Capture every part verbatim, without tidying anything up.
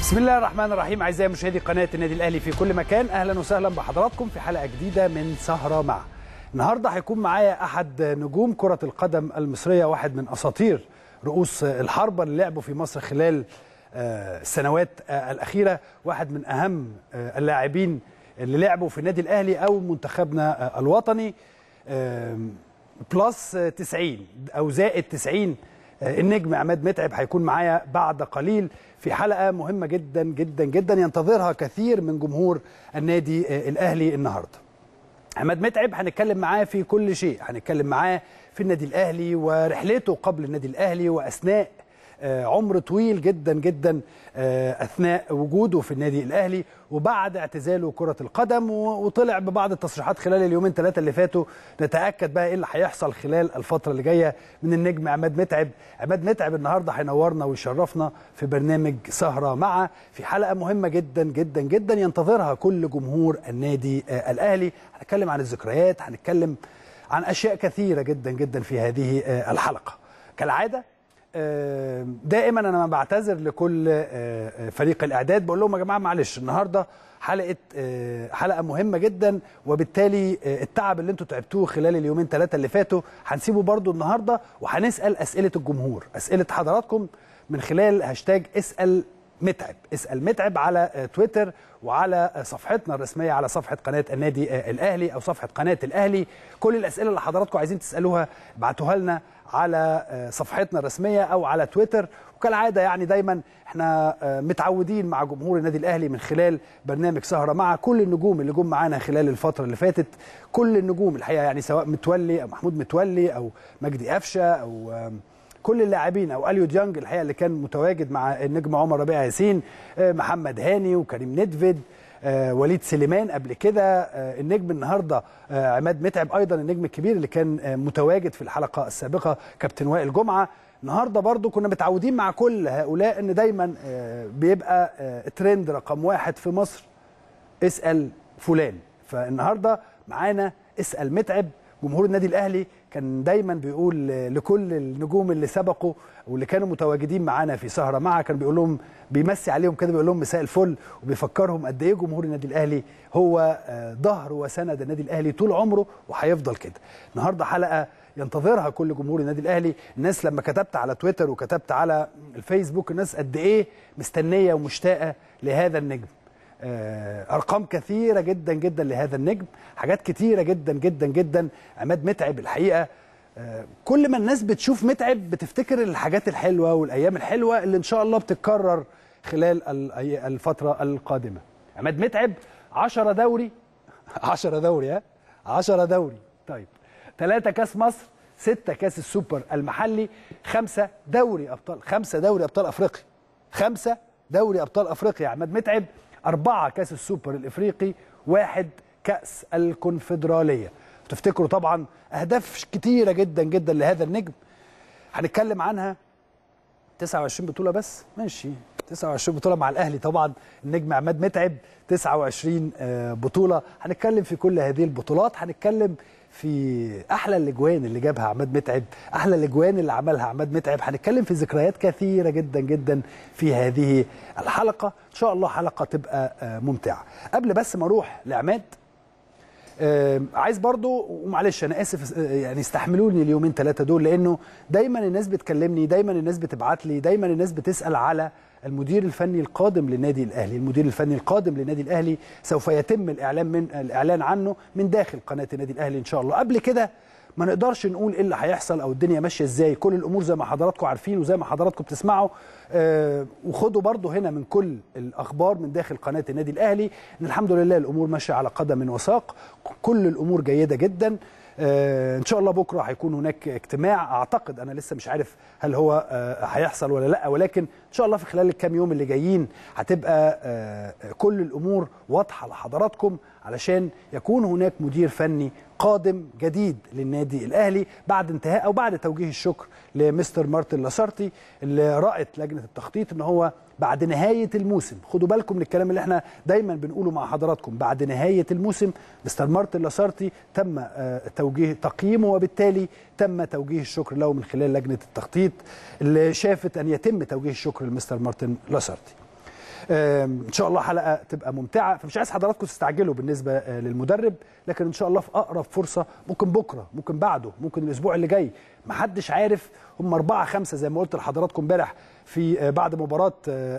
بسم الله الرحمن الرحيم. اعزائي مشاهدي قناه النادي الاهلي في كل مكان، اهلا وسهلا بحضراتكم في حلقه جديده من سهره مع. النهارده هيكون معايا احد نجوم كره القدم المصريه، واحد من اساطير رؤوس الحربه اللي لعبوا في مصر خلال السنوات الاخيره، واحد من اهم اللاعبين اللي لعبوا في النادي الاهلي او منتخبنا الوطني، بلس تسعين او زائد تسعين. النجم عماد متعب هيكون معايا بعد قليل في حلقة مهمة جدا جدا جدا ينتظرها كثير من جمهور النادي الأهلي النهاردة. عماد متعب هنتكلم معاه في كل شيء، هنتكلم معاه في النادي الأهلي ورحلته قبل النادي الأهلي وأثناء عمر طويل جدا جدا أثناء وجوده في النادي الأهلي وبعد اعتزاله كرة القدم، وطلع ببعض التصريحات خلال اليومين ثلاثة اللي فاتوا. نتأكد بقى إيه اللي هيحصل خلال الفترة اللي جاية من النجم عماد متعب. عماد متعب النهاردة هينورنا ويشرفنا في برنامج سهرة مع، في حلقة مهمة جدا جدا جدا ينتظرها كل جمهور النادي الأهلي. هنتكلم عن الذكريات، هنتكلم عن أشياء كثيرة جدا جدا في هذه الحلقة. كالعادة دائما انا بعتذر لكل فريق الاعداد، بقول لهم يا جماعه معلش النهارده حلقه حلقه مهمه جدا، وبالتالي التعب اللي انتم تعبتوه خلال اليومين ثلاثه اللي فاتوا هنسيبه برضو النهارده، وهنسال اسئله الجمهور، اسئله حضراتكم من خلال هاشتاج اسال متعب. اسال متعب على تويتر وعلى صفحتنا الرسميه على صفحه قناه النادي الاهلي او صفحه قناه الاهلي. كل الاسئله اللي حضراتكم عايزين تسالوها ابعتوها لنا على صفحتنا الرسميه او على تويتر. وكالعاده يعني دايما احنا متعودين مع جمهور النادي الاهلي من خلال برنامج سهره مع كل النجوم اللي جم معانا خلال الفتره اللي فاتت، كل النجوم الحقيقه، يعني سواء متولي او محمود متولي او مجدي قفشه او كل اللاعبين او اليو ديانج الحقيقه اللي كان متواجد مع النجم عمر ربيع ياسين، محمد هاني وكريم ندفد، آه وليد سليمان قبل كده، آه النجم النهارده آه عماد متعب، ايضا النجم الكبير اللي كان آه متواجد في الحلقه السابقه كابتن وائل جمعه. النهارده برضو كنا متعودين مع كل هؤلاء ان دايما آه بيبقى آه ترند رقم واحد في مصر اسال فلان. فالنهارده معانا اسال متعب. جمهور النادي الاهلي كان دايما بيقول لكل النجوم اللي سبقوا واللي كانوا متواجدين معانا في سهره معا، كان بيقول لهم، بيمسي عليهم كده، بيقول لهم مساء الفل، وبيفكرهم قد ايه جمهور النادي الاهلي هو ظهر وسند النادي الاهلي طول عمره وهيفضل كده. النهارده حلقه ينتظرها كل جمهور النادي الاهلي. الناس لما كتبت على تويتر وكتبت على الفيسبوك، الناس قد ايه مستنيه ومشتاقه لهذا النجم. ارقام كثيره جدا جدا لهذا النجم، حاجات كثيره جدا جدا جدا. عماد متعب الحقيقه كل ما الناس بتشوف متعب بتفتكر الحاجات الحلوه والايام الحلوه اللي ان شاء الله بتتكرر خلال الفتره القادمه. عماد متعب عشرة دوري عشرة دوري ها عشرة دوري، طيب ثلاثة كاس مصر، ستة كاس السوبر المحلي، خمسة دوري ابطال خمسة دوري ابطال افريقيا خمسة دوري ابطال افريقيا. عماد متعب أربعة كاس السوبر الإفريقي، واحد كأس الكونفدرالية. تفتكروا طبعا أهداف كتيرة جدا جدا لهذا النجم هنتكلم عنها. تسعة وعشرين بطولة بس، ماشي، تسعة وعشرين بطولة مع الأهلي طبعا. النجم عماد متعب تسعة وعشرين بطولة. هنتكلم في كل هذه البطولات، هنتكلم في احلى الاجوان اللي جابها عماد متعب، احلى الاجوان اللي عملها عماد متعب. هنتكلم في ذكريات كثيره جدا جدا في هذه الحلقه، ان شاء الله حلقه تبقى ممتعه. قبل بس ما اروح لعماد، عايز برضو، ومعلش انا اسف يعني استحملوني اليومين ثلاثه دول، لانه دايما الناس بتكلمني، دايما الناس بتبعت لي، دايما الناس بتسال على المدير الفني القادم للنادي الاهلي. المدير الفني القادم للنادي الاهلي سوف يتم الاعلان من الاعلان عنه من داخل قناه النادي الاهلي ان شاء الله. قبل كده ما نقدرش نقول ايه اللي هيحصل او الدنيا ماشيه ازاي. كل الامور زي ما حضراتكم عارفين وزي ما حضراتكم بتسمعوا، آه وخدوا برضو هنا من كل الاخبار من داخل قناه النادي الاهلي ان الحمد لله الامور ماشيه على قدم وساق، كل الامور جيده جدا. آه ان شاء الله بكره هيكون هناك اجتماع، اعتقد انا لسه مش عارف هل هو آه هيحصل ولا لا، ولكن ان شاء الله في خلال الكام يوم اللي جايين هتبقى آه كل الامور واضحه لحضراتكم، علشان يكون هناك مدير فني قادم جديد للنادي الاهلي بعد انتهاء او بعد توجيه الشكر لمستر مارتن لاسارتي اللي رأت لجنه التخطيط ان هو بعد نهايه الموسم. خدوا بالكم من الكلام اللي احنا دايما بنقوله مع حضراتكم، بعد نهايه الموسم مستر مارتن لاسارتي تم توجيه تقييمه، وبالتالي تم توجيه الشكر له من خلال لجنه التخطيط اللي شافت ان يتم توجيه الشكر لمستر مارتن لاسارتي. ان شاء الله حلقه تبقى ممتعه، فمش عايز حضراتكم تستعجلوا بالنسبه للمدرب، لكن ان شاء الله في اقرب فرصه، ممكن بكره، ممكن بعده، ممكن الاسبوع اللي جاي، محدش عارف. هم أربعة خمسة زي ما قلت لحضراتكم امبارح في بعد مباراه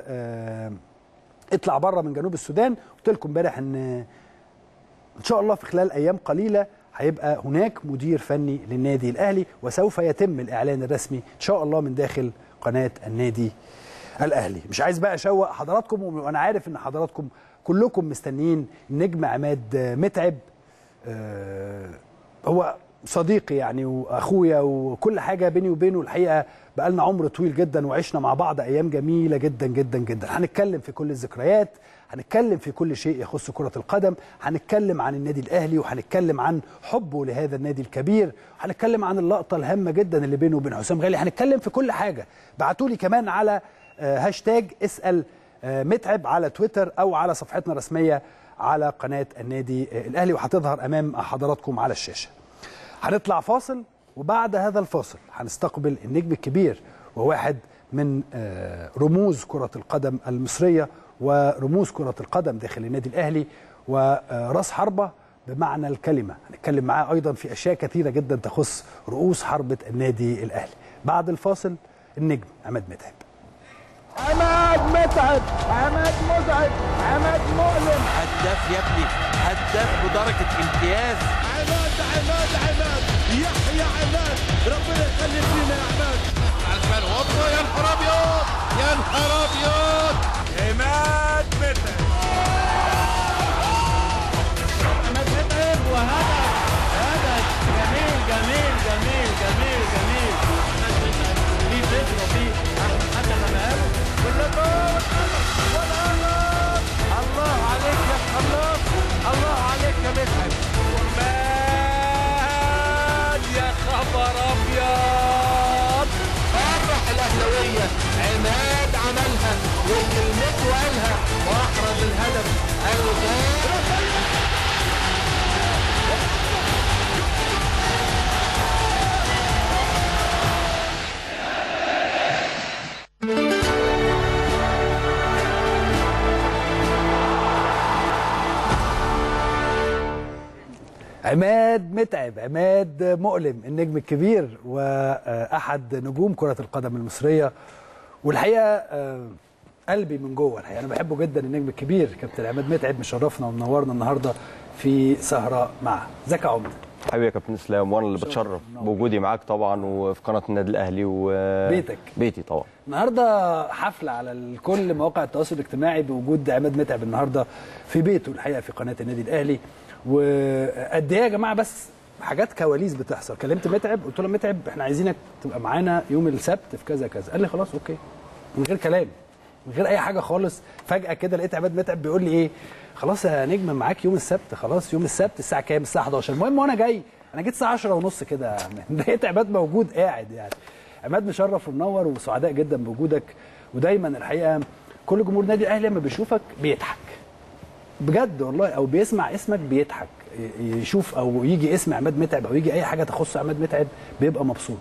اطلع بره من جنوب السودان. قلت لكم امبارح ان ان شاء الله في خلال ايام قليله هيبقى هناك مدير فني للنادي الاهلي، وسوف يتم الاعلان الرسمي ان شاء الله من داخل قناه النادي الاهلي. مش عايز بقى اشوق حضراتكم، وانا عارف ان حضراتكم كلكم مستنيين النجم عماد متعب. آه هو صديقي يعني واخويا وكل حاجه بيني وبينه، الحقيقه بقى لنا عمر طويل جدا وعشنا مع بعض ايام جميله جدا جدا جدا. هنتكلم في كل الذكريات، هنتكلم في كل شيء يخص كره القدم، هنتكلم عن النادي الاهلي، وهنتكلم عن حبه لهذا النادي الكبير، وهنتكلم عن اللقطه الهامه جدا اللي بينه وبين حسام غالي. هنتكلم في كل حاجه. بعتوا لي كمان على هاشتاج اسال متعب على تويتر او على صفحتنا الرسميه على قناه النادي الاهلي، وهتظهر امام حضراتكم على الشاشه. هنطلع فاصل، وبعد هذا الفاصل هنستقبل النجم الكبير وواحد من رموز كرة القدم المصرية ورموز كرة القدم داخل النادي الأهلي وراس حربة بمعنى الكلمة. هنتكلم معاه أيضا في أشياء كثيرة جدا تخص رؤوس حربة النادي الأهلي. بعد الفاصل النجم عماد متعب. عماد متعب، عماد متعب، عماد مؤلم، هداف يا ابني، هداف بدرجة امتياز. عماد عماد عماد يحيى عماد، ربنا يخليك لنا يا عماد. على الشمال هوبا، يا نهار ابيض يا نهار ابيض. عماد متعب، عماد متعب وهدف، هدف جميل جميل جميل جميل جميل. عماد متعب ليه فكرة فيه حتى لما قالوا والجول والهدف. الله عليك يا خلاص، الله عليك يا متعب. يا خبر ابيض. فرح الاهلاويه، عماد عملها وكلمته قالها واحرز الهدف الغالي. عماد متعب، عماد مؤلم، النجم الكبير واحد نجوم كرة القدم المصرية، والحقيقة قلبي من جوه الحقيقة انا بحبه جدا. النجم الكبير كابتن عماد متعب مشرفنا ومنورنا النهارده في سهرة معه. ازيك يا عمده؟ حبيبي يا كابتن اسلام، وانا اللي بتشرف بوجودي معاك طبعا وفي قناه النادي الاهلي وبيتك بيتي طبعا. النهارده حفله على كل مواقع التواصل الاجتماعي بوجود عماد متعب النهارده في بيته الحقيقه في قناه النادي الاهلي. وقد ايه يا جماعه بس حاجات كواليس بتحصل. كلمت متعب قلت له متعب احنا عايزينك تبقى معانا يوم السبت في كذا كذا، قال لي خلاص اوكي، من غير كلام من غير اي حاجه خالص. فجاه كده لقيت عماد متعب بيقول لي ايه، خلاص يا نجم معاك يوم السبت، خلاص يوم السبت الساعه كام؟ الساعه حداشر. المهم وانا جاي انا جيت الساعه عشرة ونص كده لقيت عماد موجود قاعد. يعني عماد مشرف ومنور وسعداء جدا بوجودك، ودايما الحقيقه كل جمهور النادي الاهلي لما بيشوفك بيضحك بجد والله، او بيسمع اسمك بيضحك، يشوف او يجي اسم عماد متعب او يجي اي حاجه تخص عماد متعب بيبقى مبسوط.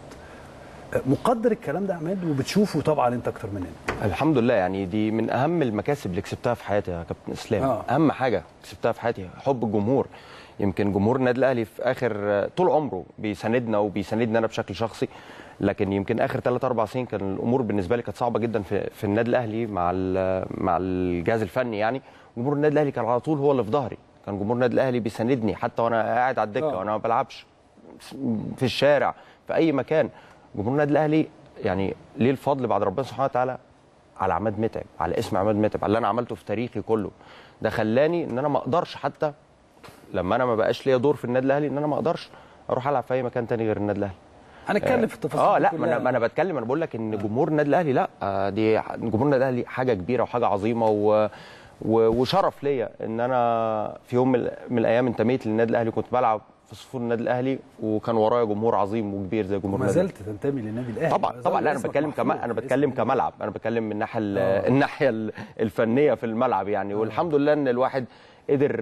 مقدر الكلام ده يا عماد وبتشوفه طبعا انت اكتر مننا. الحمد لله، يعني دي من اهم المكاسب اللي كسبتها في حياتي يا كابتن اسلام. آه. اهم حاجه كسبتها في حياتي حب الجمهور. يمكن جمهور النادي الاهلي في اخر طول عمره بيساندنا وبيساندني انا بشكل شخصي، لكن يمكن اخر ثلاث اربع سنين كان الامور بالنسبه لي كانت صعبه جدا في في النادي الاهلي مع مع الجهاز الفني. يعني جمهور النادي الاهلي كان على طول هو اللي في ظهري، كان جمهور النادي الاهلي بيساندني حتى وانا قاعد على الدكه وانا ما بلعبش في الشارع في اي مكان. جمهور النادي الاهلي يعني ليه الفضل بعد ربنا سبحانه وتعالى على عماد متعب، على اسم عماد متعب، على اللي انا عملته في تاريخي كله. ده خلاني ان انا ما اقدرش حتى لما انا ما بقاش ليا دور في النادي الاهلي ان انا ما اقدرش اروح العب في اي مكان تاني غير النادي الاهلي. هنتكلم آه في التفاصيل. اه لا ما انا ما انا بتكلم، انا بقول لك ان جمهور النادي الاهلي لا آه دي جمهور النادي الاهلي حاجه كبيره وحاجه عظيمه و وشرف ليا ان انا في يوم من الايام انتميت للنادي الاهلي، كنت بلعب في صفوف النادي الاهلي وكان ورايا جمهور عظيم وكبير زي جمهور النادي. ما زلت تنتمي للنادي الاهلي طبعا طبعا. لا انا بتكلم كمان انا بتكلم كملعب، انا بتكلم من الناحيه الناحيه الفنيه في الملعب يعني. والحمد لله ان الواحد قدر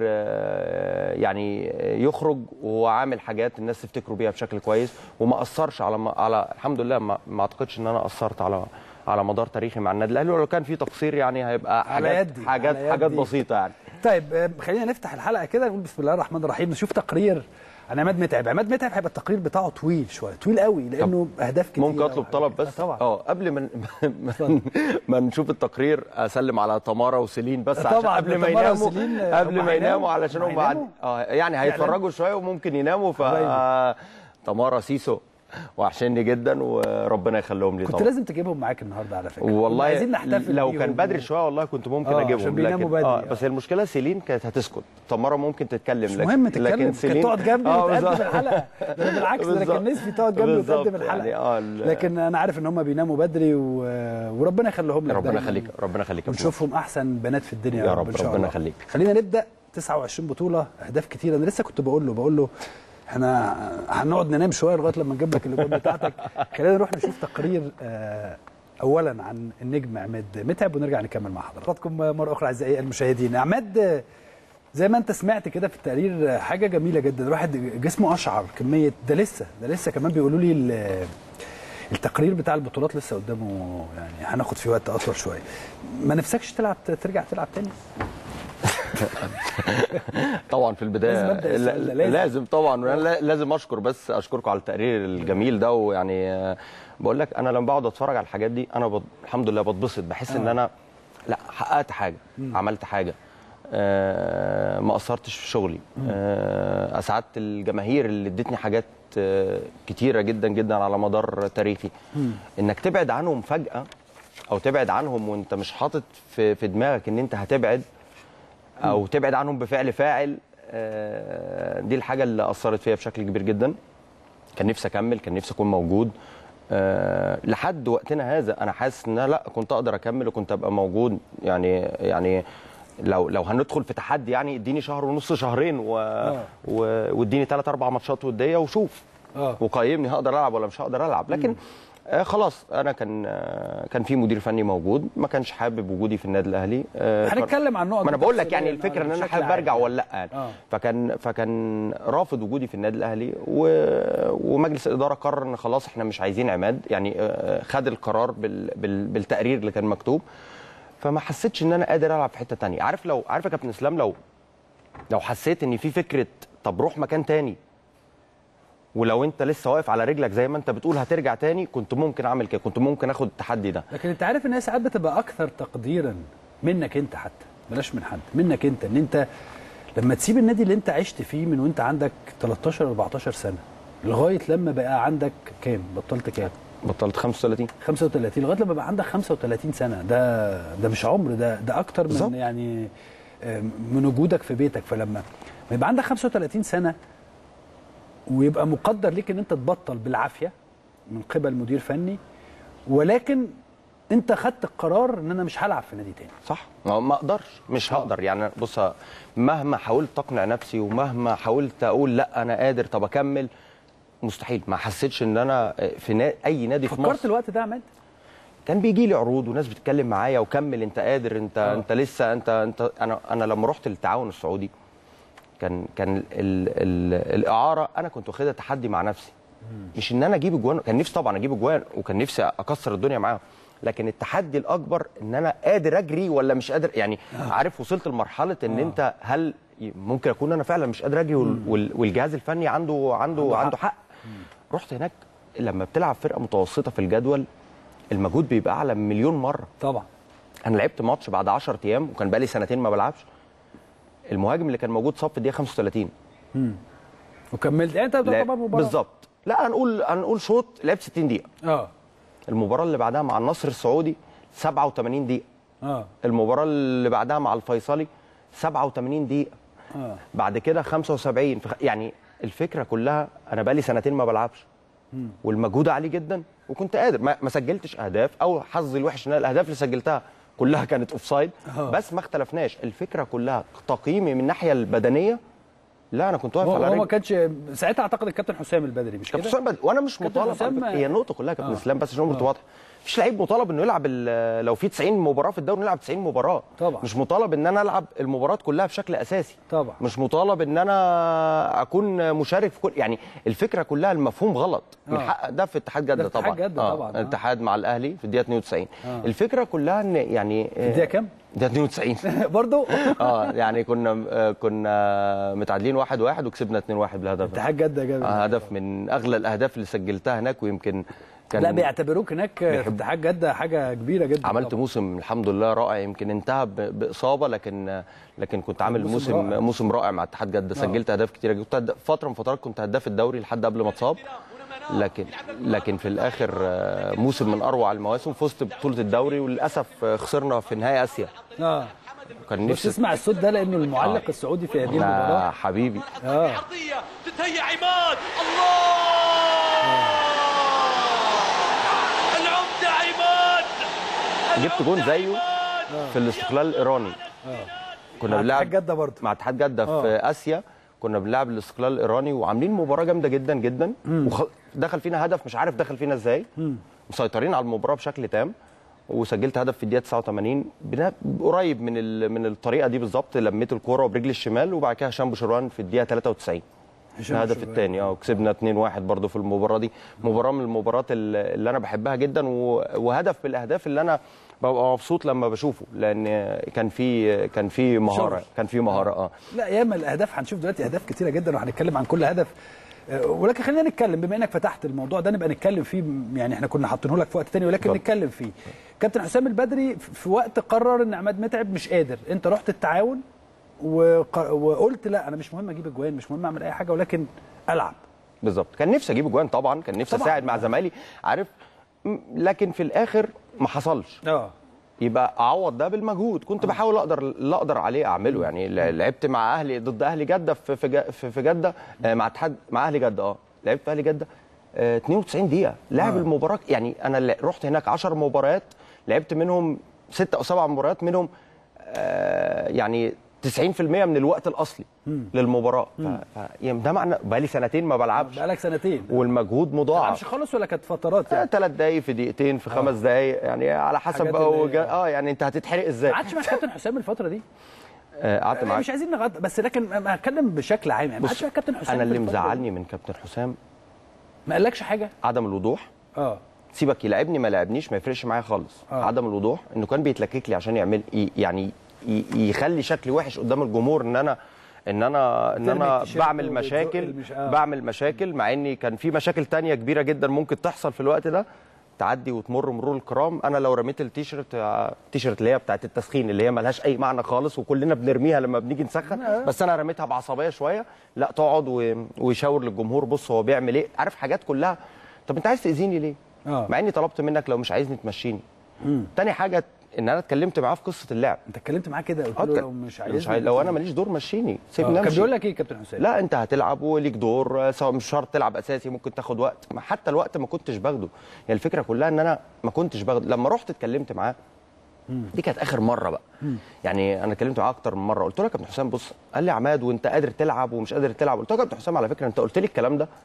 يعني يخرج وهو عامل حاجات الناس تفتكروا بيها بشكل كويس وما اثرش على ما على الحمد لله ما, ما اعتقدش ان انا اثرت على على مدار تاريخي مع النادي الاهلي، ولو كان في تقصير يعني هيبقى حاجات يدي. حاجات حاجات بسيطه يعني. طيب خلينا نفتح الحلقه كده نقول بسم الله الرحمن الرحيم، نشوف تقرير عن عماد متعب. عماد متعب هيبقى التقرير بتاعه طويل شويه، طويل قوي لانه اهداف كتير. ممكن اطلب طلب بس؟ طبعا. اه قبل ما ما نشوف التقرير اسلم على تمارا وسيلين بس عشان قبل ما يناموا قبل ما يناموا علشان هم اه يعني هيتفرجوا شويه وممكن يناموا. ف تمارا سيسو وحشني جدا وربنا يخليهم لي. كنت طبعا لازم تجيبهم معاك النهارده على فكره والله، عايزين نحتفل لو كان بدري شويه والله كنت ممكن آه اجيبهم، لكن بدري. اه بس المشكله سيلين كانت هتسكت، تمارا ممكن تتكلم مش مهم تتكلم، لكن سيلين كانت تقعد جنبي آه وتقدم الحلقه. ده بالعكس ده كان نفسي تقعد جنبي وتقدم الحلقه يعني. آه لكن انا عارف ان هم بيناموا بدري و... وربنا يخليهم لك. ربنا يخليك ربنا يخليك ونشوفهم احسن بنات في الدنيا يا رب. ربنا يخليك. خلينا نبدا. تسعة وعشرين بطوله، اهداف كتير. انا لسه كنت بقول له بقول له احنا هنقعد ننام شويه لغايه لما نجيب لك الاجوان بتاعتك. خلينا نروح نشوف تقرير آه اولا عن النجم عماد متعب ونرجع نكمل مع حضراتكم مره اخرى اعزائي المشاهدين. عماد زي ما انت سمعت كده في التقرير حاجه جميله جدا، الواحد جسمه اشعر كميه. ده لسه ده لسه كمان بيقولوا لي التقرير بتاع البطولات لسه قدامه، يعني هناخد فيه وقت اطول شويه. ما نفسكش تلعب ترجع تلعب تاني؟ طبعا في البدايه لازم, لازم. لازم طبعا لازم اشكر بس اشكركم على التقرير الجميل ده. ويعني بقول لك انا لما بقعد اتفرج على الحاجات دي انا بض... الحمد لله بتبسط، بحس آه. ان انا لا حققت حاجه، م. عملت حاجه، آه ما قصرتش في شغلي، آه اسعدت الجماهير اللي ادتني حاجات آه كتيره جدا جدا على مدار تاريخي. م. انك تبعد عنهم فجاه او تبعد عنهم وانت مش حاطط في, في دماغك ان انت هتبعد، او تبعد عنهم بفعل فاعل، دي الحاجه اللي اثرت فيا بشكل كبير جدا. كان نفسي اكمل، كان نفسي اكون موجود لحد وقتنا هذا. انا حاسس ان لا كنت اقدر اكمل وكنت ابقى موجود. يعني يعني لو لو هندخل في تحدي يعني اديني شهر ونص شهرين و... و... واديني ثلاث اربع ماتشات وديه وشوف آه. وقيمني هقدر العب ولا مش هقدر العب. لكن م. آه خلاص انا كان آه كان في مدير فني موجود ما كانش حابب وجودي في النادي الاهلي. آه هنتكلم عن نقط، ما انا بقول لك يعني الفكره ان انا حابب ارجع ولا لا يعني. آه. فكان فكان رافض وجودي في النادي الاهلي و... ومجلس الاداره قرر ان خلاص احنا مش عايزين عماد، يعني آه خد القرار بال... بال... بالتقرير اللي كان مكتوب. فما حسيتش ان انا قادر العب في حته ثانيه. عارف لو عارف يا كابتن اسلام، لو لو حسيت ان في فكره طب روح مكان ثاني، ولو انت لسه واقف على رجلك زي ما انت بتقول هترجع تاني، كنت ممكن اعمل كده، كنت ممكن اخد التحدي ده. لكن انت عارف ان هي ساعات بتبقى اكثر تقديرا منك انت، حتى بلاش من حد، منك انت، ان انت لما تسيب النادي اللي انت عشت فيه من وانت عندك تلتاشر اربعتاشر سنه لغايه لما بقى عندك كام؟ بطلت كام؟ بطلت خمسة وتلاتين خمسة وتلاتين لغايه لما بقى عندك خمسة وتلاتين سنه. ده ده مش عمر، ده ده اكتر من بالزبط. يعني من وجودك في بيتك. فلما ما يبقى عندك خمسة وتلاتين سنه ويبقى مقدر ليك ان انت تبطل بالعافيه من قبل مدير فني، ولكن انت خدت القرار ان انا مش هلعب في نادي تاني. صح، ما اقدرش، مش هقدر. يعني بص، مهما حاولت اقنع نفسي ومهما حاولت اقول لا انا قادر طب اكمل، مستحيل. ما حسيتش ان انا في نا... اي نادي في مصر. فكرت الوقت ده يا عماد؟ كان بيجي لي عروض وناس بتتكلم معايا وكمل انت قادر، انت أوه. انت لسه انت انت انا انا لما رحت للتعاون السعودي كان كان ال ال الاعاره انا كنت واخدها تحدي مع نفسي. مم. مش ان انا اجيب اجوان، كان نفسي طبعا اجيب اجوان وكان نفسي اكسر الدنيا معاهم، لكن التحدي الاكبر ان انا قادر اجري ولا مش قادر. يعني آه. عارف وصلت لمرحله ان آه. انت هل ممكن اكون انا فعلا مش قادر اجري وال والجهاز الفني عنده عنده عنده, عنده حق, حق. رحت هناك لما بتلعب فرقه متوسطه في الجدول المجهود بيبقى اعلى من مليون مره. طبعا انا لعبت ماتش بعد عشرة ايام وكان بقالي سنتين ما بلعبش، المهاجم اللي كان موجود صف في الدقيقه خمسة وتلاتين امم وكملت انت طبعا مباراه بالظبط. لا هنقول هنقول شوط لعبت ستين دقيقه. اه المباراه اللي بعدها مع النصر السعودي سبعة وتمانين دقيقه. اه المباراه اللي بعدها مع الفيصلي سبعة وتمانين دقيقه. اه بعد كده خمسة وسبعين. يعني الفكره كلها انا بقالي سنتين ما بلعبش مم. والمجهود عالي جدا وكنت قادر. ما, ما سجلتش اهداف، او حظي الوحش ان الاهداف اللي سجلتها كلها كانت اوفسايد. بس ما اختلفناش، الفكره كلها تقييمي من الناحيه البدنيه لا انا كنت واقف على رجلي. هو ما كانش ساعتها اعتقد الكابتن حسام البدري مش كده؟ كابتن حسام البدري، وانا مش مطالب. هي النقطه كلها كابتن اسلام بس عشان نبقى واضحه، مفيش لعيب مطالب انه يلعب لو في تسعين مباراه في الدوري نلعب تسعين مباراه طبعا. مش مطالب ان انا العب المباريات كلها بشكل اساسي طبعا. مش مطالب ان انا اكون مشارك في كل، يعني الفكره كلها المفهوم غلط. من حق ده في اتحاد جده طبعا، اتحاد جده طبعا آه. الاتحاد مع الاهلي في الدقيقه اتنين وتسعين. آه. الفكره كلها ان يعني في الدقيقه كام؟ الدقيقه اتنين وتسعين برضه اه يعني كنا آه كنا متعادلين واحد واحد وكسبنا اتنين واحد بالهدف. اتحاد جده جاب آه هدف من اغلى الاهداف اللي سجلتها هناك، ويمكن كان لا بيعتبروك هناك في اتحاد جده حاجه كبيره جدا. عملت طبعا. موسم الحمد لله رائع، يمكن انتهى باصابه لكن لكن كنت عامل موسم موسم رائع, موسم رائع مع اتحاد جده. سجلت اهداف كتيره جدا، فتره من فترات كنت هداف الدوري لحد قبل ما اتصاب، لكن لكن في الاخر موسم من اروع المواسم، فزت ببطوله الدوري وللاسف خسرنا في نهائي اسيا. اه كان نفسي تسمع الصوت ده لانه المعلق آه. السعودي في هذه المباراه حبيبي. اه تتهيأ عماد، الله العمده عماد، جبت جون زيه في الاستقلال الايراني. اه كنا بنلعب مع اتحاد جده برضه مع اتحاد جده في اسيا، كنا بنلعب الاستقلال الايراني وعاملين مباراه جامده جدا جدا، ودخل فينا هدف مش عارف دخل فينا ازاي. مم. مسيطرين على المباراه بشكل تام، وسجلت هدف في الدقيقه تسعة وتمانين قريب من من الطريقه دي بالظبط، لميت الكوره برجل الشمال، وبعد كده هشام بوشروان في الدقيقه تلاتة وتسعين الهدف الثاني. اه وكسبنا اتنين واحد برضه في المباراه دي. مباراه من المباريات اللي انا بحبها جدا، وهدف من الاهداف اللي انا ببقى مبسوط لما بشوفه، لان كان في كان في مهاره كان في مهاره اه لا ياما الاهداف. هنشوف دلوقتي اهداف كتيره جدا وهنتكلم عن كل هدف، ولكن خلينا نتكلم بما انك فتحت الموضوع ده، نبقى نتكلم فيه. يعني احنا كنا حاطينه لك في وقت تاني ولكن طب. نتكلم فيه. كابتن حسام البدري في وقت قرر ان عماد متعب مش قادر، انت رحت التعاون وقلت لا انا مش مهم اجيب اجوان، مش مهم اعمل اي حاجه، ولكن العب. بالظبط. كان نفسي اجيب اجوان طبعا، كان نفسي طبعًا. اساعد مع زمايلي عارف، لكن في الاخر ما حصلش. اه يبقى اعوض ده بالمجهود. كنت بحاول اقدر اللي اقدر عليه اعمله. يعني لعبت مع اهلي ضد اهلي جده في في في جده مع اتحاد مع اهلي جده. اه لعبت في اهلي جده اتنين وتسعين دقيقه لعب. آه. المباراه يعني انا رحت هناك عشر مباريات، لعبت منهم ستة او سبع مباريات منهم آه يعني تسعين في المية من الوقت الاصلي مم. للمباراه. ف... يعني ده معنى بقالي سنتين ما بلعبش. بقالك سنتين والمجهود مضاعف. ما بلعبش خالص ولا كانت فترات يعني؟ ثلاث دقايق في دقيقتين في خمس دقايق يعني على حسب بقى وجا... اه يعني انت هتتحرق ازاي؟ ما قعدتش مع كابتن حسام الفتره دي؟ قعدت آه معاه. مش عايزين نغط بس، لكن هتكلم بشكل عام. يعني ما قعدتش مع كابتن حسام. انا اللي مزعلني من كابتن حسام ما قالكش حاجه؟ عدم الوضوح. اه سيبك يلعبني ما لعبنيش ما يفرقش معايا خالص. آه. عدم الوضوح، انه كان بيتلكك لي عشان يعمل يعني يخلي شكلي وحش قدام الجمهور، ان انا ان انا ان انا بعمل مشاكل آه. بعمل مشاكل مع اني كان في مشاكل تانية كبيره جدا ممكن تحصل في الوقت ده تعدي وتمر مرور الكرام. انا لو رميت التيشيرت التيشيرت اللي هي بتاعت التسخين اللي هي ملهاش اي معنى خالص وكلنا بنرميها لما بنيجي نسخن آه. بس انا رميتها بعصبيه شويه، لا تقعد ويشاور للجمهور بص هو بيعمل ايه، عارف حاجات كلها. طب انت عايز تاذيني ليه؟ آه. مع اني طلبت منك لو مش عايزني تمشيني. مم. تاني حاجه ان انا اتكلمت معاه في قصه اللعب. انت اتكلمت معاه كده قلت له لو مش عايزني مش عايز لو انا ماليش دور مشيني سيبني امشي. كان بيقول لك ايه كابتن حسام؟ لا انت هتلعب وليك دور، سواء مش شرط تلعب اساسي، ممكن تاخد وقت. حتى الوقت ما كنتش باخده. يعني الفكره كلها ان انا ما كنتش باخده. لما رحت اتكلمت معاه دي كانت اخر مره بقى. مم. يعني انا اتكلمت معاه اكتر من مره، قلت له يا كابتن حسام بص، قال لي عماد وانت قادر تلعب ومش قادر تلعب. قلت له يا كابتن حسام على فكره انت قلت لي الكلام ده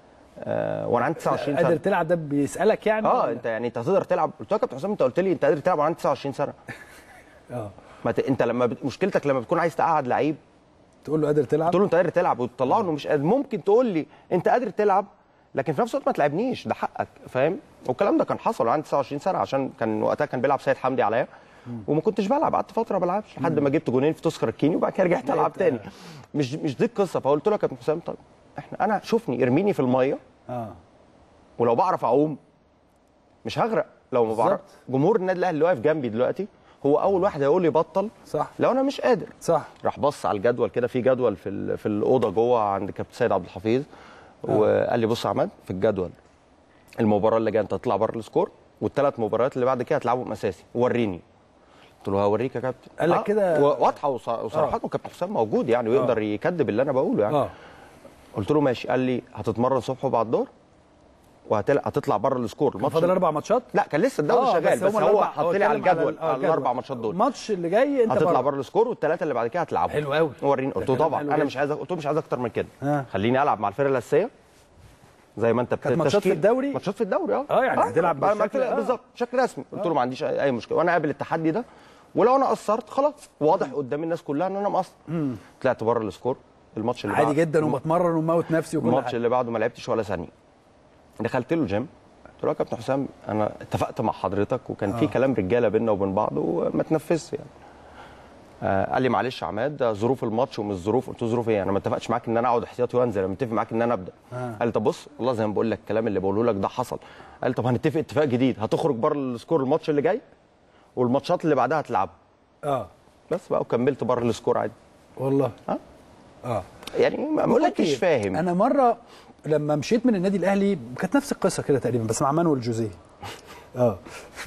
آه وانا عندي تسعة وعشرين سنه. قادر تلعب ده بيسالك يعني؟ اه ولا؟ انت يعني انت هتقدر تلعب؟ قلت له يا كابتن حسام انت قلت لي انت قادر تلعب وانا عندي تسعة وعشرين سنه. اه ما ت... انت لما ب... مشكلتك لما بتكون عايز تقعد لعيب تقول له قادر تلعب، تقول له انت قادر تلعب وتطلعه انه مش قادر. ممكن تقول لي انت قادر تلعب لكن في نفس الوقت ما تلعبنيش، ده حقك فاهم. والكلام ده كان حصل وعندي تسعة وعشرين سنه عشان كان وقتها كان بيلعب سيد حمدي عليا وما كنتش بلعب، قعدت فتره ما بلعبش لحد ما جبت جونين في تذكر الكيني وبعد كده رجعت العب تاني. مش مش دي القصه. فقلت له يا كابتن حسام طيب احنا انا شوفني ارميني في الميه اه ولو بعرف اعوم مش هغرق. لو ما بعرف جمهور النادي الاهلي اللي واقف جنبي دلوقتي هو اول واحد هيقول لي بطل صح لو انا مش قادر. صح. راح بص على الجدول كده، في جدول في في الاوضه جوه عند كابتن سيد عبد الحفيظ آه. وقال لي بص يا عماد في الجدول المباراه اللي جايه انت هتطلع بره السكور والثلاث مباريات اللي بعد كده هتلعبهم اساسي وريني. قلت له هوريك يا كابتن. قال لك آه. كده واضحه وصراحه آه. وكابتن حسام موجود يعني ويقدر آه. يكذب اللي انا بقوله يعني. آه. قلت له ماشي. قال لي هتتمرن الصبح وبعد الظهر وهتطلع بره السكور. الماتش فاضل اربع ماتشات؟ لا كان لسه الدوري آه شغال بس, بس هو حط لي على الجدول على الاربع ماتشات دول. الماتش اللي جاي انت هتطلع بره السكور والثلاثه اللي بعد كده هتلعبوا. حلو قوي. وريني. قلت له طبعا انا مش عايز، قلت له مش عايز اكتر من كده. آه. خليني العب مع الفرقه الاساسيه زي ما انت كانت ماتشات في الدوري ماتشات في الدوري اه اه يعني هتلعب بشكل آه. بالظبط بشكل رسمي. قلت له ما عنديش اي مشكله وانا قابل التحدي ده، ولو انا قصرت خلاص واضح قدام الناس كلها ان انا مقصر. طلعت بره السكور. الماتش اللي عادي جدا وبتمرن وموت نفسي وكل حاجه. الماتش اللي بعده ما لعبتش ولا ثانيه. دخلت له الجيم قلت له يا كابتن حسام انا اتفقت مع حضرتك وكان آه. في كلام رجاله بيننا وبين بعض وما تنفذش يعني. آه قال لي معلش يا عماد ظروف الماتش ومش ظروف. قلت له ظروف ايه؟ انا ما اتفقتش معاك ان انا اقعد احتياطي وانزل، انا متفق معاك ان انا ابدا. آه. قال لي طب بص والله زي ما بقول لك الكلام اللي بقوله لك ده حصل. قال لي طب هنتفق اتفاق جديد، هتخرج بره السكور الماتش اللي جاي والماتشات اللي بعدها هتلعبها. اه بس بقى وكملت بره السكور عادي. والله اه اه يعني ما كنتش فاهم. انا مره لما مشيت من النادي الاهلي كانت نفس القصه كده تقريبا بس مع مانويل جوزيه. اه ف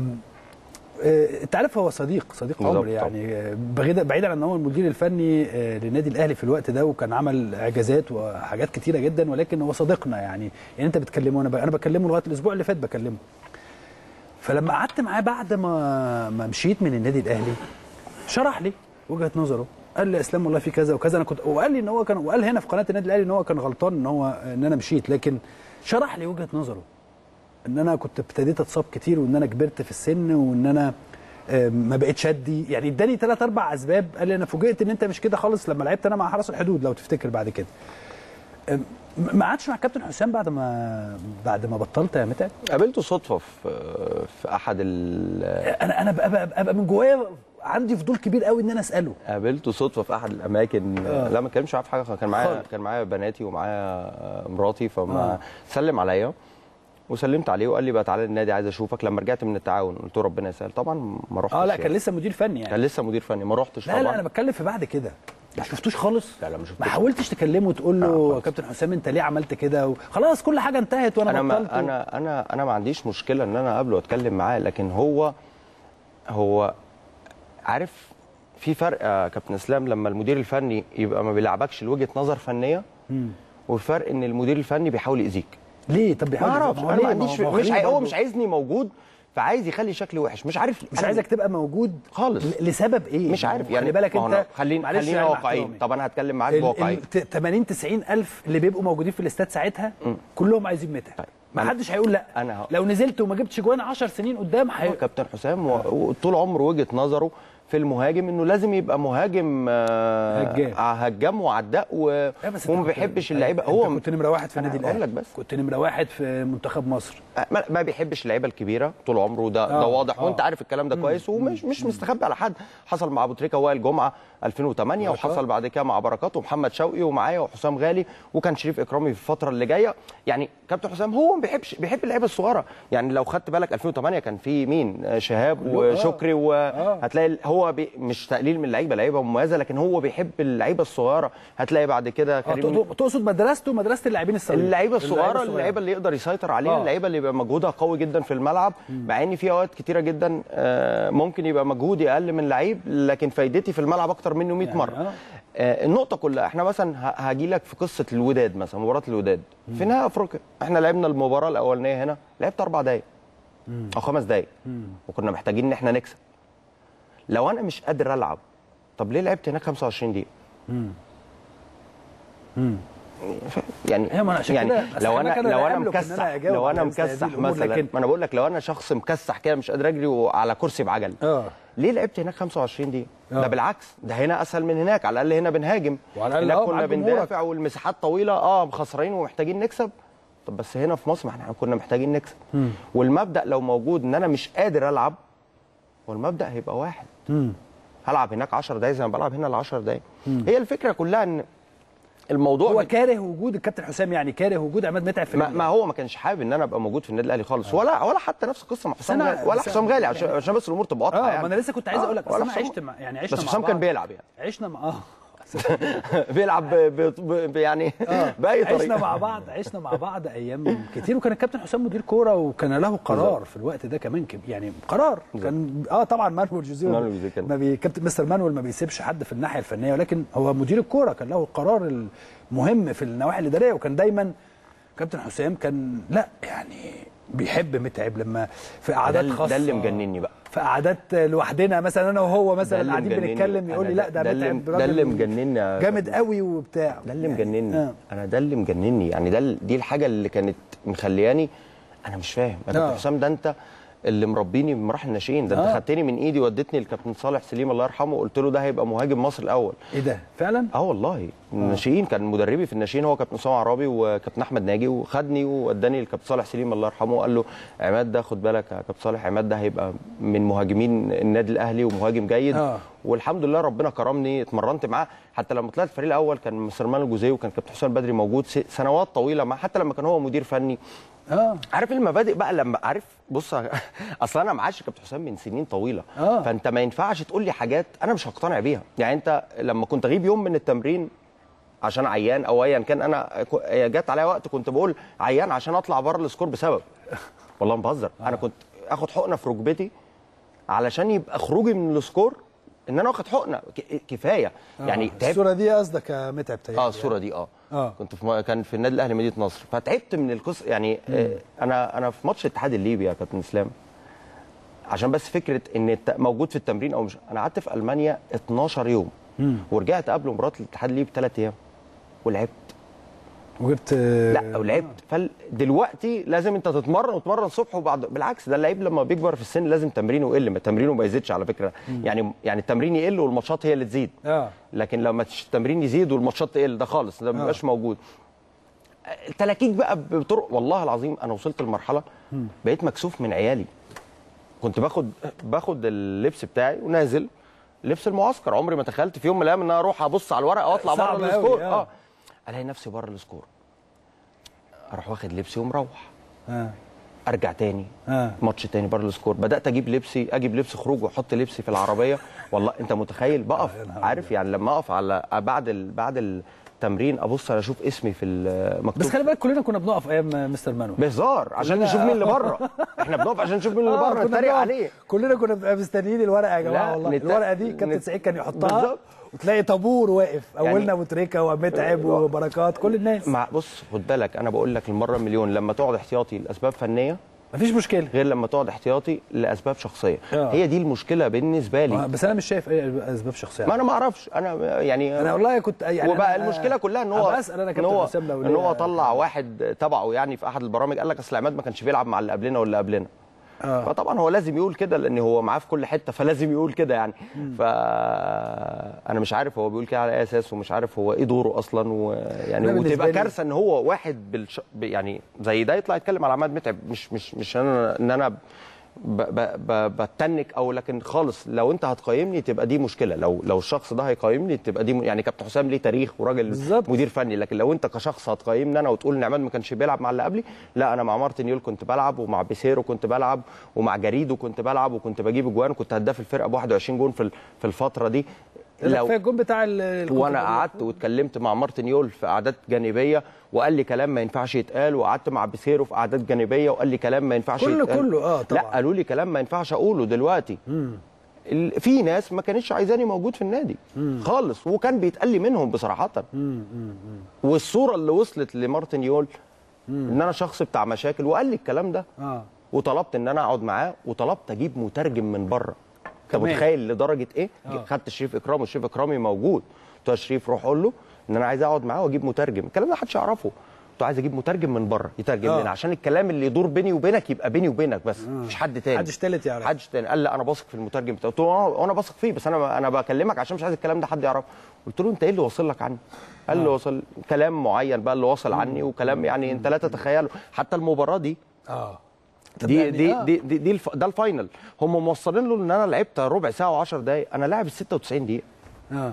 انت عارف هو صديق صديق عمري يعني، بعيدا عن ان هو المدير الفني للنادي الاهلي في الوقت ده وكان عمل اعجازات وحاجات كتيره جدا، ولكن هو صديقنا يعني. يعني انت بتكلمه انا انا بكلمه لغايه الاسبوع اللي فات بكلمه. فلما قعدت معاه بعد ما ما مشيت من النادي الاهلي شرح لي وجهه نظره. قال لي اسلام والله في كذا وكذا. انا كنت وقال لي ان هو كان وقال هنا في قناه النادي الاهلي ان هو كان غلطان ان هو ان انا مشيت، لكن شرح لي وجهه نظره ان انا كنت ابتديت اتصاب كتير وان انا كبرت في السن وان انا ما بقتش ادي. يعني اداني ثلاث اربع اسباب. قال لي انا فوجئت ان انت مش كده خالص لما لعبت انا مع حرس الحدود لو تفتكر بعد كده. ما قعدتش مع الكابتن حسام بعد ما بعد ما بطلت يا متعب؟ قابلته صدفه في في احد ال انا انا ابقى, أبقى من جوايا عندي فضول كبير قوي ان انا اساله. قابلته صدفه في احد الاماكن. آه. لا ما اتكلمش معاه في حاجه، كان معايا كان معايا بناتي ومعايا مراتي فما آه. سلم عليا وسلمت عليه وقال لي بقى تعالى النادي عايز اشوفك. لما رجعت من التعاون قلت له ربنا يسهل. طبعا ما رحتش. اه لا كان لسه مدير فني يعني. كان لسه مدير فني ما رحتش. لا طبعا لا انا بتكلم في بعد كده. ما شفتوش خالص؟ لا لا ما شفتوش. ما حاولتش تكلمه وتقول له يا كابتن حسام انت ليه عملت كده؟ خلاص كل حاجه انتهت وانا أنا بطلت. ما انا انا انا ما عنديش مشكله ان انا اقابله واتكلم معاه، لكن هو هو عارف في فرق يا كابتن اسلام لما المدير الفني يبقى ما بيلعبكش لوجهه نظر فنيه امم والفرق ان المدير الفني بيحاول يأذيك. ليه؟ طب بيحاول ما اعرفش. انا ما عنديش مش عاي... هو مش عايزني موجود فعايز يخلي شكلي وحش. مش عارف مش عايزك تبقى موجود خالص. لسبب ايه؟ مش عارف يعني. خلي بالك انت خلينا خلينا واقعيين. طب انا هتكلم معاك بواقعيه. ثمانين تسعين الف اللي بيبقوا موجودين في الاستاد ساعتها م. كلهم عايزين متعب. طيب. ما حدش هيقول لا. أنا لو نزلت وما جبتش جوان عشر سنين قدام حي... كابتن حسام وطول عمره وجهه نظره في المهاجم انه لازم يبقى مهاجم هجام هجام وعداء و... وما بيحبش اللعيبه. هو كنت نمره واحد في النادي الاهلي. بس كنت نمره واحد في منتخب مصر. ما, ما بيحبش اللعيبه الكبيره طول عمره. ده آه. ده واضح آه. وانت عارف الكلام ده كويس ومش مش مستخبي على حد. حصل مع ابو تريكه ووائل جمعه ألفين وثمانية وحصل بعد كده مع بركات ومحمد شوقي ومعايا وحسام غالي وكان شريف اكرامي في الفتره اللي جايه. يعني كابتن حسام هو ما بيحبش بيحب اللعيبه الصغيره. يعني لو خدت بالك ألفين وثمانية كان في مين؟ شهاب وشكري وهتلاقي هو بي مش تقليل من اللعيبه، لعيبه مميزه، لكن هو بيحب اللعيبه الصغيره. هتلاقي بعد كده كريم آه تقصد مدرسته مدرسه اللاعبين الصغيرين، اللعيبه الصغيره، اللعيبه اللي يقدر يسيطر عليها، اللعيبه اللي يبقى مجهودها قوي جدا في الملعب. مع ان في اوقات كتيره جدا ممكن يبقى مجهودي اقل من لعيب لكن فايدتي في الملعب اكتر منه مية مره. يعني آه النقطه كلها احنا مثلا هاجي لك في قصه الوداد مثلا، مباراه الوداد مم. في نهائي افريقيا احنا لعبنا المباراه الاولانيه هنا لعبت اربع دقائق او خمس دقائق وكنا محتاجين ان احنا نكسب. لو انا مش قادر العب طب ليه لعبت هناك خمسة وعشرين دقيقه؟ امم امم يعني يعني لو انا لو انا مكسح لو انا مكسح مثلا، ما انا بقول لك لو انا شخص مكسح كده مش قادر اجري على كرسي بعجل اه ليه لعبت هناك خمسة وعشرين دقيقه؟ ده بالعكس، ده هنا اسهل من هناك. على الاقل هنا بنهاجم هناك كنا بندافع والمساحات طويله اه خسرانين ومحتاجين نكسب. طب بس هنا في مصر احنا كنا محتاجين نكسب. مم. والمبدا لو موجود ان انا مش قادر العب والمبدا هيبقى واحد. مم. هلعب هناك عشر دقايق زي ما بلعب هنا ال عشر دقايق. هي الفكره كلها ان الموضوع هو كاره وجود الكابتن حسام، يعني كاره وجود عماد متعب في ما, ما هو ما كانش حابب ان انا ابقى موجود في النادي الاهلي خالص. آه. ولا ولا حتى نفس القصه مع حسام غالي ولا حسام غالي عشان يعني عشان بس الامور تبقى واضحه. اه يعني ما انا لسه كنت عايز اقول لك اصل انا عشت مع يعني عشنا بس حسام كان بيلعب يعني عشنا مع اه بيلعب ب... ب... ب... يعني آه. باي طريقه. عشنا مع بعض عشنا مع بعض ايام كتير، وكان الكابتن حسام مدير كوره وكان له قرار في الوقت ده كمان يعني قرار كان اه طبعا مانويل جوزيه ما بي كابتن مستر مانويل ما بيسيبش حد في الناحيه الفنيه، ولكن هو مدير الكوره كان له القرار المهم في النواحي الاداريه. وكان دايما كابتن حسام كان لا يعني بيحب متعب لما في ده قعدات ال- خاصه، ده اللي مجنني بقى. في قعدات لوحدنا مثلا انا وهو ده مثلا اللي قاعدين مجنني. بنتكلم يقول لي أنا لا ده ده اللي- متعب ده اللي راجل مجنني يا جامد كابتن. قوي وبتاع، ده اللي يعني مجنني. آه. انا ده اللي مجنني يعني، ده ال- دي الحاجه اللي كانت مخلياني انا مش فاهم. انا آه. كابتن حسام ده انت اللي مربيني بمراحل الناشئين، ده انت آه. خدتني من ايدي وديتني للكابتن صالح سليم الله يرحمه، قلت له ده هيبقى مهاجم مصر الاول. ايه ده فعلا؟ اه والله الناشئين كان مدربي في الناشئين هو كابتن اسامه عرابي وكابتن احمد ناجي، وخدني ووداني للكابتن صالح سليم الله يرحمه، قال له عماد ده خد بالك يا كابتن صالح، عماد ده هيبقى من مهاجمين النادي الاهلي ومهاجم جيد. آه. والحمد لله ربنا كرمني، اتمرنت معاه حتى لما طلعت الفريق الاول، كان مستر مان الجوزيه وكان كابتن حسام بدري موجود س- سنوات طويله معاه، حتى لما كان هو مدير فني. اه عارف المبادئ بقى لما عارف بص اصل انا معاش كابتن حسام من سنين طويله. آه. فانت ما ينفعش تقول لي حاجات انا مش هقتنع بيها. يعني انت لما كنت اغيب يوم من التمرين عشان عيان او ايا كان، انا ك- جت عليا وقت كنت بقول عيان عشان اطلع بره السكور بسبب، والله ما بهزر. آه. انا كنت اخد حقنه في ركبتي علشان يبقى خروجي من السكور ان انا واخد حقنه ك- كفايه. آه. يعني تعبت. الصوره دي قصدك يا متعب تهيألي اه الصوره دي اه آه. كنت في م... كان في النادي الاهلي مدينه نصر، فتعبت من القصه يعني. آه انا انا في ماتش الاتحاد الليبي يا كابتن اسلام، عشان بس فكره ان الت... موجود في التمرين او مش، انا قعدت في المانيا اتناشر يوم مم. ورجعت قبل مباراه الاتحاد الليبي بثلاث ايام ولعبت. وجبت لا ولعبت. فدلوقتي لازم انت تتمرن وتتمرن الصبح وبعد، بالعكس ده اللعيب لما بيكبر في السن لازم تمرينه يقل، ما تمرينه ما يزيدش على فكره. يعني يعني التمرين يقل والماتشات هي اللي تزيد. اه لكن لما التمرين يزيد والماتشات تقل ده خالص ده ما بيبقاش موجود. التلاكيك بقى بطرق، والله العظيم انا وصلت لمرحله بقيت مكسوف من عيالي. كنت باخد باخد اللبس بتاعي ونازل لبس المعسكر، عمري ما تخيلت في يوم من الايام ان انا اروح ابص على الورقه واطلع بره صعب أوي، السكور. آه. اه الاقي نفسي بره السكور، اروح واخد لبسي ومروح، اه ارجع تاني آه. ماتش تاني بره السكور. بدات اجيب لبسي اجيب لبس خروج واحط لبسي في العربيه. والله انت متخيل بقف يا نهار عارف يعني لما اقف على بعد ال... بعد التمرين ابص على اشوف اسمي في المكتوب. بس خلي بالك كلنا كنا بنقف ايام مستر مانويل بهزار عشان كلنا- نشوف مين اللي بره. احنا بنقف عشان نشوف مين اللي آه، بره كنا نتريق بنقف. عليه. كلنا كنا بنبقى مستنيين الورقه يا جماعه، لا، والله نت- الورقه دي كابتن نت- سعيد كان يحطها بالظبط. وتلاقي طابور واقف، يعني- اولنا ابو تريكه ومتعب وبركات كل الناس. مع بص خد بالك انا بقول لك المره مليون، لما تقعد احتياطي لاسباب فنيه مفيش مشكله، غير لما تقعد احتياطي لاسباب شخصيه. آه. هي دي المشكله بالنسبه لي. بس انا مش شايف اي اسباب شخصيه. ما انا ما اعرفش انا يعني انا والله كنت يعني وبقى أنا- المشكله كلها ان هو بسال انا ان كابتن هو حسام لو ان هو طلع واحد تبعه يعني في احد البرامج قال لك اصل عماد ما كانش بيلعب مع اللي قبلنا واللي قبلنا. آه. فطبعا هو لازم يقول كده لان هو معاه في كل حته فلازم يقول كده يعني. فانا مش عارف هو بيقول كده على اي اساس ومش عارف هو ايه دوره اصلا، ويعني أنا بالنسبة وتبقى لي- كارثه ان هو واحد بالش... يعني زي ده يطلع يتكلم على عماد متعب. مش مش مش انا ان انا ب... ب... ب... بتنك او لكن خالص لو انت هتقيمني تبقى دي مشكله. لو لو الشخص ده هيقيمني تبقى دي م... يعني كابتن حسام ليه تاريخ وراجل بالظبط. مدير فني، لكن لو انت كشخص هتقيمني انا وتقول ان عماد ما كانش بيلعب مع اللي قبلي، لا انا مع مارتن يول كنت بلعب ومع بيسيرو كنت بلعب ومع جريدو كنت بلعب وكنت بجيب اجوان وكنت هداف الفرقه ب واحد وعشرين جون في في الفتره دي. لو في الجون بتاع ال- وانا قعدت واتكلمت مع مارتن يول في قعدات جانبيه وقال لي كلام ما ينفعش يتقال، وقعدت مع بيسيرو في قعدات جانبيه وقال لي كلام ما ينفعش كله يتقال. كله اه طبعا. لا قالوا لي كلام ما ينفعش اقوله دلوقتي. ال- في ناس ما كانتش عايزاني موجود في النادي مم. خالص، وكان بيتقال لي منهم بصراحه. مم. والصوره اللي وصلت لمارتن يول مم. ان انا شخص بتاع مشاكل، وقال لي الكلام ده. اه وطلبت ان انا اقعد معاه وطلبت اجيب مترجم من بره. انت كمان. متخيل لدرجه ايه؟ آه. خدت شريف اكرام وشريف اكرامي موجود، قلت له يا شريف روح قول له ان انا عايز اقعد معاه واجيب مترجم. الكلام ده محدش يعرفه. قلت له عايز اجيب مترجم من بره يترجم آه. لنا عشان الكلام اللي يدور بيني وبينك يبقى بيني وبينك بس، آه. مش حد تاني. محدش تالت يعرف. محدش تاني. قال لا انا باثق في المترجم بتاعه. قلت له اه وانا باثق فيه، بس انا انا بكلمك عشان مش عايز الكلام ده حد يعرفه. قلت له انت ايه اللي واصل لك عني؟ قال لي وصل كلام معين بقى اللي وصل عني، وكلام يعني انت لا تتخيله. حتى المباراه دي اه دي دي, آه. دي دي دي الف... ده الفاينل. هم موصلين له ان انا لعبت ربع ساعه و10 دقائق، انا لاعب ستة وتسعين دقيقه. اه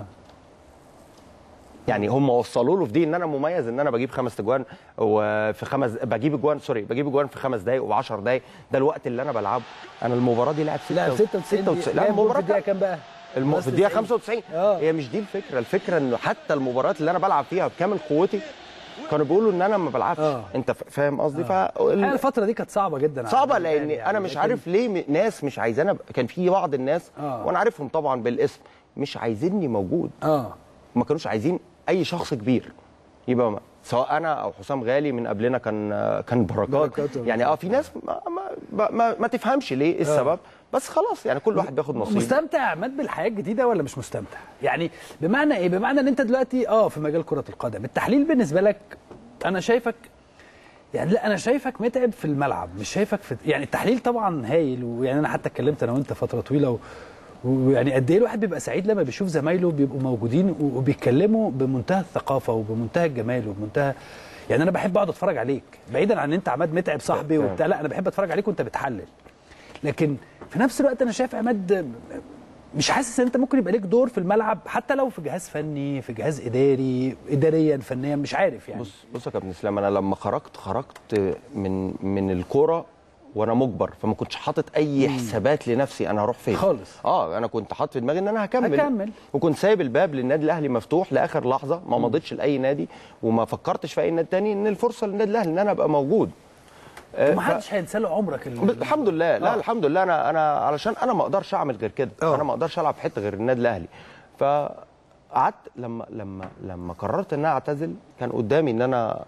يعني هم وصلوا له في دي ان انا مميز، ان انا بجيب خمس اجوان وفي خمس بجيب اجوان سوري بجيب اجوان في خمس دقائق وعشر دقائق. ده الوقت اللي انا بلعبه. انا المباراه دي لعب لا ستة وتسعين دقيقة. لا المباراه في الدقيقه كام بقى؟ الم... في الدقيقه خمسة وتسعين. آه. هي مش دي الفكره، الفكره انه حتى المباريات اللي انا بلعب فيها بكامل قوتي كانوا بيقولوا ان انا ما بلعبش. آه. انت فاهم قصدي؟ آه. ف الفتره دي كانت صعبه جدا صعبه لان يعني انا مش عارف ليه م... ناس مش عايزانا. كان في بعض الناس آه. وانا عارفهم طبعا بالاسم مش عايزيني موجود. اه ما كانوش عايزين اي شخص كبير يبقى سواء انا او حسام غالي من قبلنا كان كان بركات يعني. اه في ناس ما ما, ما, ما تفهمش ليه ايه السبب، بس خلاص يعني كل واحد بياخد نصيبه. مستمتع يا عماد بالحياه الجديده ولا مش مستمتع؟ يعني بمعنى ايه؟ بمعنى ان انت دلوقتي اه في مجال كره القدم، التحليل بالنسبه لك انا شايفك يعني، لا انا شايفك متعب في الملعب، مش شايفك في يعني التحليل طبعا هايل، ويعني انا حتى اتكلمت انا وانت فتره طويله و... ويعني قد ايه الواحد بيبقى سعيد لما بيشوف زمايله بيبقوا موجودين وبيتكلموا بمنتهى الثقافه وبمنتهى الجمال وبمنتهى يعني. انا بحب اقعد اتفرج عليك بعيدا عن ان انت عماد متعب صاحبي وبتاع، لا انا بحب اتفرج عليك وانت بتحلل. لكن في نفس الوقت انا شايف عماد مش حاسس ان انت ممكن يبقى ليك دور في الملعب، حتى لو في جهاز فني، في جهاز اداري، اداريا فنيا، مش عارف يعني. بص بص يا كابتن اسلام، انا لما خرجت خرجت من من الكوره وانا مجبر، فما كنتش حاطط اي حسابات لنفسي انا هروح فين خالص. اه انا كنت حاطط في دماغي ان انا هكمل هكمل وكنت سايب الباب للنادي الاهلي مفتوح لاخر لحظه، ما مضيتش لاي نادي وما فكرتش في اي نادي تاني، ان الفرصه للنادي الاهلي ان انا ابقى موجود. ومحدش ف... هينسى له عمرك ال... الحمد لله. لا آه. الحمد لله، انا انا علشان انا ما اقدرش اعمل غير كده. أوه. انا ما اقدرش العب في حته غير النادي الاهلي. فقعدت لما لما لما قررت ان انا اعتزل، كان قدامي ان انا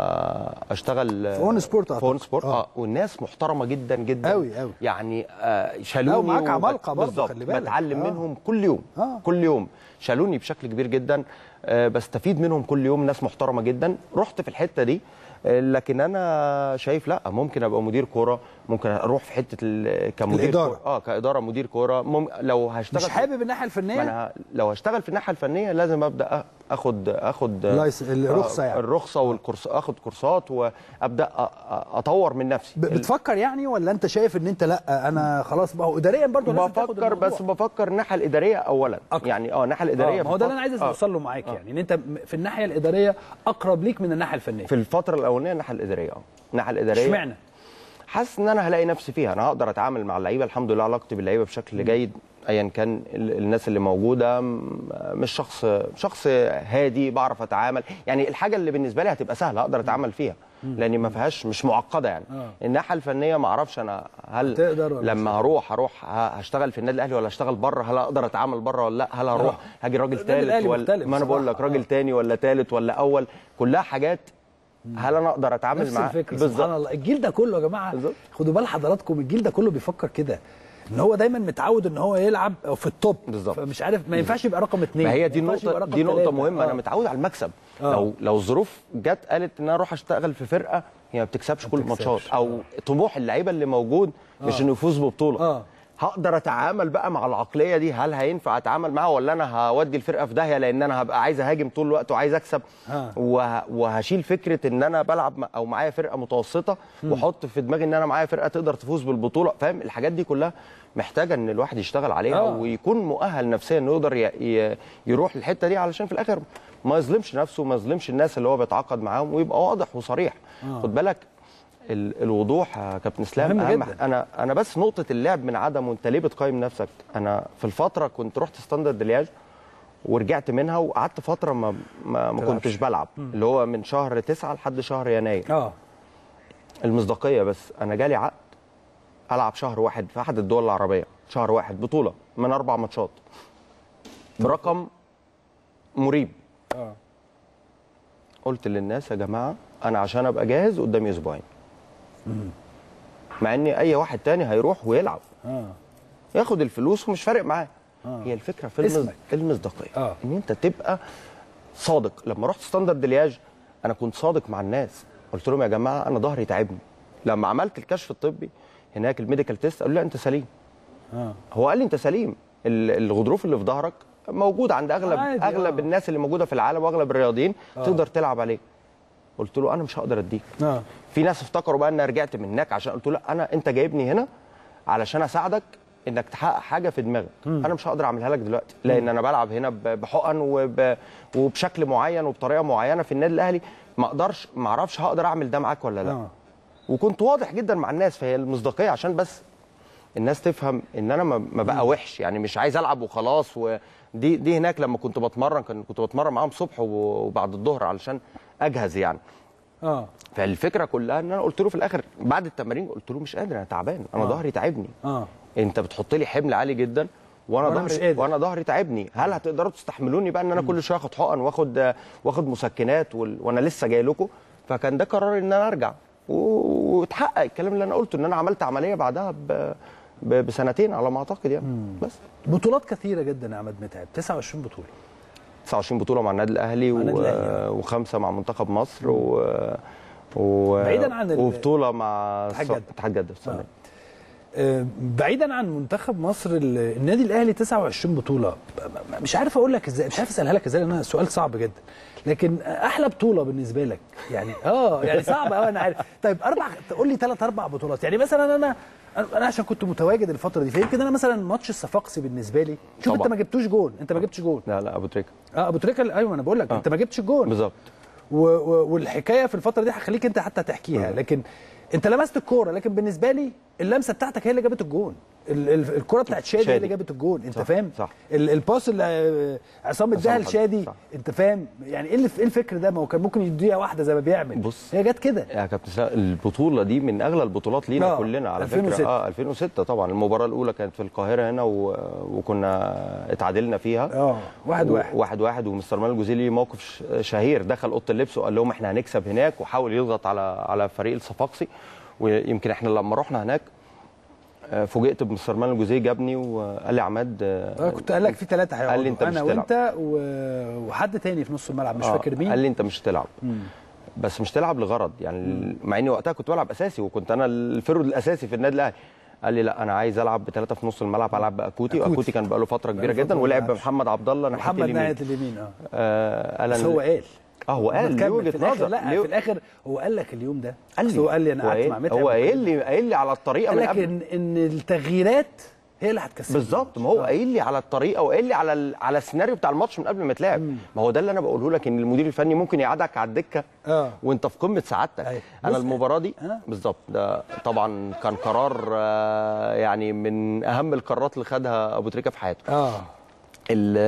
اشتغل في اون سبورت. في اون سبورت اه والناس محترمه جدا جدا قوي قوي يعني. آه شالوني ومعاك عمالقه برضه، خلي بالك بتعلم آه. منهم كل يوم آه. كل يوم شالوني بشكل كبير جدا. آه بستفيد منهم كل يوم، ناس محترمه جدا. رحت في الحته دي، لكن انا شايف لا، ممكن ابقى مدير كوره، ممكن اروح في حته كمدير الإدارة. كوره اه كاداره مدير كوره. مم... لو هشتغل مش حابب الناحيه الفنيه، أنا لو هشتغل في الناحيه الفنيه لازم ابدا اخد اخد الرخصه يعني الرخصه والكورس، اخد كورسات وابدا اطور من نفسي. بتفكر يعني، ولا انت شايف ان انت لا انا خلاص بقى اداريا برضه لازم تاخد بفكر، بس بفكر الناحيه الاداريه اولا أكتر. يعني اه الناحيه الاداريه آه ما هو ده اللي انا عايز اوصل له معاك. آه. يعني ان انت في الناحيه الاداريه اقرب ليك من الناحيه الفنيه في الفتره الاولانيه. الناحيه الاداريه اه الناحيه الاداريه اشمعنى؟ حاسس ان انا هلاقي نفسي فيها، انا هقدر اتعامل مع اللعيبه. الحمد لله علاقتي باللعيبه بشكل جيد، ايا كان الناس اللي موجوده. مش شخص شخص هادي، بعرف اتعامل يعني. الحاجه اللي بالنسبه لي هتبقى سهله اقدر اتعامل فيها، لان ما فيهاش مش معقده يعني. آه. الناحيه الفنيه ما اعرفش انا هل لما هروح هروح هشتغل في النادي الاهلي ولا هشتغل بره، هل اقدر اتعامل بره ولا لا، هل هروح هاجي راجل ثالث ولا ما انا بقول لك راجل ثاني ولا ثالث ولا اول، كلها حاجات هل انا اقدر اتعامل معاه. سبحان الله، الجيل ده كله يا جماعه بالزبط. خدوا بال حضراتكم، الجيل ده كله بيفكر كده، ان هو دايما متعود ان هو يلعب في التوب بالظبط، فمش عارف ما ينفعش يبقى رقم اثنين. ما هي دي نقطه دي نقطه مهمه. آه. انا متعود على المكسب. آه. لو لو الظروف جت قالت ان انا اروح اشتغل في فرقه هي ما بتكسبش كل الماتشات، او آه. طموح اللعيبه اللي موجود مش آه. انه يفوز ببطوله. آه. هقدر اتعامل بقى مع العقليه دي، هل هينفع اتعامل معاها ولا انا هودي الفرقه في داهيه، لان انا هبقى عايز اهاجم طول الوقت وعايز اكسب. وه... وهشيل فكره ان انا بلعب او معايا فرقه متوسطه واحط في دماغي ان انا معايا فرقه تقدر تفوز بالبطوله. فاهم؟ الحاجات دي كلها محتاجه ان الواحد يشتغل عليها آه. ويكون مؤهل نفسيا انه يقدر ي... ي... يروح للحته دي، علشان في الاخر ما يظلمش نفسه وما يظلمش الناس اللي هو بيتعاقد معاهم، ويبقى واضح وصريح. آه. خد بالك الوضوح يا كابتن اسلام اهم. انا انا بس نقطه اللعب من عدم، وانت ليه بتقيم نفسك؟ انا في الفتره كنت رحت ستاندرد لياج ورجعت منها، وقعدت فتره ما ما, ما كنتش بلعب، م. اللي هو من شهر تسعة لحد شهر يناير. اه المصداقيه بس، انا جالي عقد العب شهر واحد في احد الدول العربيه، شهر واحد بطوله من اربع ماتشات برقم مريب. اه قلت للناس يا جماعه انا عشان ابقى جاهز قدامي اسبوعين، مع ان اي واحد تاني هيروح ويلعب آه. ياخد الفلوس ومش فارق معاه. آه. هي الفكره في المز... المصداقيه. آه. ان انت تبقى صادق. لما رحت ستاندرد لياج انا كنت صادق مع الناس، قلت لهم يا جماعه انا ظهري تعبني. لما عملت الكشف الطبي هناك الميديكال تيست قالوا لا انت سليم. آه. هو قال لي انت سليم، الغضروف اللي في ظهرك موجود عند اغلب اغلب آه. الناس اللي موجوده في العالم واغلب الرياضيين. آه. تقدر تلعب عليه. قلت له انا مش هقدر اديك. آه. في ناس افتكروا بقى ان انا رجعت من هناك عشان، قلت له لا، انا انت جايبني هنا علشان اساعدك انك تحقق حاجه في دماغك. م. انا مش هقدر اعملها لك دلوقتي، لان انا بلعب هنا بحقن وب... وبشكل معين وبطريقه معينه في النادي الاهلي، ما اقدرش ما اعرفش هقدر اعمل ده معاك ولا لا. آه. وكنت واضح جدا مع الناس، فهي المصداقيه عشان بس الناس تفهم ان انا ما بقى وحش يعني، مش عايز العب وخلاص. ودي دي هناك لما كنت بتمرن كنت بتمرن معاهم صبح وبعد الظهر علشان اجهز يعني. اه فالفكره كلها ان انا قلت له في الاخر بعد التمارين، قلت له مش قادر، انا تعبان، انا ظهري تعبني. اه انت بتحط لي حمل عالي جدا وانا وأنا مش ظهري قادر. وانا ظهري تعبني. هل هتقدروا تستحملوني بقى ان انا كل شويه اخد حقن واخد واخد مسكنات وال... وانا لسه جاي لكم؟ فكان ده قرار ان انا ارجع و- واتحقق الكلام اللي انا قلته، ان انا عملت عمليه بعدها ب... ب... بسنتين على ما اعتقد يعني. بس بطولات كثيره جدا يا عماد متعب، تسعة وعشرين بطوله. تسعة وعشرين بطوله مع النادي الاهلي مع النادي و... الأهلي. وخمسه مع منتخب مصر و... و... بعيداً عن ال- وبطوله مع اتحاد الس- جدة. اتحاد جده في السعوديه. آه، بعيدا عن منتخب مصر، ال- النادي الاهلي تسعة وعشرين بطوله. ب- ب- مش عارف اقول لك ازاي، مش عارف اسالها لك ازاي لانها سؤال صعب جدا، لكن احلى بطوله بالنسبه لك يعني اه يعني صعب قوي انا عارف. طيب اربع، تقول لي ثلاث اربع بطولات يعني. مثلا انا انا عشان كنت متواجد الفتره دي، فيمكن انا مثلا ماتش الصفاقسي بالنسبه لي، شوف طبعا. انت ما جبتوش جون، انت ما جبتش جون. لا لا ابو تريكه اه ابو تريكه، ايوه انا بقول لك آه. انت ما جبتش جون بالظبط. و- و- والحكايه في الفتره دي هخليك انت حتى تحكيها، لكن انت لمست الكوره، لكن بالنسبه لي اللمسه بتاعتك هي اللي جابت الجون. ال- ال- الكره بتاعت شادي هي شادي. اللي جابت الجون، انت صح، فاهم؟ صح. ال- الباس اللي آه، عصام اداها عصام لشادي، صح. انت فاهم؟ يعني ايه اللي- ايه الفكر ده؟ ما هو كان ممكن يديها واحده زي ما بيعمل. بص. هي جت كده. يا كابتن سا- البطوله دي من اغلى البطولات لينا آه، كلنا على ألفين وستة. فكره. اه ألفين وستة طبعا. المباراه الاولى كانت في القاهره هنا و... وكنا اتعادلنا فيها اه واحد واحد واحد واحد ومستر مال الجوزيلي موقف ش- شهير، دخل اوضه اللبس وقال لهم احنا هنكسب هناك، وحاول يضغط على على فريق الصفاقسي. ويمكن احنا لما رحنا هناك آه، فوجئت بمستر مان الجوزيه، جابني وقال لي عماد اه كنت قال لك في ثلاثه هيقعدوا، قال لي انت مش انا تلعب. وانت و- وحد تاني في نص الملعب مش آه، فاكر مين. قال لي انت مش هتلعب. بس مش تلعب لغرض يعني، مع اني وقتها كنت بلعب اساسي وكنت انا الفرود الاساسي في النادي الاهلي. قال لي لا انا عايز العب بثلاثه في نص الملعب، العب باكوتي. أكوتي. واكوتي كان بقى له فتره كبيره بقاله جدا، فترة ولعب ما بيلعبش. بمحمد عبد الله ناحيه محمد اليمين. ناحيه اليمين اه آه قال بس أنا- هو قال اه هو قال ليه كمل وجهه في الآخر. نظر. لا ليه- في الاخر هو قال لك اليوم ده، قال أصل لي هو قال لي انا هو قعدت قايل- مع متعب هو وكلمته. قايل لي قايل لي على الطريقه قال من لك قبل. ان ان التغييرات هي اللي هتكسبنا. بالظبط، ما هو قايل لي على الطريقه وقايل لي على ال- على السيناريو بتاع الماتش من قبل ما يتلعب. ما هو ده اللي انا بقوله لك، ان المدير الفني ممكن يقعدك على الدكه اه وانت في قمه سعادتك. أيوة. انا بص- المباراه دي آه. بالظبط، ده طبعا كان قرار آه، يعني من اهم القرارات اللي خدها ابو تريكه في حياته. اه ال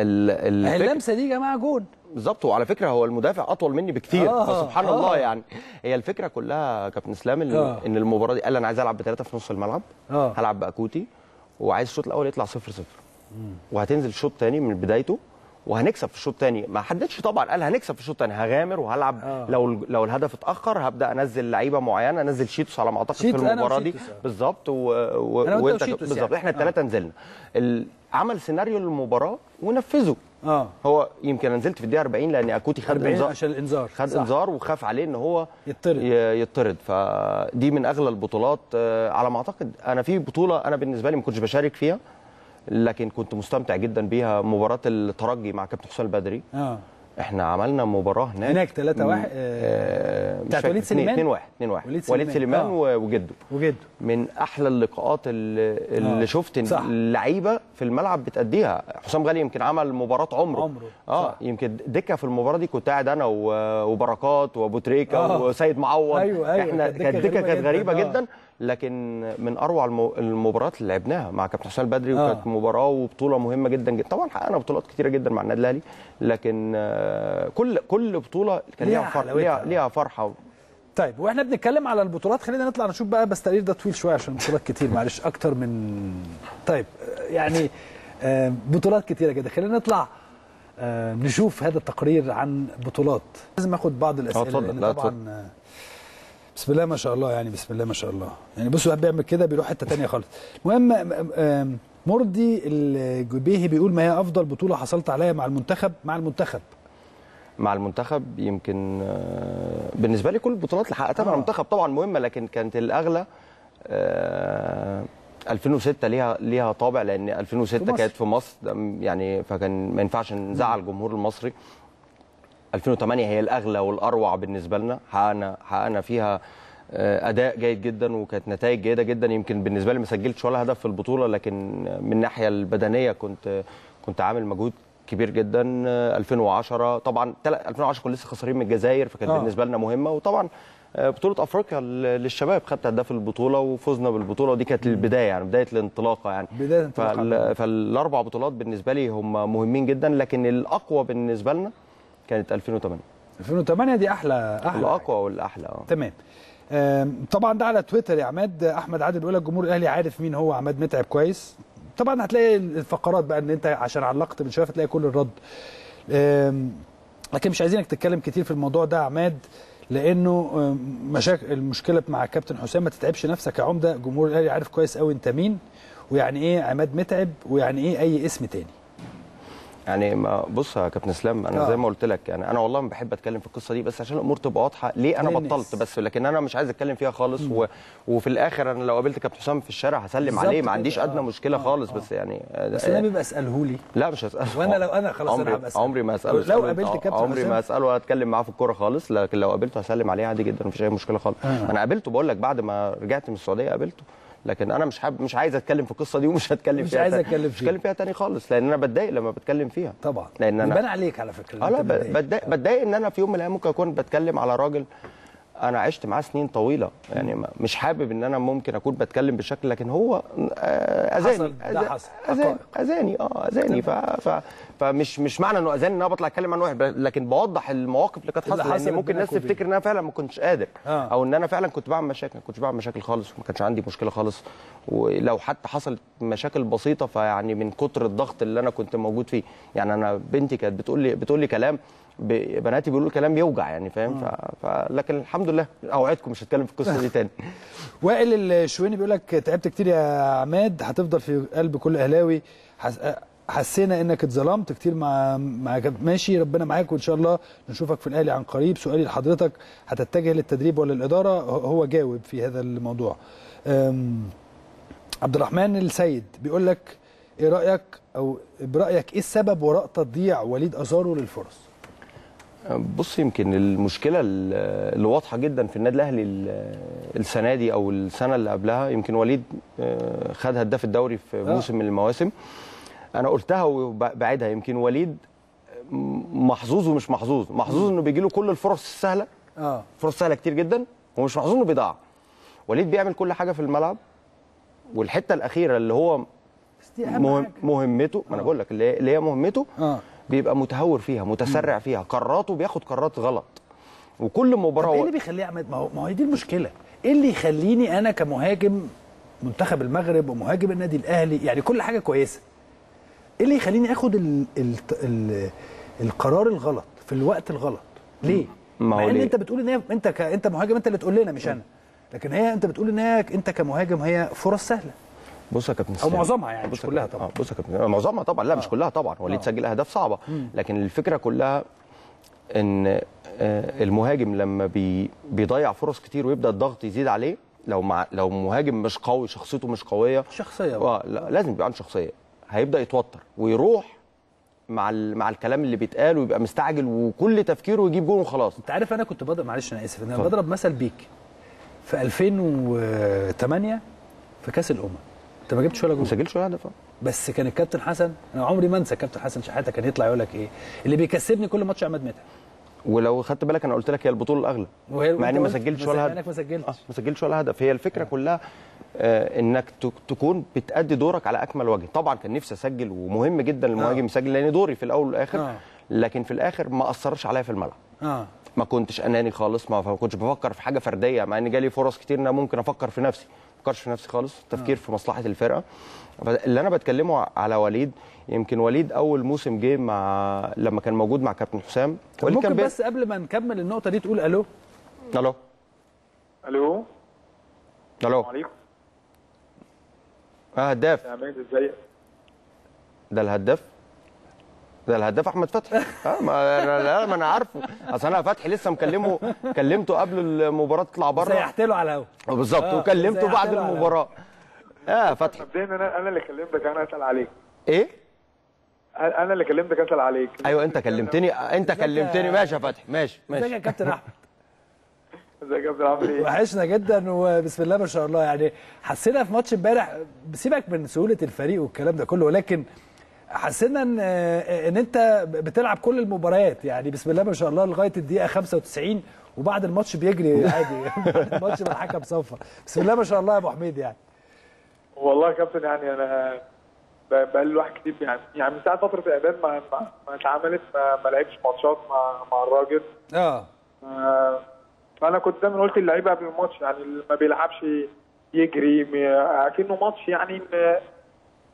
ال هي الفكر- اللمسه دي يا جماعه جون. بالظبط. وعلى فكره هو المدافع اطول مني بكتير. آه، فسبحان آه. الله يعني. هي الفكره كلها يا كابتن اسلام ان, آه. إن المباراه دي قال انا عايز العب بثلاثه في نص الملعب. آه. هلعب باكوتي، وعايز الشوط الاول يطلع صفر صفر، وهتنزل الشوط الثاني من بدايته وهنكسب في الشوط الثاني. ما حددش طبعا، قال هنكسب في الشوط الثاني، هغامر وهلعب. آه. لو لو الهدف اتاخر هبدا انزل لعيبه معينه، انزل شيتوس على ما اعتقد في شيتوس، أنا المباراه دي. وشيتوس، آه. بالظبط و... و... أنا وأنت وانت وشيتوس بالظبط يعني. احنا آه. الثلاثه نزلنا. ال... عمل سيناريو للمباراه ونفذه. اه هو يمكن أنا نزلت في الدقيقه أربعين لان اكوتي خد أربعين انذار، عشان الانذار خد صح. انذار وخاف عليه ان هو يطرد. ي- يطرد. فدي من اغلى البطولات آه، على ما اعتقد. انا في بطوله انا بالنسبه لي ما كنتش بشارك فيها، لكن كنت مستمتع جدا بيها، مباراه الترجي مع كابتن حسام البدري. اه احنا عملنا مباراه هناك هناك ثلاثة واحد آه، مش بتاعت فاكر. وليد سليمان؟ اتنين واحد اتنين واحد وليد وليد سليمان. سليمان آه. و- وجده. وجده من احلى اللقاءات اللي, اللي آه. شفت صح. اللعيبه في الملعب بتأديها. حسام غالي يمكن عمل مباراه عمره عمره. اه صح. يمكن دكه في المباراه دي كنت قاعد انا و- وبركات وابو تريكه آه. وسيد معوض. أيوة، أيوة. احنا كانت دكة كانت دكه غريبة كانت جداً. غريبه آه. جدا، لكن من اروع الم- المباريات اللي لعبناها مع كابتن حسام البدري. آه. وكانت مباراه وبطوله مهمه جدا جدا. طبعا حققنا بطولات كتيره جدا مع النادي الاهلي، لكن آه، كل كل بطوله كان ليها ليها فر- حلاوتها. ليها ليها فرحه. طيب واحنا بنتكلم على البطولات، خلينا نطلع نشوف بقى، بس التقرير ده طويل شويه عشان بطولات كتير معلش اكتر من طيب يعني آه، بطولات كتيره كده. خلينا نطلع آه، نشوف هذا التقرير عن بطولات. لازم اخد بعض الاسئله اتفضل. لأن لا، طبعا اتفضل. آه، بسم الله ما شاء الله يعني بسم الله ما شاء الله يعني. بصوا بيعمل كده بيروح حته ثانيه خالص. المهم آه، آه، مرضي الجبيهي بيقول ما هي افضل بطوله حصلت عليها مع المنتخب مع المنتخب مع المنتخب؟ يمكن آه، بالنسبه لي كل البطولات اللي حققتها مع آه. المنتخب طبعا مهمه، لكن كانت الاغلى آه، ألفين وستة ليها ليها طابع، لان ألفين في وستة مصر. كانت في مصر ده م- يعني، فكان ما ينفعش نزعل الجمهور المصري. ألفين وثمانية هي الاغلى والاروع بالنسبه لنا، حققنا حققنا فيها آه، اداء جيد جدا وكانت نتائج جيده جدا. يمكن بالنسبه لي ما سجلتش ولا هدف في البطوله، لكن من الناحيه البدنيه كنت كنت عامل مجهود كبير جدا. آه، ألفين وعشرة طبعا تل- ألفين وعشرة كنا لسه خسرانين من الجزائر، فكانت آه. آه. بالنسبه لنا مهمه. وطبعا آه، بطوله افريقيا ل- للشباب خدت هداف البطوله وفزنا بالبطوله، ودي كانت البدايه يعني بدايه الانطلاقه يعني. بداية انطلاق فال... فالاربع بطولات بالنسبه لي هم مهمين جدا، لكن الاقوى بالنسبه لنا كانت ألفين وثمانية. ألفين وثمانية دي احلى احلى الاقوى والاحلى اه تمام. آم، طبعا ده على تويتر يا عماد. احمد عادل بيقول لك الجمهور الاهلي عارف مين هو عماد متعب كويس. طبعا هتلاقي الفقرات بقى ان انت عشان علقت من شويه فتلاقي كل الرد. لكن مش عايزينك تتكلم كتير في الموضوع ده يا عماد، لانه مشاكل المشكله مع الكابتن حسام. ما تتعبش نفسك يا عمده، جمهور الاهلي عارف كويس قوي انت مين، ويعني ايه عماد متعب، ويعني ايه اي اسم تاني. يعني ما بص يا كابتن اسلام، انا آه. زي ما قلت لك يعني انا والله ما بحب اتكلم في القصه دي، بس عشان الامور تبقى واضحه ليه انا بطلت بس، لكن انا مش عايز اتكلم فيها خالص. و... وفي الاخر انا لو قابلت كابتن حسام في الشارع هسلم عليه، ما عنديش ادنى آه. مشكله آه. خالص. آه. بس يعني بس انا بيبقى اساله لي. لا مش هساله، وانا لو انا خلاص عمري انا هساله. عمري ما اساله. لو قابلت كابتن حسام عمري ما اساله ولا اتكلم معاه في الكوره خالص، لكن لو قابلته هسلم عليه عادي جدا، مفيش اي مشكله خالص. آه. انا قابلته بقول لك بعد ما رجعت من السعوديه قابلته، لكن انا مش حابب مش عايز اتكلم في القصه دي ومش هتكلم مش فيها. مش عايز اتكلم فيها مش هتكلم فيها تاني خالص، لان انا بتضايق لما بتكلم فيها. طبعا لان انا يبان عليك على فكره. اه لا بتضايق بتضايق ان انا في يوم من الايام ممكن اكون بتكلم على راجل انا عشت معاه سنين طويله، يعني م. مش حابب ان انا ممكن اكون بتكلم بشكل، لكن هو اذاني اذاني اذاني اه اذاني ف... ف... فمش مش معنى انه اذاني ان انا بطلع اتكلم عن واحد، لكن بوضح المواقف اللي كانت حصلت، لان ممكن الناس تفتكر ان انا فعلا ما كنتش قادر آه. او ان انا فعلا كنت بعمل مشاكل. ما كنتش بعمل مشاكل خالص، وما كانش عندي مشكله خالص، ولو حتى حصلت مشاكل بسيطه فيعني من كتر الضغط اللي انا كنت موجود فيه. يعني انا بنتي كانت بتقول لي بتقول لي كلام، بناتي بيقولوا كلام يوجع يعني فاهم. ف... ف... لكن الحمد لله اوعدكم مش هتكلم في القصه دي تاني. وائل الشويني بيقول لك تعبت كتير يا عماد، هتفضل في قلب كل اهلاوي. حس... حسينا انك اتظلمت كتير مع مع ماشي، ربنا معاك وان شاء الله نشوفك في الاهلي عن قريب. سؤالي لحضرتك، هتتجه للتدريب ولا الاداره؟ هو جاوب في هذا الموضوع. أم... عبد الرحمن السيد بيقول لك ايه رايك او برايك ايه السبب وراء تضييع وليد ازارو للفرص؟ بص، يمكن المشكله اللي واضحه جدا في النادي الاهلي السنه دي او السنه اللي قبلها، يمكن وليد خد هداف الدوري في موسم من المواسم. انا قلتها وبعدها، يمكن وليد محظوظ ومش محظوظ. محظوظ انه بيجي له كل الفرص السهله، اه فرص سهله كتير جدا، ومش محظوظ انه بيضيع. وليد بيعمل كل حاجه في الملعب، والحته الاخيره اللي هو مهم مهمته، ما انا بقول لك اللي هي مهمته آه. بيبقى متهور فيها، متسرع فيها، قراراته بياخد قرارات غلط. وكل مباراه طب ايه اللي بيخليه يعمل؟ ما هو ما هي دي المشكله. ايه اللي يخليني انا كمهاجم منتخب المغرب ومهاجم النادي الاهلي، يعني كل حاجه كويسه، ايه اللي يخليني اخد ال ال ال القرار الغلط في الوقت الغلط؟ ليه؟ مع ان انت بتقول ان هي انت ك... انت مهاجم، انت اللي تقول لنا مش انا، لكن هي انت بتقول ان هي انت كمهاجم هي فرص سهله. بص يا كابتن، او معظمها يعني، مش كلها طبعا. بص يا كابتن، معظمها طبعا، لا آه. مش كلها طبعا. وليد آه. سجل اهداف صعبه، مم. لكن الفكره كلها ان المهاجم لما بي بيضيع فرص كتير ويبدا الضغط يزيد عليه، لو مع لو مهاجم مش قوي، شخصيته مش قويه، شخصيه اه لا لازم يبقى عنده شخصيه، هيبدا يتوتر ويروح مع مع الكلام اللي بيتقال، ويبقى مستعجل وكل تفكيره يجيب جول وخلاص. انت عارف انا كنت بضرب، معلش انا اسف، انا بضرب مثل بيك في ألفين وثمانية في كاس الامم، انت ما جبتش ولا جول، ما سجلتش ولا هدف، بس كان الكابتن حسن، انا عمري ما انسى الكابتن حسن شحاته، كان يطلع يقول لك ايه اللي بيكسبني كل ماتش عماد متعب. ولو خدت بالك انا قلت لك هي البطوله الاغلى، مع اني ما سجلتش ولا هدف. ما سجلتش آه ما سجلتش ولا هدف. هي الفكره آه. كلها آه انك تكون بتأدي دورك على اكمل وجه. طبعا كان نفسي اسجل، ومهم جدا المهاجم آه. يسجل، لان دوري في الاول والاخر آه. لكن في الاخر ما اثرش عليا في الملعب. اه ما كنتش اناني خالص، ما كنتش بفكر في حاجه فرديه، مع ان جالي فرص كتير ان انا ممكن افكر في نفسي، ما فكرش في نفسي خالص، تفكير آه. في مصلحه الفرقه. اللي انا بتكلمه على وليد، يمكن وليد اول موسم جه مع لما كان موجود مع كابتن حسام. ممكن كان بس قبل ما نكمل النقطه دي تقول الو. الو الو الو عليكم. اه هداف يا عماد ازيك؟ ده الهداف ده الهداف احمد فتحي. اه ما لا ما انا عارفه، اصل انا فتحي لسه مكلمه كلمته قبل المباراه تطلع بره، سيحت له على الهوا بالظبط آه. وكلمته بعد المباراه. اه فتحي مبدئيا انا انا اللي كلمتك، انا اسال عليك. ايه؟ انا اللي كلمتك اسال عليك. ايوه انت كلمتني، انت كلمتني. ماشي يا فتحي، ماشي ماشي. ازيك يا كابتن احمد؟ ازيك يا كابتن، عامل ايه؟ وحشنا جدا وبسم الله ما شاء الله. يعني حسينا في ماتش امبارح، سيبك من سهوله الفريق والكلام ده كله، ولكن حسينا ان ان انت بتلعب كل المباريات، يعني بسم الله ما شاء الله لغايه الدقيقه خمسة وتسعين، وبعد الماتش بيجري عادي. بعد الماتش الحكم صفر. بسم الله ما شاء الله يا ابو حميد. يعني والله يا كابتن، يعني انا بقى لي واحد كتير، يعني يعني من ساعه فتره الاعداد ما ما اتعملت، ما, ما لعبتش ماتشات مع مع الراجل. اه فانا كنت دايما قلت للعيبه قبل الماتش، يعني اللي ما بيلعبش يجري اكنه ماتش، يعني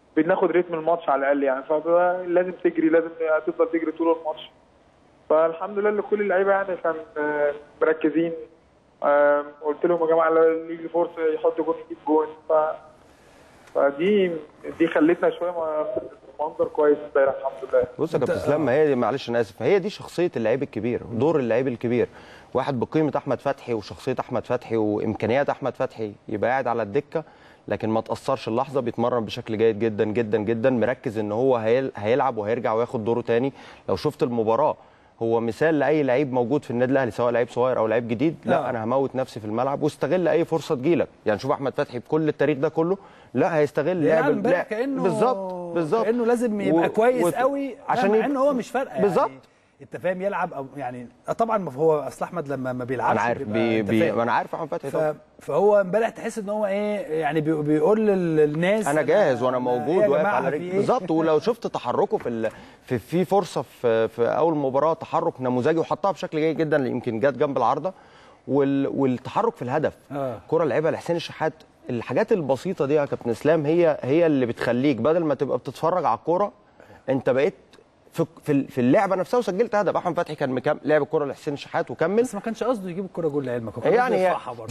بناخد ريتم الماتش على الاقل يعني، فلازم تجري، لازم تفضل تجري طول الماتش. فالحمد لله لكل اللعيبه يعني كان مركزين. قلت لهم يا جماعه لو يجي فرصه يحط جون يجيب جون، ف فدي دي خلتنا شويه منظر كويس امبارح الحمد لله. بص يا كابتن اسلام، ما هي معلش انا اسف، هي دي شخصيه اللعيب الكبير، دور اللعيب الكبير. واحد بقيمه احمد فتحي وشخصيه احمد فتحي وامكانيات احمد فتحي يبقى قاعد على الدكه لكن ما تاثرش اللحظه، بيتمرن بشكل جيد جدا جدا جدا، مركز ان هو هيلعب وهيرجع وياخد دوره تاني. لو شفت المباراه هو مثال لاي لعيب موجود في النادي الاهلي سواء لعيب صغير او لعيب جديد. لا آه. انا هموت نفسي في الملعب واستغل اي فرصه تجيلك. يعني شوف احمد فتحي بكل التاريخ ده كله، لا هيستغل لعب لا كانه بالظبط بالظبط كانه لازم يبقى و... كويس و... قوي عشان مع انه هو مش فارقه يعني. بالظبط انت فاهم يلعب او يعني طبعا هو اصل احمد لما ما بيلعبش انا عارف بي بي انا عارف احمد فتحي ف... فهو امبارح تحس ان هو ايه يعني بي... بيقول للناس انا جاهز وانا موجود واقف على رجلي بالظبط. ولو شفت تحركه في ال... في في فرصه في في اول مباراه تحرك نموذجي وحطها بشكل جيد جدا، يمكن جت جنب العارضه وال... والتحرك في الهدف آه. كره لعبها لحسين الشحات. الحاجات البسيطه دي يا كابتن اسلام هي هي اللي بتخليك بدل ما تبقى بتتفرج على الكوره انت بقيت في في اللعبه نفسها وسجلت هدف. احمد فتحي كان مكم... لعب الكره لحسين الشحات وكمل، بس ما كانش قصده يجيب الكره جول لعلمك، هو كان يعني يرفعها برضه.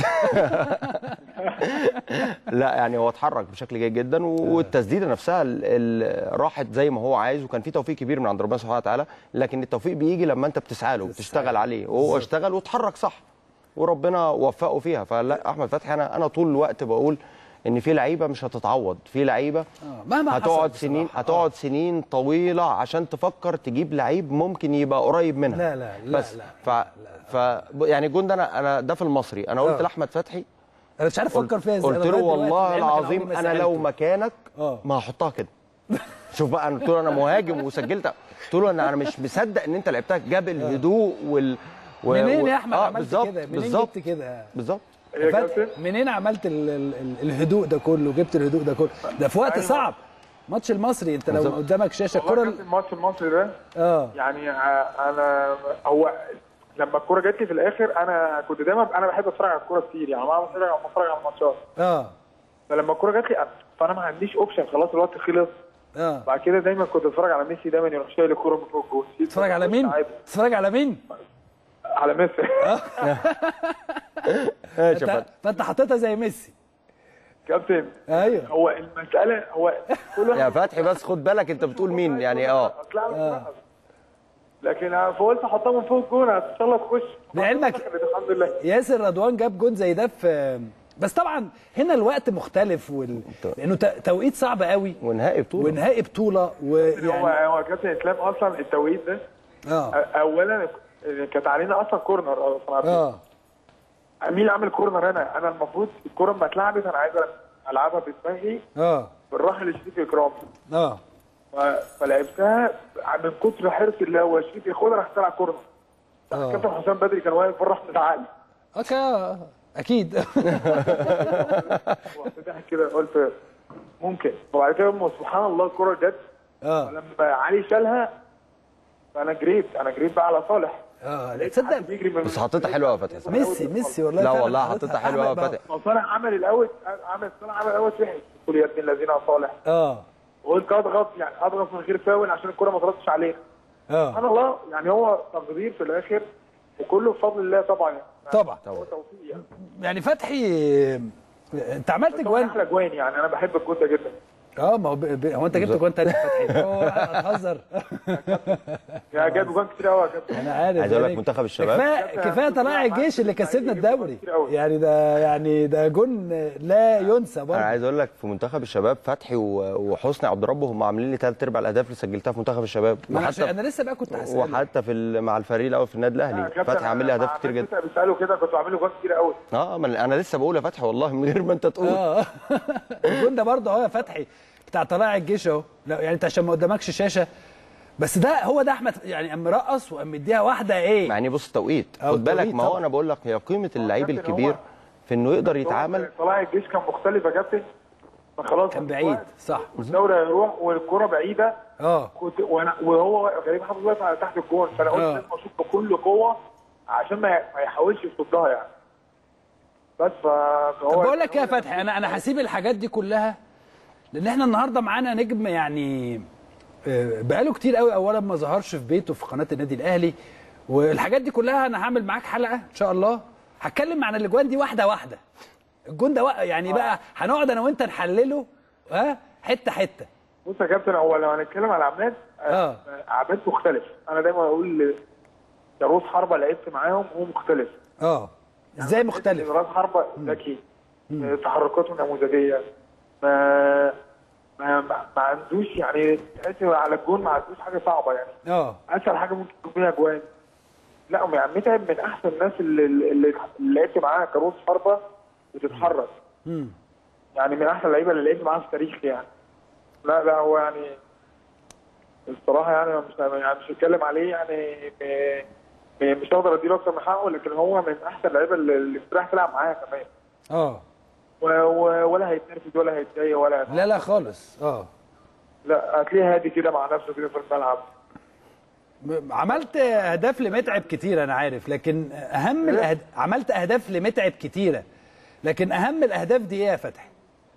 لا يعني هو اتحرك بشكل جيد جدا والتسديده نفسها راحت زي ما هو عايز، وكان في توفيق كبير من عند ربنا سبحانه وتعالى. لكن التوفيق بيجي لما انت بتسعى له وتشتغل عليه، وهو اشتغل واتحرك صح وربنا وفقه فيها. فلا احمد فتحي انا انا طول الوقت بقول ان في لعيبه مش هتتعوض، في لعيبه هتقعد سنين هتقعد سنين طويله عشان تفكر تجيب لعيب ممكن يبقى قريب منها. لا لا لا بس لا ف ف يعني الجون ده انا انا ده في المصري انا قلت لاحمد فتحي انا مش عارف افكر فيها ازاي، قلت له والله العظيم انا لو مكانك ما هحطها كده. شوف بقى انا قلت له انا مهاجم وسجلت، قلت له انا انا مش مصدق ان انت لعبتها، جاب الهدوء وال و... منين يا احمد آه عملت كده؟ منين جبت كده؟ بالظبط منين عملت ال ال الهدوء ده كله؟ جبت الهدوء ده كله ده في وقت صعب. ماتش المصري انت لو قدامك شاشه الكره الماتش المصري ده اه يعني انا هو لما الكوره جات لي في الاخر انا كنت دايما انا بحب اتفرج على الكوره كتير يعني ما بتفرج على بتفرج على الماتشات اه فلما الكوره جات لي فانا ما عنديش اوبشن، خلاص الوقت خلص. اه بعد كده دايما كنت اتفرج على ميسي، دايما يروح شايل الكوره من فوق الجول. تتفرج على مين؟ تتفرج على مين؟ على ميسي. فانت, فانت حطيتها زي ميسي كابتن. ايوه هو المساله هو كل يا فتحي بس خد بالك انت بتقول مين يعني اه, آه. لكن فقلت احطها من فوق الجون ان شاء الله تخش. لعلمك الحمد لله ياسر رضوان جاب جون زي ده في، بس طبعا هنا الوقت مختلف وال... لانه توقيت صعب قوي ونهائي بطوله ونهائي بطوله ويعني هو هو كابتن اسلام اصلا التوقيت ده اه اولا كانت علينا اصلا كورنر اه مين اللي عامل كورنر؟ انا انا المفروض الكوره لما اتلعبت انا عايز العبها بدماغي اه بالراحه لشريف اكرام اه فلعبتها من كتر حرص اللي هو شريف ياخدها راح طلع كورنر. اه كابتن حسام بدري كان واقف بره احمد علي. اوكي اكيد. فتحت كده قلت ممكن، وبعد كده سبحان الله الكوره جت اه لما علي شالها فانا جريت انا جريت بقى على صالح. اه تصدق بس حطيتها حلوه يا فتحي. ميسي ميسي والله لا والله حطيتها حلوه يا فتحي. صالح عمل الاول عمل صالح عمل الاول وحش، قول يا ابن الذين يا صالح. اه وقلت اضغط يعني اضغط من غير فاول عشان الكوره ما تردش علينا. اه سبحان الله يعني هو تقدير في الاخر وكله بفضل الله طبعا يعني. طبعا هو توفيق يعني. يعني فتحي انت عملت جوان احلى جوان يعني انا بحب الجون ده جدا. اه ما هو ب... ب... هو انت جبت جوان تاني فتحي؟ هو هتهزر. يا جاب جوان كتير قوي يا كابتن. انا عارف عايز اقول لك منتخب الشباب كفايه كفايه طلائع الجيش اللي كسبنا الدوري يعني ده يعني ده جون لا ينسى برضه. انا عايز اقول لك في منتخب الشباب فتحي وحسني عبد ربه هم عاملين لي ثلاث ارباع الاهداف اللي سجلتها في منتخب الشباب. وحتى انا لسه بقى كنت هسألك وحتى في مع الفريق الاول في النادي الاهلي فتحي عامل لي اهداف كتير جدا. كنت بساله كده كنت بعمل له جوان كتير قوي. اه انا لسه بقول يا فتحي والله من غير ما انت تقول. اه الجون ده برضه اهو يا فتحي بتاع طلائع الجيش اهو. لا يعني انت عشان ما قدامكش شاشه بس ده هو ده احمد يعني قام مرقص وقام مديها واحده ايه يعني بص توقيت خد بالك ما هو انا بقول لك هي قيمه اللعيب الكبير في انه يقدر يتعامل. طلائع الجيش كان مختلف يا كابتن خلاص كان بعيد صح الدوري هيروح والكره بعيده اه كنت وانا وهو غريب حافظ واقف على تحت الجون فانا قلت لازم اشوط بكل قوه عشان ما ما يحاولش يصدها يعني بس فهو بقول لك يا فتحي انا انا هسيب الحاجات دي كلها لان احنا النهارده معانا نجم يعني بقاله كتير قوي اولا ما ظهرش في بيته في قناه النادي الاهلي، والحاجات دي كلها انا هعمل معاك حلقه ان شاء الله هتكلم عن الاجوان دي واحده واحده. الجون ده يعني بقى هنقعد انا وانت نحلله ها حته حته. بص يا كابتن، هو لو هنتكلم على عماد اه عماد مختلف. انا دايما اقول كروس حربه لعبت معاهم هو مختلف. اه ازاي مختلف؟ راس حربه ذكي، تحركاته نموذجيه، ما ما ما عندوش يعني تحس على الجون ما عندوش حاجه صعبه يعني. اه اسهل حاجه ممكن تكون فيها جوان. لا يعني متعب من احسن الناس اللي اللي لعبت معاها كروس حربه بتتحرك. امم يعني من احسن اللعيبه اللي لعبت معاها في التاريخ يعني. لا لا هو يعني الصراحه يعني مش يعني مش هتكلم عليه يعني مش هقدر اديله اكتر من حقه، لكن هو من احسن اللعيبه اللي استريح تلعب معاها كمان. اه ولا هيتنرفز ولا هيتضايق ولا لا لا خالص. اه لا هتلاقيه هادي كده مع نفسه كده في الملعب. عملت اهداف لمتعب كتير انا عارف، لكن اهم الأهد... عملت اهداف لمتعب كتيره، لكن اهم الاهداف دي ايه يا فتحي؟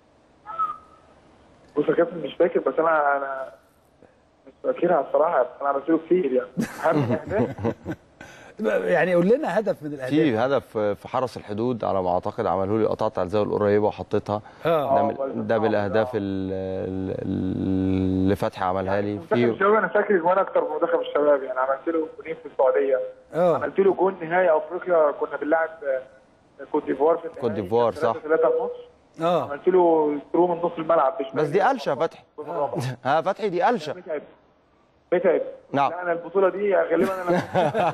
بص يا كابتن مش فاكر، بس انا انا مش فاكرها الصراحه، انا عملت له كتير يعني. اهم الاهداف يعني قول لنا هدف من الاهداف. في هدف في حرس الحدود على ما اعتقد عمله لي، قطعت على الزاويه القريبه وحطيتها. ده من ده من الاهداف اللي فتحي عملها لي. في الشباب انا فاكر جوان اكتر من منتخب الشباب يعني. عملت له جونين في السعوديه. اه عملت له جون نهائي افريقيا، كنا بنلعب كوت ديفوار في النهائي. كوت ديفوار صح. ثلاثة الماتش. اه عملت له ثرو من نص الملعب. بس دي قلشه يا فتحي. ها فتحي دي قلشه. متعب متعب. نعم. لا انا البطوله دي غالبا انا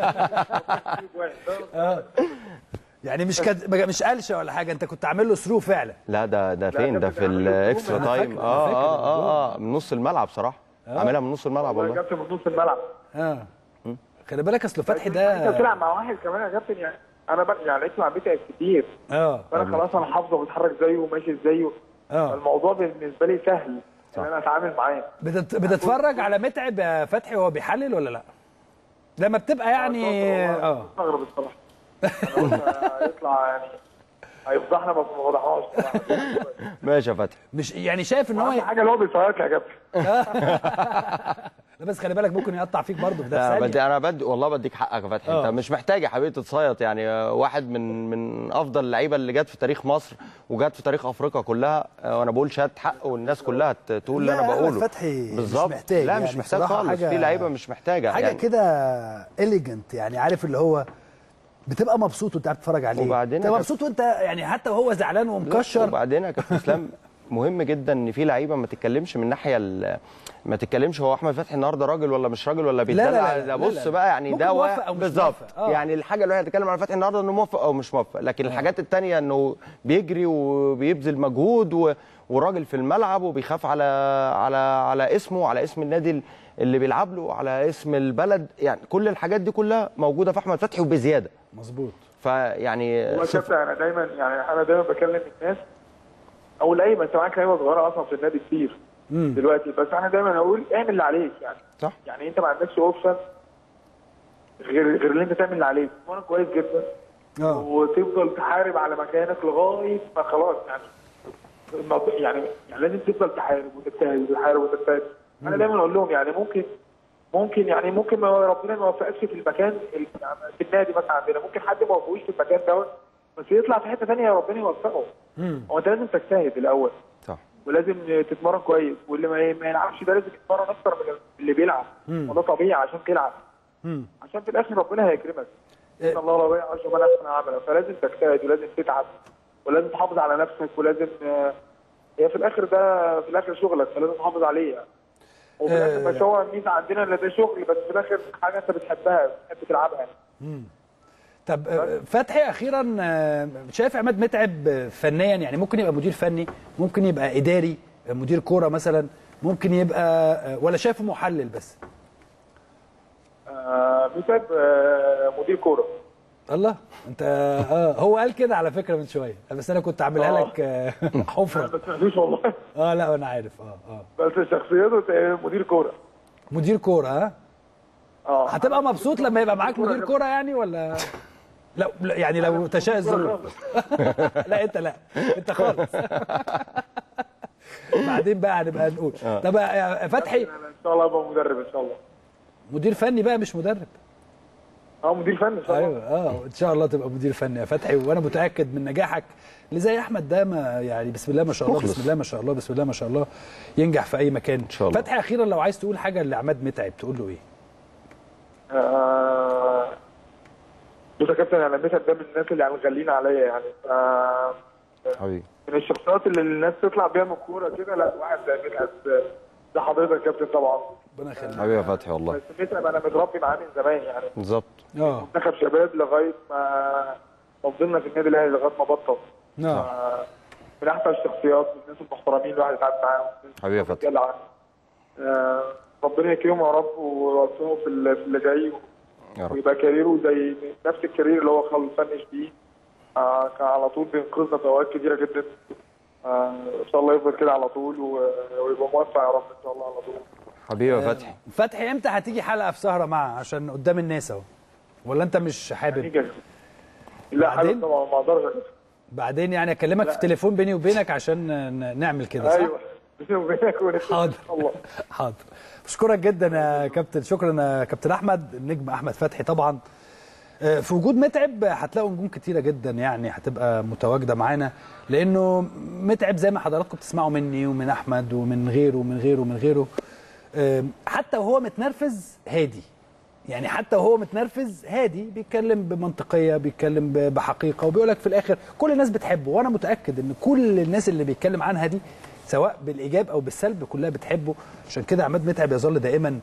اه يعني مش كد... مش قلشه ولا حاجه، انت كنت عامل له ثرو فعلا. لا ده ده فين ده في الاكسترا تايم. اه اه اه اه من نص الملعب صراحه. عاملها من نص الملعب والله. جبت من نص الملعب. اه خلي بالك اصل فتحي ده انت بتلعب مع واحد كمان يا كابتن يعني. انا بقى يعني لعبت مع متعب كتير. اه فانا خلاص انا حافظه وبتحرك زيه وماشي زيه. اه الموضوع بالنسبه لي سهل ان انا اتعامل معاه. بتت... بتتفرج على متعب يا فتحي وهو بيحلل ولا لا؟ لما بتبقى يعني اه استغرب الصراحه. انا قلت هيطلع يعني هيفضحنا بس ما فضحناش. ماشي يا فتحي. مش يعني شايف ان هو حاجه اللي هو بيصيط يا كابتن. لا بس خلي بالك ممكن يقطع فيك برضه في ده. لا بدي انا بدي والله بديك حقك يا فتحي. انت مش محتاج يا حبيبي تتصيط يعني. واحد من من افضل اللعيبه اللي جت في تاريخ مصر وجت في تاريخ افريقيا كلها، وانا بقول شهاده حق والناس كلها تقول اللي انا بقوله. فتحي بالظبط. مش محتاج. لا مش يعني محتاج خالص. في لعيبه مش محتاجه حاجه يعني. كده اليجنت يعني، عارف اللي هو بتبقى مبسوط وانت قاعد تتفرج عليه. وبعدين تبقى مبسوط وانت يعني حتى وهو زعلان ومكشر. وبعدين يا كابتن اسلام مهم جدا ان في لعيبه ما تتكلمش من الناحيه ما تتكلمش هو احمد فتحي النهارده راجل ولا مش راجل ولا بيتدلع. لا لا لا بص لا لا. بقى يعني ده بالظبط. آه. يعني الحاجه اللي هي هتتكلم عن فتحي النهارده انه موفق او مش موفق، لكن آه. الحاجات الثانيه انه بيجري وبيبذل مجهود و... وراجل في الملعب وبيخاف على على على اسمه وعلى اسم النادي اللي بيلعب له، على اسم البلد. يعني كل الحاجات دي كلها موجوده في احمد فتحي وبزياده. مظبوط. فيعني هو كابتن انا دايما يعني انا دايما بكلم الناس او لعيبه، انت معاك لعيبه صغيره اصلا في النادي كتير مم. دلوقتي، بس انا دايما اقول اعمل اللي عليك يعني. صح. يعني انت ما عندكش اوبشن غير غير اللي انت تعمل اللي عليك. وانا كويس جدا اه وتفضل تحارب على مكانك لغايه ما خلاص يعني يعني يعني لازم تفضل تحارب وتجتهد وتحارب وتجتهد. انا دايما اقول لهم يعني ممكن ممكن يعني ممكن ما ربنا ما يوفقكش في المكان يعني في النادي مثلا عندنا، ممكن حد ما يوفقوش في المكان دوت بس يطلع في حته ثانيه ربنا يوفقه. هو انت لازم تجتهد الاول. صح. ولازم تتمرن كويس، واللي ما يلعبش ده لازم يتمرن اكتر من اللي بيلعب. وده طبيعي عشان تلعب. مم. عشان في الاخر ربنا هيكرمك. إيه؟ ان الله لا يضيع اجر من احسن عملا، فلازم تجتهد ولازم تتعب ولازم تحافظ على نفسك ولازم هي في الاخر ده في الاخر شغلك فلازم تحافظ عليه يعني. وفي الاخر مش هو الميزه عندنا ان ده شغل، بس في الاخر حاجه انت بتحبها بتحب تلعبها يعني. امم طب فتحي اخيرا شايف عماد متعب فنيا يعني ممكن يبقى مدير فني، ممكن يبقى اداري مدير كوره مثلا، ممكن يبقى ولا شايفه محلل بس؟ آه متعب آه مدير كوره. الله انت اه هو قال كده على فكره من شويه، بس انا كنت عاملها آه. لك حفره. ما تسمعلوش والله. اه لا انا عارف اه اه بس شخصيته مدير كوره. مدير كوره ها؟ اه هتبقى مبسوط لما يبقى معاك مدير كوره يعني ولا لا يعني لو تشاء الظروف؟ لا انت لا انت خالص. بعدين بقى هنبقى نقول. طب يا فتحي ان شاء الله ابقى مدرب ان شاء الله. مدير فني بقى مش مدرب. اه مدير فني ان شاء الله. ايوه اه ان شاء الله تبقى مدير فني يا فتحي، وانا متاكد من نجاحك اللي زي احمد ده، ما يعني بسم الله ما شاء الله بسم الله ما شاء الله بسم الله ما شاء الله ينجح في اي مكان ان شاء الله. فتحي اخيرا لو عايز تقول حاجه لعماد متعب تقول له ايه؟ آه بص يا كابتن، انا متعب ده من الناس اللي يعني غاليين عليا يعني. آه حبيبي من الشخصيات اللي الناس تطلع بيها من الكوره كده، لا واحد زي متعب ده حضرتك يا كابتن طبعا. ربنا يخليك حبيبي يا فتحي والله. بس متعب انا متربي معاه من زمان يعني. بالظبط. اه منتخب شباب لغايه ما فضلنا في النادي الاهلي لغايه ما بطل. اه من احسن الشخصيات، من الناس المحترمين الواحد يتعامل معاهم. حبيبي يا فتحي. آه ربنا يكرمه يا رب ويوفقه في اللي جاي، ويبقى كاريره زي نفس الكارير اللي هو خلص فنش بيه. آه كان على طول بينقذنا في اوقات كتيره جدا. آه ان شاء الله يفضل كده على طول ويبقى موفق يا رب ان شاء الله على طول. حبيبي يا فتحي. فتحي امتى هتيجي حلقه في سهره معه عشان قدام الناس اهو؟ ولا انت مش حابب؟ لا حابب طبعا، ما اقدرش. بعدين يعني اكلمك في التليفون بيني وبينك عشان نعمل كده صح؟ ايوه بيني وبينك ونتكلم. حاضر الله. حاضر. بشكرك جدا يا كابتن، شكرا يا كابتن احمد. النجم احمد فتحي طبعا في وجود متعب هتلاقوا نجوم كتيره جدا يعني هتبقى متواجده معانا، لانه متعب زي ما حضراتكم بتسمعوا مني ومن احمد ومن غيره ومن غيره ومن غيره، حتى وهو متنرفز هادي، يعني حتى وهو متنرفز هادي، بيتكلم بمنطقيه، بيتكلم بحقيقه، وبيقول لك في الاخر كل الناس بتحبه، وانا متاكد ان كل الناس اللي بيتكلم عنها دي سواء بالايجاب او بالسلب كلها بتحبه. عشان كده عماد متعب يظل دائما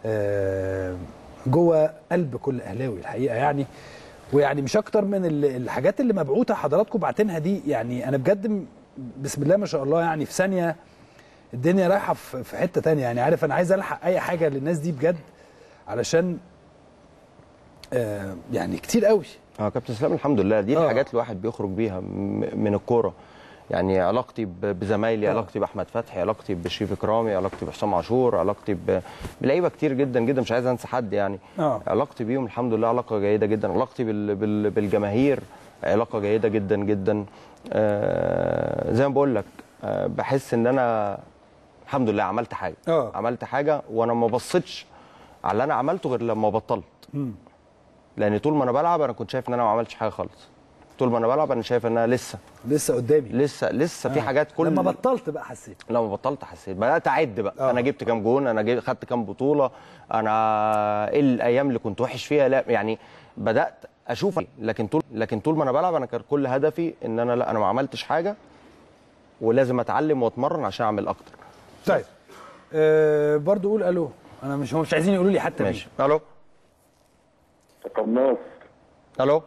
جوه قلب كل اهلاوي الحقيقه يعني. ويعني مش اكتر من الحاجات اللي مبعوثه حضراتكم باعتينها دي، يعني انا بجد بسم الله ما شاء الله يعني في ثانيه الدنيا رايحه في حته ثانيه يعني. عارف انا عايز الحق اي حاجه للناس دي بجد علشان آه يعني كتير قوي. اه كابتن اسلام الحمد لله دي آه. الحاجات الواحد بيخرج بيها من الكوره يعني. علاقتي بزمايلي، علاقتي باحمد فتحي، علاقتي بشريف اكرامي، علاقتي بحسام عاشور، علاقتي بلعيبه كتير جدا جدا مش عايز انسى حد يعني. آه. علاقتي بيهم الحمد لله علاقه جيده جدا. علاقتي بال بال بالجماهير علاقه جيده جدا جدا. آه زي ما بقول لك آه بحس ان انا الحمد لله عملت حاجه. آه. عملت حاجه وانا ما بصيتش على اللي انا عملته غير لما بطلت. م. لان طول ما انا بلعب انا كنت شايف ان انا ما عملتش حاجه خالص. طول ما انا بلعب انا شايف ان انا لسه لسه قدامي لسه لسه آه. في حاجات. كل لما بطلت بقى حسيت لما بطلت حسيت بدات اعد بقى. آه. انا جبت كام جون، انا خدت كام بطوله، انا ايه الايام اللي كنت وحش فيها، لا يعني بدات اشوف. لكن طول لكن طول ما انا بلعب انا كان كل هدفي ان انا لا انا ما عملتش حاجه ولازم اتعلم واتمرن عشان اعمل اكتر. طيب أه برضو قول الو. انا مش هم مش عايزين يقولوا لي حتى. ماشي. الو قناص. الو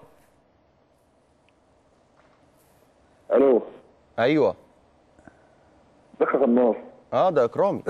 الو ايوه ازيك يا قناص؟ اه ده اكرامي.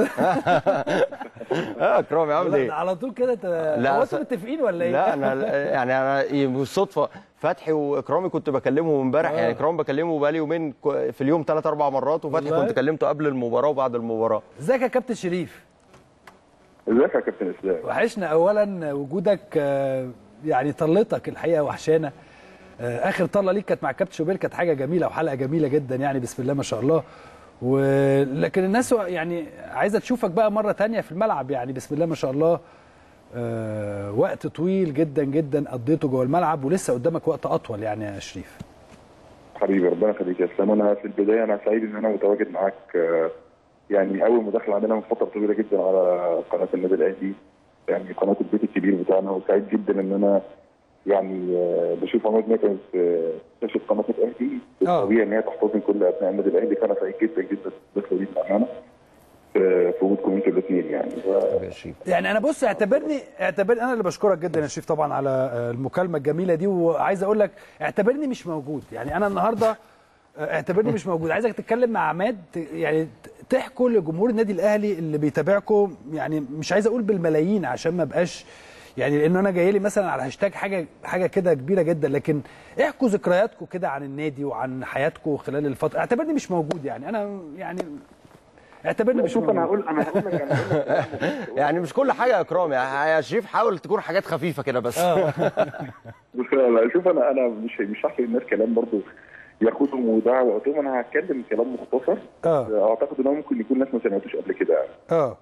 اه اكرامي عامل ايه؟ على طول كده انت هو انتوا متفقين ولا ايه؟ لا انا يعني انا بالصدفه فتحي واكرامي كنت بكلمه امبارح. آه. يعني اكرامي بكلمه بقالي يومين في اليوم ثلاث اربع مرات، وفتحي كنت كلمته قبل المباراه وبعد المباراه. ازيك يا كابتن شريف؟ ازيك يا كابتن اسلام؟ وحشنا اولا وجودك، يعني طلتك الحقيقه وحشانا. اخر طله ليك كانت مع كابتن شوبير، كانت حاجه جميله وحلقه جميله جدا يعني بسم الله ما شاء الله. ولكن الناس يعني عايزه تشوفك بقى مره ثانيه في الملعب يعني بسم الله ما شاء الله. أه وقت طويل جدا جدا قضيته جوه الملعب ولسه قدامك وقت اطول يعني يا شريف. حبيبي ربنا يخليك يا اسلام. انا في البدايه انا سعيد ان انا متواجد معاك، يعني اول مداخله عندنا من فتره طويله جدا على قناه النادي الاهلي، يعني قناه البيت الكبير بتاعنا، وسعيد جدا ان انا يعني بشوف عماد متعب في شاشه قناه الاهلي. طبيعي ان هي تحتضن كل ابناء النادي الاهلي، فانا سعيد جدا جدا بالدخله دي معانا في وجودكم انتوا الاثنين يعني. يعني انا بص اعتبرني اعتبرني انا اللي بشكرك جدا يا شريف طبعا على المكالمه الجميله دي، وعايز اقول لك اعتبرني مش موجود يعني. انا النهارده اعتبرني مش موجود، عايزك تتكلم مع عماد يعني تحكوا لجمهور النادي الاهلي اللي بيتابعكم، يعني مش عايز اقول بالملايين عشان ما بقاش يعني، لان انا جاي لي مثلا على هاشتاج حاجه حاجه كده كبيره جدا، لكن احكوا ذكرياتكم كده عن النادي وعن حياتكم خلال الفتره. اعتبرني مش موجود يعني. انا يعني اعتبرني مش موجود. انا هقول انا هقول لك انا يعني مش كل حاجه يا اكرام يا شريف، حاول تكون حاجات خفيفه كده بس. بص لا شوف انا انا مش مش هحكي للناس كلام برضو ياخدهم ودعوه وقتهم. انا هتكلم كلام مختصر. اه اعتقد ان هو ممكن يكون ناس ما سمعتوش قبل كده يعني. اه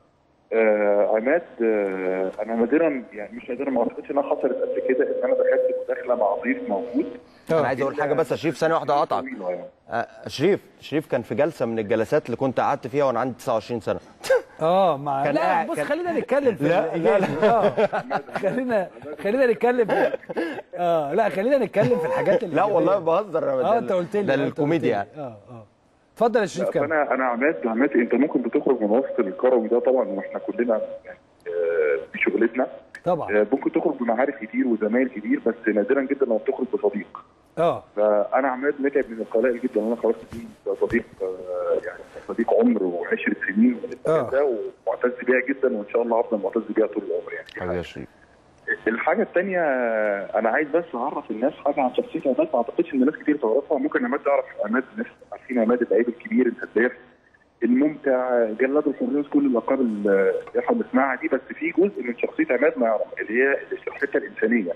آه عماد، آه انا نادرا يعني مش نادرا، ما اعتقدش انها حصلت قبل كده ان انا دخلت مداخله مع ضيف موجود. انا عايز اقول حاجه بس يا شريف، ثانيه واحده اقطعك. آه شريف شريف كان في جلسه من الجلسات اللي كنت قعدت فيها وانا عندي تسعة وعشرين سنه. اه مع كان لا قاعد- بص كان- خلينا نتكلم في لا، الإيجابي. اه خلينا خلينا نتكلم في اه لا خلينا نتكلم في الحاجات اللي لا والله بهزر. اه انت قلت لي ده آه، أنت للكوميديا قلت لي. يعني. اه اه اتفضل يا شريف كمل. فانا انا عماد عماد انت ممكن بتخرج من وسط الكروي ده طبعا، واحنا كلنا يعني آه، في شغلتنا طبعا آه، ممكن تخرج بمعارف كتير وزمايل كتير، بس نادرا جدا لما بتخرج بصديق. اه فانا عماد متعب من القلائل جدا انا خرجت فيه صديق، آه، يعني صديق عمر وعشرة سنين من المكان ده، ومعتز بيها جدا، وان شاء الله هفضل معتز بيها طول العمر يعني. حبيبي يا شريف. الحاجه الثانيه انا عايز بس اعرف الناس حاجه عن شخصيه عماد، ما اعتقدش ان ناس كتير تعرفها. ممكن عماد تعرف عماد، الناس عارفين عماد اللعيب الكبير الهداف الممتع جلاد الحريه، كل الالقاب اللي احنا بنسمعها دي، بس في جزء من شخصيه عماد ما يعرف اللي هي شخصيتها الانسانيه.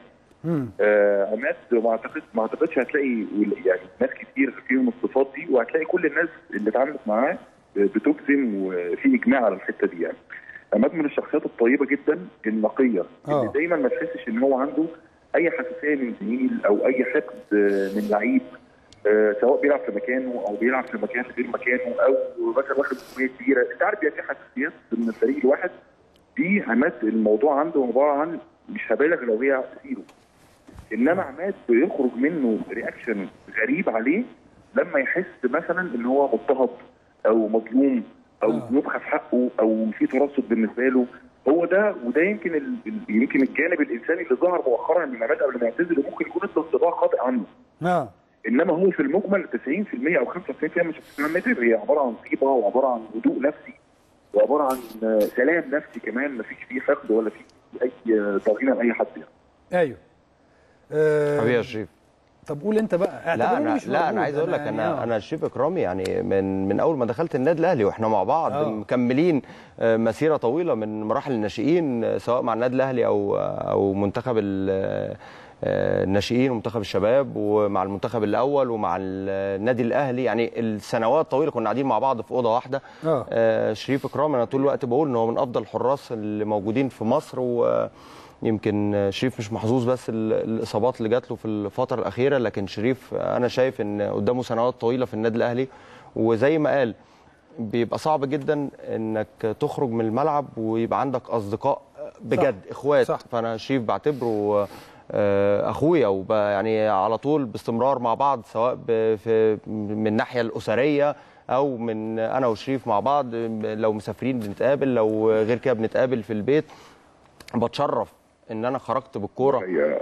آه عماد ما اعتقد ما اعتقدش هتلاقي يعني ناس كتير فيهم الصفات دي، وهتلاقي كل الناس اللي اتعاملت معاه بتجزم وفي اجماع على الحته دي يعني. عماد من الشخصيات الطيبه جدا النقيه اللي دايما ما تحسش ان هو عنده اي حساسيه من زميل او اي حقد من لعيب، آه سواء بيلعب في مكانه او بيلعب في مكان غير مكانه او مثلا واخد مسؤوليه كبيره. انت عارف بيبقى في حساسيات من الفريق الواحد دي. عماد الموضوع عنده عباره عن مش هبالغ لو هي زيرو، انما عماد بيخرج منه رياكشن غريب عليه لما يحس مثلا ان هو مضطهد او مظلوم او يبخس حقه او في ترصد بالنسبه له. هو ده وده يمكن ال... يمكن الجانب الانساني اللي ظهر مؤخرا من عماد قبل ما يعتزل، وممكن يكون انطباع خاطئ عنه. اه انما هو في المجمل تسعين في المية او خمسة وتسعين في المية من شخصيه عماد هي عباره عن طيبه وعباره عن هدوء نفسي وعباره عن سلام نفسي كمان، ما فيش فيه حقد ولا فيه اي ضغينه لاي حد يعني. ايوه أه حبيبي يا شريف. طب قول انت بقى. لا انا لا انا عايز اقول لك انا يعني انا شريف اكرامي يعني من من اول ما دخلت النادي الاهلي واحنا مع بعض أوه. مكملين مسيره طويله من مراحل الناشئين سواء مع النادي الاهلي او او منتخب الناشئين ومنتخب الشباب ومع المنتخب الاول ومع النادي الاهلي. يعني السنوات طويله كنا قاعدين مع بعض في اوضه واحده. أوه. شريف اكرامي انا طول الوقت بقول ان هو من افضل الحراس اللي موجودين في مصر، و يمكن شريف مش محظوظ بس الاصابات اللي جات له في الفتره الاخيره، لكن شريف انا شايف ان قدامه سنوات طويله في النادي الاهلي. وزي ما قال بيبقى صعب جدا انك تخرج من الملعب ويبقى عندك اصدقاء بجد صح. اخوات صح. فانا شريف بعتبره اخويا، وبقى يعني على طول باستمرار مع بعض سواء في من الناحيه الاسريه او من انا وشريف مع بعض، لو مسافرين بنتقابل، لو غير كده بنتقابل في البيت. بتشرف ان انا خرجت بالكوره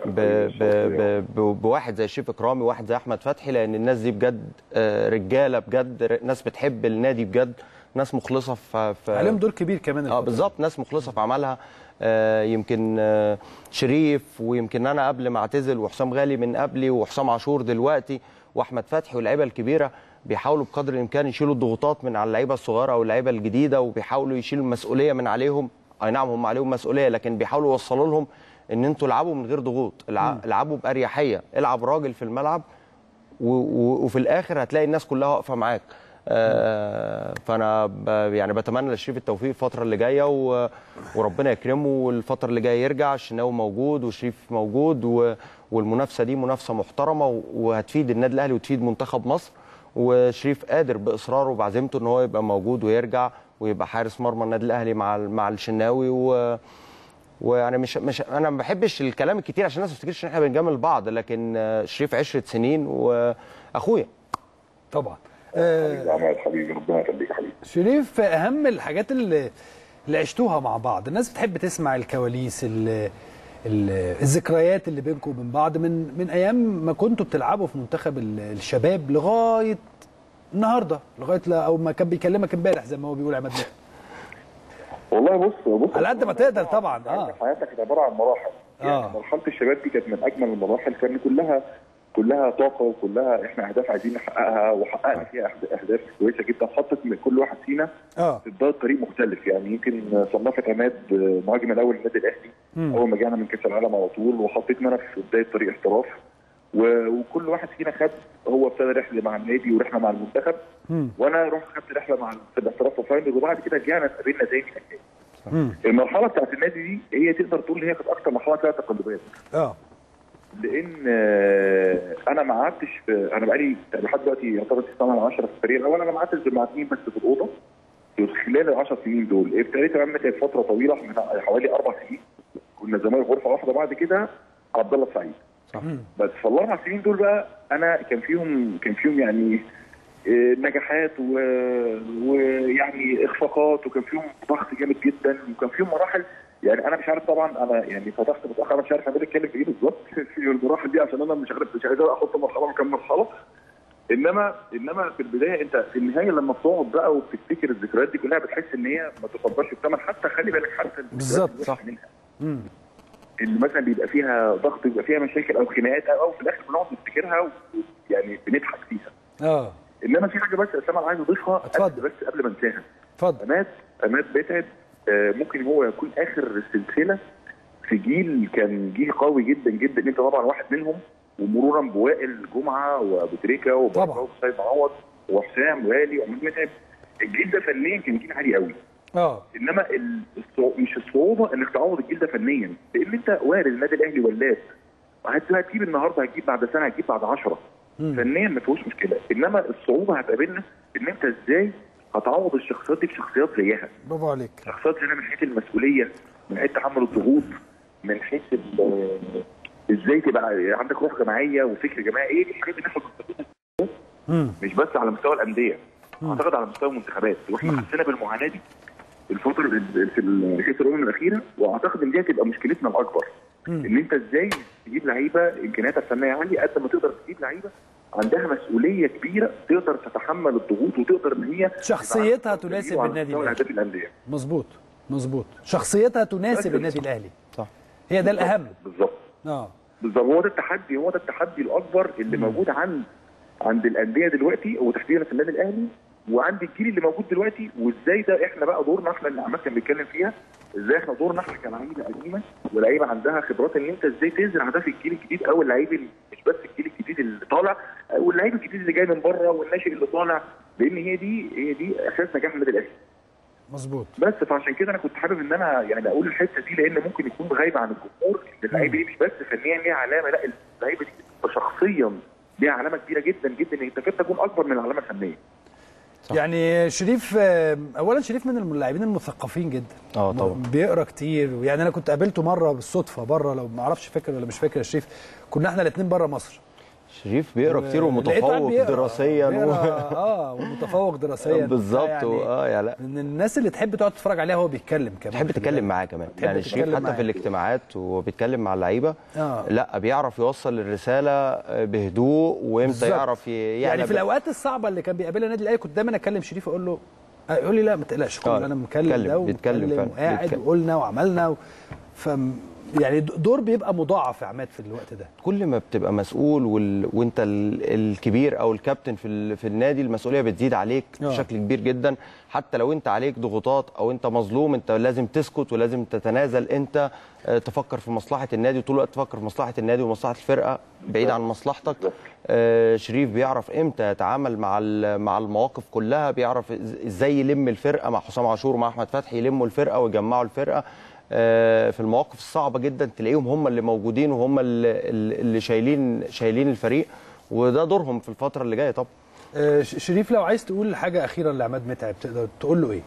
بواحد زي شريف اكرامي وواحد زي احمد فتحي، لان الناس دي بجد رجاله بجد، ناس بتحب النادي بجد، ناس مخلصه في, في عليهم دور كبير كمان. اه بالظبط، ناس مخلصه في عملها. آه يمكن آه شريف ويمكن انا قبل ما اعتزل وحسام غالي من قبلي وحسام عاشور دلوقتي واحمد فتحي واللعيبه الكبيره بيحاولوا بقدر الامكان يشيلوا الضغوطات من على اللعيبه الصغيره او اللعيبه الجديده، وبيحاولوا يشيلوا المسؤوليه من عليهم. اي نعم هم عليهم مسؤوليه، لكن بيحاولوا يوصلوا لهم ان انتوا العبوا من غير ضغوط، العبوا باريحيه، العب راجل في الملعب وفي الاخر هتلاقي الناس كلها واقفه معاك. آه فانا يعني بتمنى لشريف التوفيق الفتره اللي جايه، وربنا يكرمه والفتره اللي جايه يرجع. الشناوي موجود وشريف موجود، والمنافسه دي منافسه محترمه وهتفيد النادي الاهلي وتفيد منتخب مصر، وشريف قادر باصراره وبعزيمته ان هو يبقى موجود ويرجع ويبقى حارس مرمى النادي الاهلي مع مع الشناوي. و ويعني مش مش انا ما بحبش الكلام الكتير عشان الناس ما تفتكرش ان احنا بنجامل بعض، لكن شريف عشرة سنين واخويا طبعا. حبيبي عماد، حبيبي ربنا يخليك حبيبي. شريف، اهم الحاجات اللي اللي عشتوها مع بعض، الناس بتحب تسمع الكواليس، ال الذكريات اللي بينكم وبين بعض من من ايام ما كنتوا بتلعبوا في منتخب الشباب لغايه النهارده، لغايه او ما كان بيكلمك امبارح زي ما هو بيقول عماد. والله بص بص على قد ما تقدر طبعا. اه حياتك كانت عباره عن مراحل يعني. آه. مرحله الشباب دي كانت من اجمل المراحل، كان كلها كلها طاقه وكلها احنا اهداف عايزين نحققها، وحققنا فيها اهداف كويسه جدا، حطت من كل واحد فينا اه في بدايه طريق مختلف يعني. يمكن صنفت عماد مهاجم الاول للنادي الاهلي اول ما جانا من كاس العالم على طول، وحطيتنا انا في بدايه طريق احتراف، وكل واحد فينا خد، هو ابتدى رحله مع النادي ورحله مع المنتخب، وانا رحت خدت رحله مع في الاحتراف فاينل، وبعد كده رجعنا اتقابلنا تاني. المرحله بتاعت النادي دي هي تقدر تقول هي كانت اكثر مرحله فيها تقلبات. اه لان انا ما قعدتش، انا بقالي لحد دلوقتي يعتبر السنه العاشره في الفريق الاول، انا ما قعدتش مع اثنين بس في الاوضه في خلال ال عشر سنين دول. ابتديت كمان كانت فتره طويله من حوالي اربع سنين كنا زمان غرفه واحده، بعد كده عبد الله السعيد. صح. بس في الاربع سنين دول بقى انا كان فيهم كان فيهم يعني نجاحات ويعني اخفاقات، وكان فيهم ضغط جامد جدا، وكان فيهم مراحل يعني انا مش عارف طبعا، انا يعني فتحت متاخر، انا مش عارف انا بتكلم في ايه بالظبط في المراحل دي، عشان انا مش عارف مش عايز احط مرحله وكم مرحله. انما انما في البدايه انت في النهايه لما بتقعد بقى وبتفتكر الذكريات دي كلها بتحس ان هي ما تقدرش بثمن. حتى خلي بالك حتى بالظبط صح منها امم اللي مثلا بيبقى فيها ضغط، بيبقى فيها مشاكل او خناقات او في الاخر بنقعد نفتكرها ويعني بنضحك فيها. اه انما في حاجه بس اسامه انا عايز اضيفها اتفضل بس قبل ما انساها. اتفضل. عماد عماد متعب آه ممكن هو يكون اخر السلسله في جيل كان جيل قوي جدا جدا، انت طبعا واحد منهم، ومرورا بوائل جمعه وابو تريكه وبركه وسيد معوض وحسام والي وعماد متعب. الجيل ده فنيا كان جيل عالي قوي. اه انما الصعو... مش الصعوبه انك تعوض الجيل ده فنيا، لان انت وارد النادي الاهلي ولاد هتجيب النهارده، هتجيب بعد سنه، هتجيب بعد عشرة فنيا ما فيهوش مشكله. انما الصعوبه هتقابلنا ان انت ازاي هتعوض الشخصيات دي بشخصيات زيها. برافو عليك. شخصيات زيها من حيث المسؤوليه، من حيث تحمل الضغوط، من حيث ازاي تبقى عندك روح جماعيه وفكر جماعي. ايه دي الحاجات اللي احنا بنستخدمها مش بس على مستوى الانديه، اعتقد على مستوى المنتخبات، واحنا حسينا بالمعاناه دي الفتره في كاس الامم الاخيره، واعتقد ان دي هتبقى مشكلتنا الاكبر. مم. ان انت ازاي تجيب لعيبه امكانياتها الفنيه عاليه قد ما تقدر تجيب لعيبه عندها مسؤوليه كبيره، تقدر تتحمل الضغوط وتقدر ان هي شخصيتها تناسب النادي الاهلي. مظبوط مظبوط، شخصيتها تناسب النادي الاهلي. صح، هي ده الاهم. بالظبط اه بالظبط، هو ده التحدي، هو ده التحدي الاكبر اللي مم. موجود عند عند الانديه دلوقتي وتحديدا في النادي الاهلي وعند الجيل اللي موجود دلوقتي. وازاي ده احنا بقى دورنا احنا اللي عماد كان بيتكلم فيها، ازاي احنا دورنا احنا كلاعيبه قديمه ولاعيبه عندها خبرات، ان انت ازاي تزرع ده في الجيل الجديد، او اللعيب مش بس الجيل الجديد اللي طالع، او اللعيب الجديد اللي جاي من بره والناشئ اللي طالع، لان هي دي هي دي اساس نجاح النادي الاهلي. مظبوط. بس فعشان كده انا كنت حابب ان انا يعني اقول الحته دي، لان ممكن يكون غايبه عن الجمهور ان اللعيبه دي مش بس فنيا ليها علامه، لا اللعيبه دي شخصيا ليها علامه كبيره جدا جدا، هي تكاد تكون اكبر من العلامه الفنيه. صح. يعني شريف اولا شريف من اللاعبين المثقفين جدا. اه طبعا بيقرا كتير، يعني انا كنت قابلته مره بالصدفه بره، لو ما اعرفش فاكر ولا مش فاكر يا شريف، كنا احنا الاثنين بره مصر. شريف بيقرا كتير ومتفوق دراسيا و... اه ومتفوق دراسيا بالظبط. يعني اه يا لا من الناس اللي تحب تقعد تتفرج عليها وهو بيتكلم كمان، تحب تتكلم معاه كمان. يعني شريف حتى في الاجتماعات وهو بيتكلم مع اللعيبه آه. لا بيعرف يوصل الرساله بهدوء، وامتى يعرف يعني, يعني في الاوقات الصعبه اللي كان بيقابلها النادي الاهلي كنت دايما اكلم شريف اقول له، يقول لي لا ما تقلقش آه. انا مكلم ده وبيتكلم وقاعد وقلنا وعملنا و... ف يعني دور بيبقى مضاعف يا عماد في الوقت ده. كل ما بتبقى مسؤول وال... وانت ال... الكبير او الكابتن في ال... في النادي، المسؤوليه بتزيد عليك أوه. بشكل كبير جدا. حتى لو انت عليك ضغوطات او انت مظلوم، انت لازم تسكت ولازم تتنازل، انت تفكر في مصلحه النادي، وطول الوقت تفكر في مصلحه النادي ومصلحه الفرقه بعيد عن مصلحتك. آه شريف بيعرف امتى يتعامل مع مع المواقف كلها، بيعرف ازاي يلم الفرقه مع حسام عاشور ومع احمد فتحي، يلموا الفرقه ويجمعوا الفرقه في المواقف الصعبه جدا، تلاقيهم هم اللي موجودين وهم اللي, اللي شايلين شايلين الفريق، وده دورهم في الفتره اللي جايه. طبعا شريف لو عايز تقول حاجه اخيره لعماد متعب تقدر تقول له ايه؟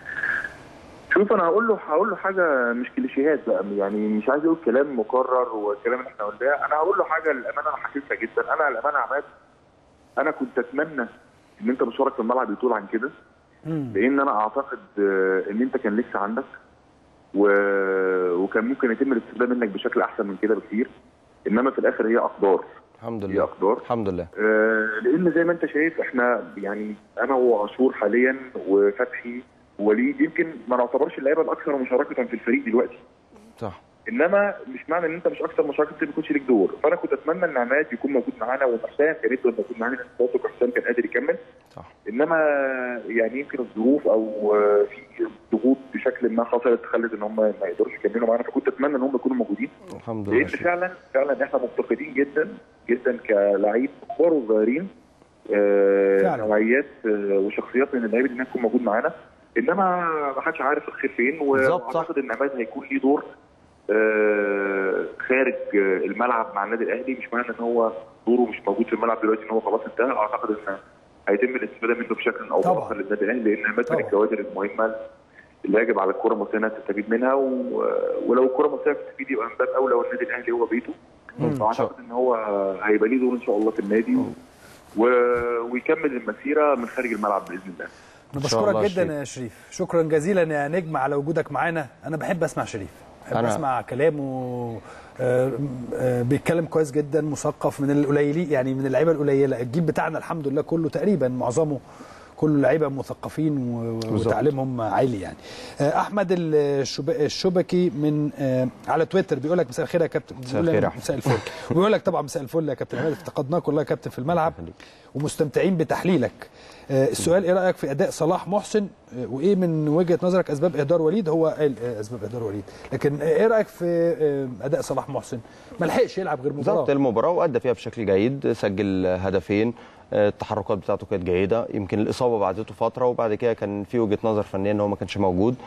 شوف انا هقول له هقول له حاجه مش كليشيهات بقى، يعني مش عايز اقول كلام مكرر وكلام اللي احنا قلناه، انا هقول له حاجه للامانه انا حاسسها جدا. انا للامانه عماد انا كنت اتمنى ان انت مشوارك في الملعب يطول عن كده، لان انا اعتقد ان انت كان لسه عندك و... وكان ممكن يتم الاستفاده منك بشكل احسن من كده بكثير، انما في الاخر هي اقدار. الحمد لله. هي اقدار الحمد لله. آه لان زي ما انت شايف احنا يعني انا وعاشور حاليا وفتحي ووليد يمكن ما نعتبرش اللعيبه الاكثر مشاركه في الفريق دلوقتي. صح. انما مش معنى ان انت مش اكثر مشاركه ما يكونش ليك دور، فانا كنت اتمنى ان عماد يكون موجود معانا، وحسام كان يقدر موجود معانا، وحسام كان قادر يكمل. صح. انما يعني يمكن الظروف او في ضغوط بشكل ما حصلت خلت ان هم ما يقدروش يكملوا معانا، فكنت اتمنى ان هم يكونوا موجودين. الحمد لله. لان فعلا فعلا احنا مفتقدين جدا جدا كلاعيب كبار وصغيرين آه نوعيات آه وشخصيات من اللعيبه انها تكون موجود معانا، انما ما حدش عارف الخير فين. واعتقد ان عماد هيكون ليه دور آه خارج آه الملعب مع النادي الاهلي. مش معنى ان هو دوره مش موجود في الملعب دلوقتي ان هو خلاص انتهى. اعتقد ان هيتم الاستفاده منه بشكل او باخر للنادي الاهلي، لان عماد من الكوادر المهمه اللي يجب على الكره المصريه انها تستفيد منها، و... ولو الكره المصريه بتستفيد يبقى من باب اولى والنادي الاهلي هو بيته. فاعتقد ان هو هيبقى ليه دور ان شاء الله في النادي و... و... ويكمل المسيره من خارج الملعب باذن الله. انا بشكرك جدا يا شريف، شكرا جزيلا يا نجم على وجودك معانا. انا بحب اسمع شريف، بحب أنا... اسمع كلامه. آه آه بيتكلم كويس جدا، مثقف، من القليلين يعني، من اللعيبه القليله. الجيل بتاعنا الحمد لله كله تقريبا معظمه كله لعيبه مثقفين وتعليمهم عالي يعني. آه احمد الشبكي من آه على تويتر بيقول لك مساء الخير يا كابتن. مساء الخير. مساء الفل. وبيقول لك طبعا مساء الفل يا كابتن عماد، افتقدناك والله يا كابتن في الملعب ومستمتعين بتحليلك. آه السؤال ايه رايك في اداء صلاح محسن، آه وايه من وجهه نظرك اسباب اهدار وليد؟ هو قال آه اسباب اهدار وليد، لكن آه ايه رايك في آه اداء صلاح محسن؟ ما لحقش يلعب غير مباراه بالظبط المباراه وادى فيها بشكل جيد، سجل هدفين، التحركات بتاعته كانت جيده، يمكن الاصابه بعدته فتره وبعد كده كان في وجهه نظر فنيه ان هو ما كانش موجود.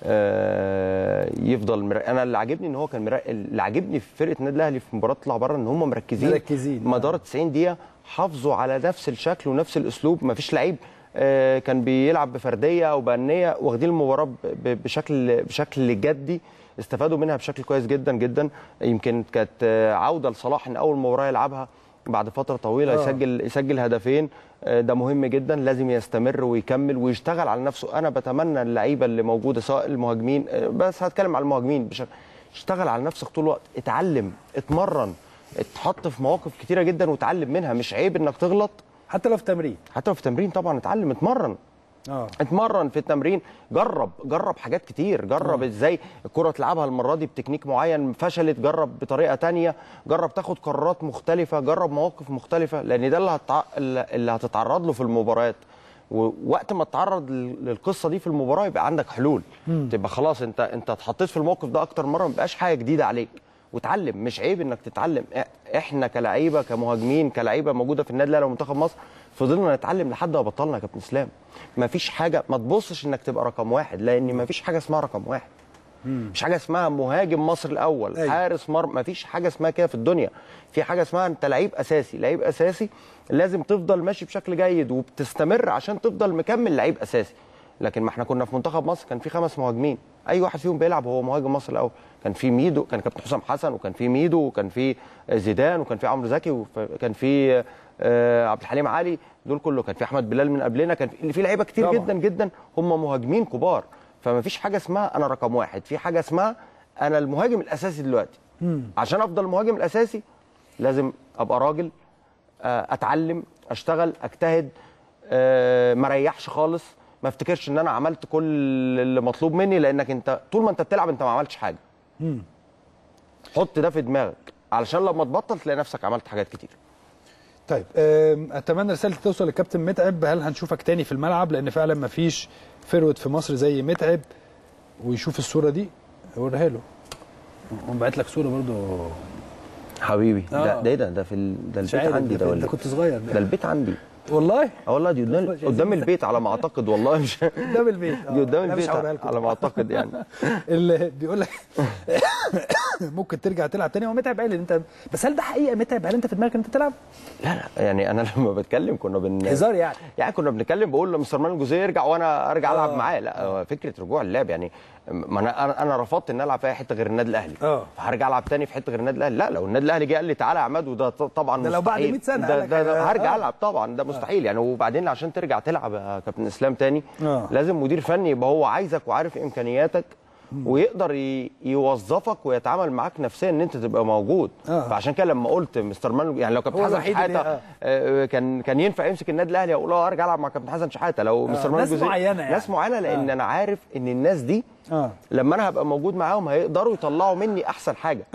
يفضل مر... انا اللي عاجبني ان هو كان مر... اللي عاجبني في فرقه النادي الاهلي في مباراه طلع بره ان هم مركزين مركزين مدار تسعين دقيقه، حافظوا على نفس الشكل ونفس الاسلوب. ما فيش لعيب كان بيلعب بفرديه او بانيه، واخدين المباراه بشكل بشكل جدي، استفادوا منها بشكل كويس جدا جدا. يمكن كانت عوده لصلاح ان اول مباراه يلعبها بعد فتره طويله أوه. يسجل يسجل هدفين، ده مهم جدا، لازم يستمر ويكمل ويشتغل على نفسه. انا بتمنى اللعيبه اللي موجوده سواء المهاجمين، بس هتكلم على المهاجمين بشكل، اشتغل على نفسك طول الوقت، اتعلم، اتمرن، اتحط في مواقف كتيره جدا وتعلم منها. مش عيب انك تغلط حتى لو في تمرين، حتى لو في تمرين طبعا اتعلم، اتمرن اه اتمرن في التمرين، جرب جرب حاجات كتير، جرب أوه. ازاي الكره تلعبها المره دي بتكنيك معين، فشلت جرب بطريقه ثانيه، جرب تاخد قرارات مختلفه، جرب مواقف مختلفه، لان ده اللي هتع... اللي هتتعرض له في المباريات. ووقت ما تتعرض للقصه دي في المباراه يبقى عندك حلول، مم. تبقى خلاص انت انت اتحطيت في الموقف ده اكتر مره، ما بقاش حاجه جديده عليك، وتعلم. مش عيب انك تتعلم. احنا كلاعيبه كمهاجمين كلاعيبه موجوده في النادي الاهلي ومنتخب مصر فضلنا نتعلم لحد ما بطلنا يا كابتن اسلام. ما فيش حاجه، ما تبصش انك تبقى رقم واحد، لان ما فيش حاجه اسمها رقم واحد. مم. مش حاجه اسمها مهاجم مصر الاول، أي. حارس مرمى، ما فيش حاجه اسمها كده في الدنيا. في حاجه اسمها انت لعيب اساسي، لعيب اساسي لازم تفضل ماشي بشكل جيد وبتستمر عشان تفضل مكمل لعيب اساسي. لكن ما احنا كنا في منتخب مصر كان في خمس مهاجمين، اي واحد فيهم بيلعب هو مهاجم مصر الاول. كان في ميدو، كان كابتن حسام حسن، وكان في ميدو، وكان في زيدان، وكان في عمرو زكي، وكان في آه عبد الحليم علي، دول كله، كان في احمد بلال من قبلنا، كان في, في لعيبه كتير طبعا. جدا جدا هم مهاجمين كبار. فما فيش حاجه اسمها انا رقم واحد، في حاجه اسمها انا المهاجم الاساسي دلوقتي. مم. عشان افضل المهاجم الاساسي لازم ابقى راجل، آه اتعلم، اشتغل، اجتهد، آه ما ريحش خالص، ما افتكرش ان انا عملت كل اللي مطلوب مني، لانك انت طول ما انت بتلعب انت ما عملتش حاجه. مم. حط ده في دماغك علشان لما تبطل تلاقي نفسك عملت حاجات كتير. طيب اتمنى رسالتي توصل للكابتن متعب. هل هنشوفك تاني في الملعب؟ لان فعلا ما فيش فيرود في مصر زي متعب. ويشوف الصوره دي وريها له، وبعت لك صوره برضو حبيبي. آه. ده ده ده في ال... ده البيت عندي ده، ولا انت كنت صغير؟ ده البيت عندي والله. اه والله دي قدام قدام البيت على ما اعتقد، والله مش قدام البيت، دي قدام البيت على ما اعتقد يعني. اللي بيقول لك ممكن ترجع تلعب تاني. هو متعب قال انت، بس هل ده حقيقه متعب؟ هل انت في دماغك ان انت تلعب؟ لا لا يعني انا لما بتكلم كنا بن هزار يعني يعني كنا بنتكلم، بقول لمستر مان الجوزيه يرجع وانا ارجع العب آه. معاه. لا آه. فكره رجوع اللعب يعني، ما انا انا رفضت ان العب في اي حته غير النادي الاهلي. اه فهرجع العب تاني في حته غير النادي الاهلي؟ لا، لو النادي الاهلي جه قال لي تعالى يا عماد، وده طبعا ده لو بعد مية سنه ده, ده, ده هرجع آه. العب طبعا، ده مستحيل يعني. وبعدين عشان ترجع تلعب يا كابتن اسلام تاني آه. لازم مدير فني يبقى هو عايزك وعارف امكانياتك ويقدر يوظفك ويتعامل معاك نفسيا ان انت تبقى موجود. آه. فعشان كده لما قلت مستر مان يعني لو كابتن حسن شحاته آه. كان كان ينفع يمسك النادي الاهلي، اقول له ارجع العب مع كابتن حسن شحاته. لو آه. مستر مان ناس معينه يعني. ناس معينه لان آه. انا عارف ان الناس دي آه. لما انا هبقى موجود معاهم هيقدروا يطلعوا مني احسن حاجه. ايوه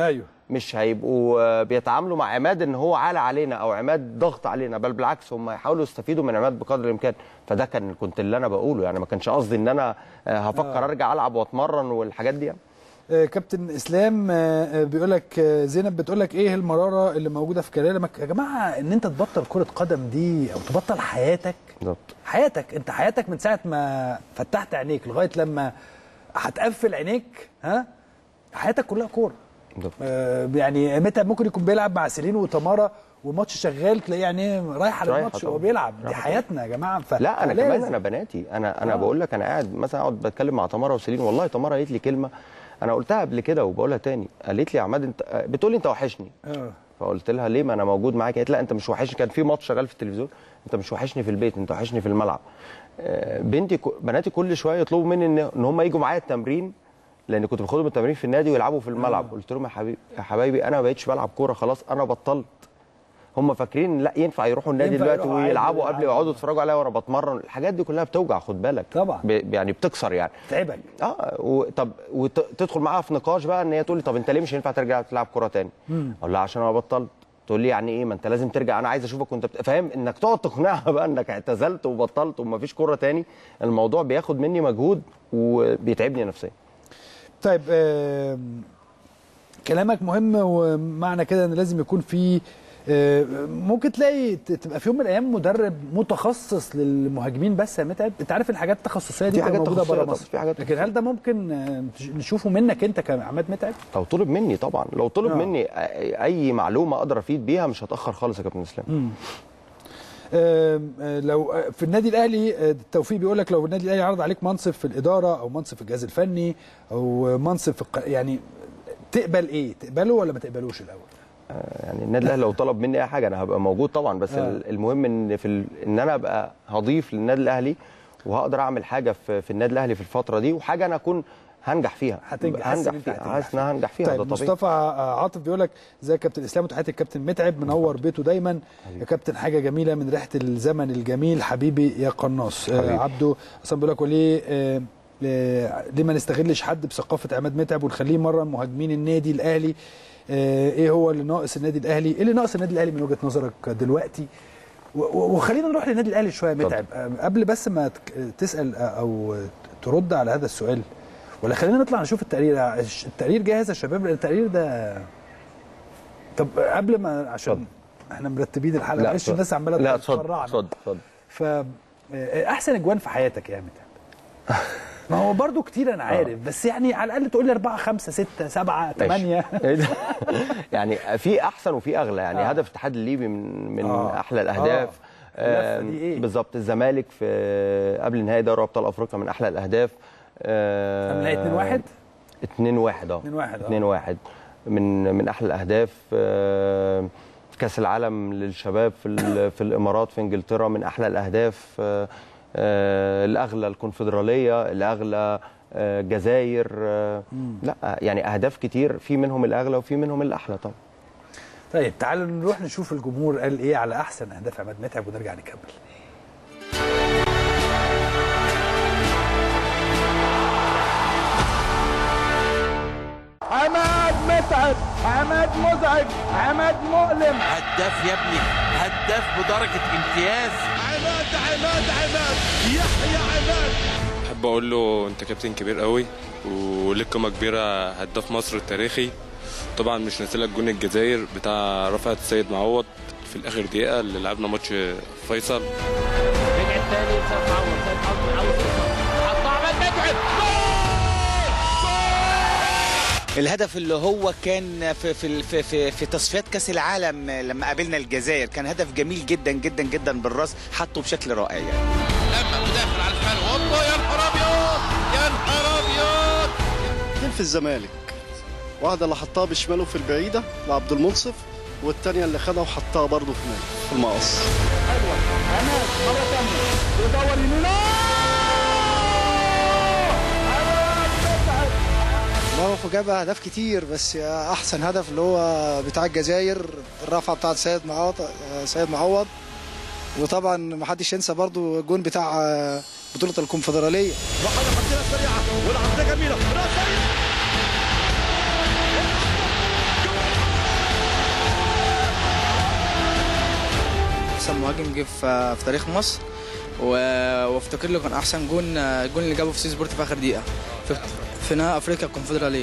مش هيبقوا بيتعاملوا مع عماد ان هو عالة علينا او عماد ضغط علينا، بل بالعكس هم يحاولوا يستفيدوا من عماد بقدر الامكان. فده كان كنت اللي انا بقوله يعني، ما كانش قصدي ان انا هفكر ارجع العب واتمرن والحاجات دي يعني. كابتن اسلام بيقول لك زينب بتقول لك ايه المراره اللي موجوده في كلامك يا جماعه؟ ان انت تبطل كره قدم دي او تبطل حياتك بالظبط، حياتك انت حياتك من ساعه ما فتحت عينيك لغايه لما هتقفل عينيك، ها حياتك كلها كوره. آه يعني متعب ممكن يكون بيلعب مع سيلين وتمارا والماتش شغال تلاقيه يعني رايح على الماتش وهو بيلعب. دي حياتنا يا جماعه. لا انا كمان انا بناتي انا انا آه. بقول لك انا قاعد مثلا اقعد بتكلم مع تمارا وسيلين، والله تمارا قالت لي كلمه انا قلتها قبل كده وبقولها تاني، قالت لي يا عماد انت بتقول لي انت وحشني. اه فقلت لها ليه؟ ما انا موجود معاك. قالت لا انت مش وحشني، كان في ماتش شغال في التلفزيون، انت مش وحشني في البيت، انت وحشني في الملعب. آه بنتي بناتي كل شويه يطلبوا مني ان ان هم يجوا معايا التمرين، لان كنت باخدهم التمرين في النادي ويلعبوا في الملعب. آه. قلت لهم يا حبيبي يا حبايبي انا ما بقتش بلعب كوره خلاص، انا بطلت. هم فاكرين لا ينفع يروحوا النادي دلوقتي ويلعبوا قبل ويقعدوا يتفرجوا عليا وانا بتمرن. الحاجات دي كلها بتوجع، خد بالك طبعا، يعني بتكسر يعني تعبك. اه طب وتدخل معاها في نقاش بقى ان هي تقول لي طب انت ليه مش هينفع ترجع تلعب كوره تاني؟ اقول لها عشان انا بطلت. تقول لي يعني ايه؟ ما انت لازم ترجع، انا عايز اشوفك وانت بت... فاهم، انك تقعد تقنعها بقى انك اعتزلت وبطلت ومفيش كوره تاني. الموضوع بياخد مني مجهود وبيتعبني نفسيا. طيب آه... كلامك مهم، ومعنى كده ان لازم يكون في ممكن تلاقي تبقى في يوم من الايام مدرب متخصص للمهاجمين بس يا متعب. انت عارف الحاجات التخصصيه دي حاجات موجوده بره مصر، في حاجات لكن هل ده ممكن نشوفه منك انت كعماد متعب؟ لو طلب مني طبعا، لو طلب آه. مني اي معلومه اقدر افيد بيها مش هتاخر خالص يا كابتن اسلام. آه لو في النادي الاهلي التوفيق بيقول لك لو النادي الاهلي عرض عليك منصب في الاداره او منصب في الجهاز الفني او منصب في الق... يعني تقبل ايه؟ تقبله ولا ما تقبلوش الاول؟ يعني النادي الاهلي لو طلب مني اي حاجه انا هبقى موجود طبعا، بس آه. المهم ان في ال... ان انا ابقى هضيف للنادي الاهلي وهقدر اعمل حاجه في, في النادي الاهلي في الفتره دي، وحاجه انا اكون هنجح فيها. هتنجح هنجح فيها، عايز ان هنجح فيها. طيب ده طبيعي. مصطفى عاطف بيقول لك ازيك يا كابتن اسلام وتحياتي الكابتن متعب، منور بيته دايما يا كابتن، حاجه جميله من ريحه الزمن الجميل حبيبي يا قناص. آه عبده اصلا بيقول لك وليه آه ليه ما نستغلش حد بثقافه عماد متعب ونخليه مره مهاجمين النادي الاهلي؟ ايه هو اللي ناقص النادي الاهلي؟ ايه اللي ناقص النادي الاهلي من وجهه نظرك دلوقتي؟ وخلينا نروح للنادي الاهلي شويه متعب قبل بس ما تسال او ترد على هذا السؤال، ولا خلينا نطلع نشوف التقرير. التقرير جاهز يا شباب؟ التقرير ده طب قبل ما عشان طب. احنا مرتبين الحلقه، معلش الناس عماله تفرعنا. اتفضل اتفضل. فاحسن اجوان في حياتك يا متعب؟ ما هو برضو كتير انا عارف، آه. بس يعني على الاقل تقول لي أربعة خمسة ستة سبعة ثمانية. يعني في احسن وفي اغلى، يعني آه. هدف الاتحاد الليبي من من آه. احلى الاهداف. آه. إيه؟ بالظبط. الزمالك في قبل نهائي دوري ابطال افريقيا من احلى الاهداف. آه. نهائي اتنين واحد اتنين واحد اه اتنين واحد اتنين واحد من من احلى الاهداف. آه. كاس العالم للشباب في في الامارات في انجلترا من احلى الاهداف. آه. آه الاغلى الكونفدراليه، الاغلى آه جزائر. آه لا يعني اهداف كتير، في منهم الاغلى وفي منهم الاحلى طبعا. طيب تعالوا نروح نشوف الجمهور قال ايه على احسن اهداف عماد متعب ونرجع نكمل. عماد متعب، عماد مزعج، عماد مؤلم، هداف يا ابني، هداف بدرجه امتياز. عماد عماد عماد يحيى عماد. احب اقول له انت كابتن كبير قوي وليك قيمه كبيره، هداف مصر التاريخي. طبعا مش ناسي لك جون الجزائر بتاع رفعت السيد معوض في الاخر دقيقه اللي لعبنا ماتش فيصل. رجع الثاني سيد معوض، سيد معوض حطها عماد متعب. الهدف اللي هو كان في في في في, في تصفيات كاس العالم لما قابلنا الجزائر كان هدف جميل جدا جدا جدا بالراس، حطه بشكل رائع يعني. لما مدافع على الشمال هوبا يا نهار ابيض يا نهار ابيض. اثنين في الزمالك، واحده اللي حطها بشماله في البعيده لعبد المنصف، والثانيه اللي خدها وحطها برضه في في المقص. حلوه عماد مره ثانيه يدور يمينه. هو جاب اهداف كتير، بس احسن هدف اللي هو بتاع الجزائر، الرفعه بتاعت سيد معوض سيد معوض وطبعا ما حدش ينسى برضو الجون بتاع بطوله الكونفدراليه. وحده خطيره سريعه والعرضيه جميله راسيه. مهاجم جه في في تاريخ مصر، وافتكر له كان احسن جون الجون اللي جابه في سي سبورت في اخر دقيقه في, في نهائي افريقيا الكونفدراليه.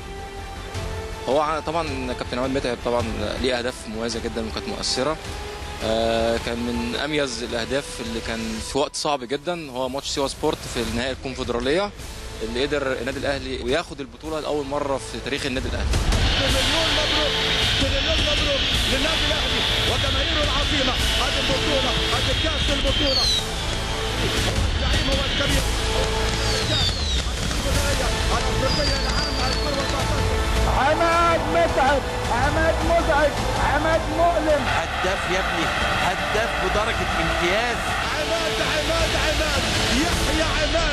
هو طبعا كابتن عماد متعب طبعا ليه اهداف مميزه جدا وكانت مؤثره. آه كان من اميز الاهداف اللي كان في وقت صعب جدا هو ماتش سيوا سبورت في النهائي الكونفدراليه اللي قدر النادي الاهلي وياخد البطوله لاول مره في تاريخ النادي الاهلي. مليون مبروك مليون مبروك للنادي الاهلي وجماهيره العظيمه، هذه البطوله هذه كاس البطوله. الزعيم هو الكبير كاس الجمهوريه الافريقيه العام ألفين وأربعتاشر. عماد متعب، عماد مزعج، عماد مؤلم. هداف يا ابني، هداف بدرجه امتياز. عماد عماد عماد يحيى عماد.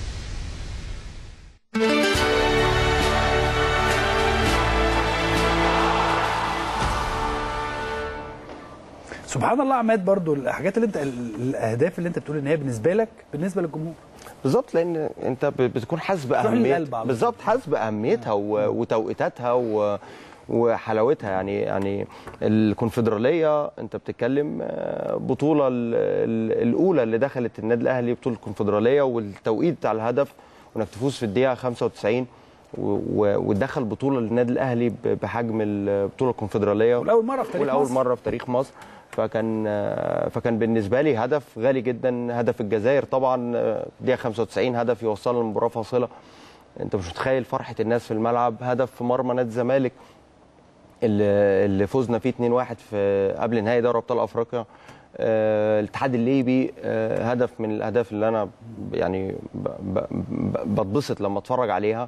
سبحان الله عماد، برضو الحاجات اللي انت الاهداف اللي انت بتقول ان هي بالنسبه لك بالنسبه للجمهور بالظبط، لان انت بتكون حاسس باهميتها بالظبط، حاسس باهميتها وتوقيتاتها وحلاوتها. يعني يعني الكونفدراليه انت بتتكلم بطوله الاولى اللي دخلت النادي الاهلي، بطوله الكونفدراليه، والتوقيت بتاع الهدف وانك تفوز في الدقيقه خمسة وتسعين وتدخل بطوله للنادي الاهلي بحجم البطوله الكونفدراليه والاول مره في تاريخ والاول مصر. مره في تاريخ مصر. فكان فكان بالنسبه لي هدف غالي جدا، هدف الجزائر طبعا دقيقه خمسة وتسعين، هدف يوصل للمباراه فاصله. انت مش متخيل فرحه الناس في الملعب. هدف في مرمى نادي الزمالك اللي اللي فزنا فيه اتنين واحد في قبل نهائي دوري ابطال افريقيا. آه الاتحاد الليبي، آه هدف من الاهداف اللي انا يعني بتبسط لما اتفرج عليها.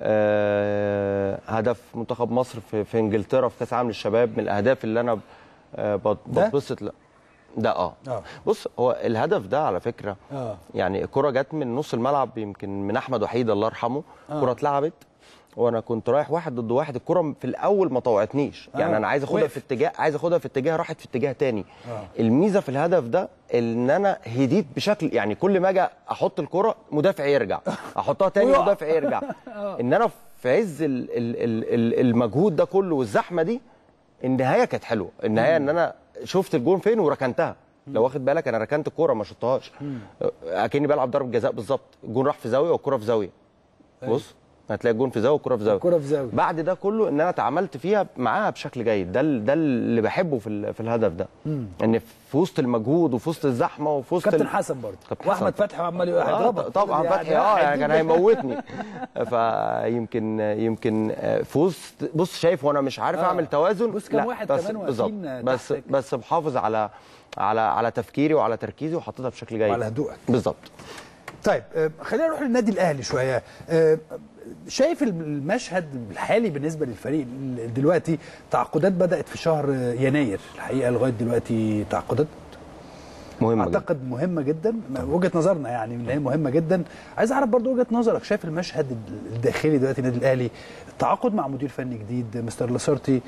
آه هدف منتخب مصر في, في انجلترا في كاس العالم للشباب من الاهداف اللي انا آه بتبسط. لا ده اه, آه. بص، هو الهدف ده على فكره آه. يعني الكره جت من نص الملعب، يمكن من احمد وحيد الله يرحمه. الكره آه. اتلعبت وانا كنت رايح واحد ضد واحد، الكره في الاول ما طوعتنيش. آه. يعني انا عايز اخدها في اتجاه عايز اخدها في اتجاه راحت في اتجاه تاني. آه. الميزه في الهدف ده ان انا هديت بشكل، يعني كل ما اجي احط الكره مدافع يرجع، احطها تاني مدافع يرجع. ان انا في عز المجهود ده كله والزحمه دي، النهايه كانت حلوه. النهايه ان انا شفت الجون فين وركنتها. لو واخد بالك انا ركنت الكوره ما شطهاش، اكني بلعب ضربه جزاء بالظبط. الجون راح في زاويه والكوره في زاويه. بص هتلاقي الجون في زاويه والكوره في زاويه. الكوره في زاويه. بعد ده كله ان انا اتعاملت فيها معاها بشكل جيد. ده ده اللي بحبه في في الهدف ده. مم. ان في وسط المجهود وفي وسط الزحمه وفي وسط كابتن حسن برضه واحمد فتحي عمال يضربك. آه طبعا يعني فتحي اه يعني كان هيموتني. فيمكن يمكن في وسط، بص شايف وانا مش عارف آه. اعمل توازن. بص كام واحد كمان واقفين بس بس محافظ على على على تفكيري وعلى تركيزي وحطيتها بشكل جيد وعلى هدوءك بالظبط. طيب خلينا نروح للنادي الاهلي شويه. شايف المشهد الحالي بالنسبه للفريق دلوقتي؟ تعاقدات بدات في شهر يناير الحقيقه، لغايه دلوقتي تعاقدات مهمه اعتقد جدا. مهمه جدا، وجهه نظرنا يعني ان هي مهمه جدا. عايز اعرف برضو وجهه نظرك، شايف المشهد الداخلي دلوقتي النادي الاهلي؟ التعاقد مع مدير فني جديد مستر لاسارتي،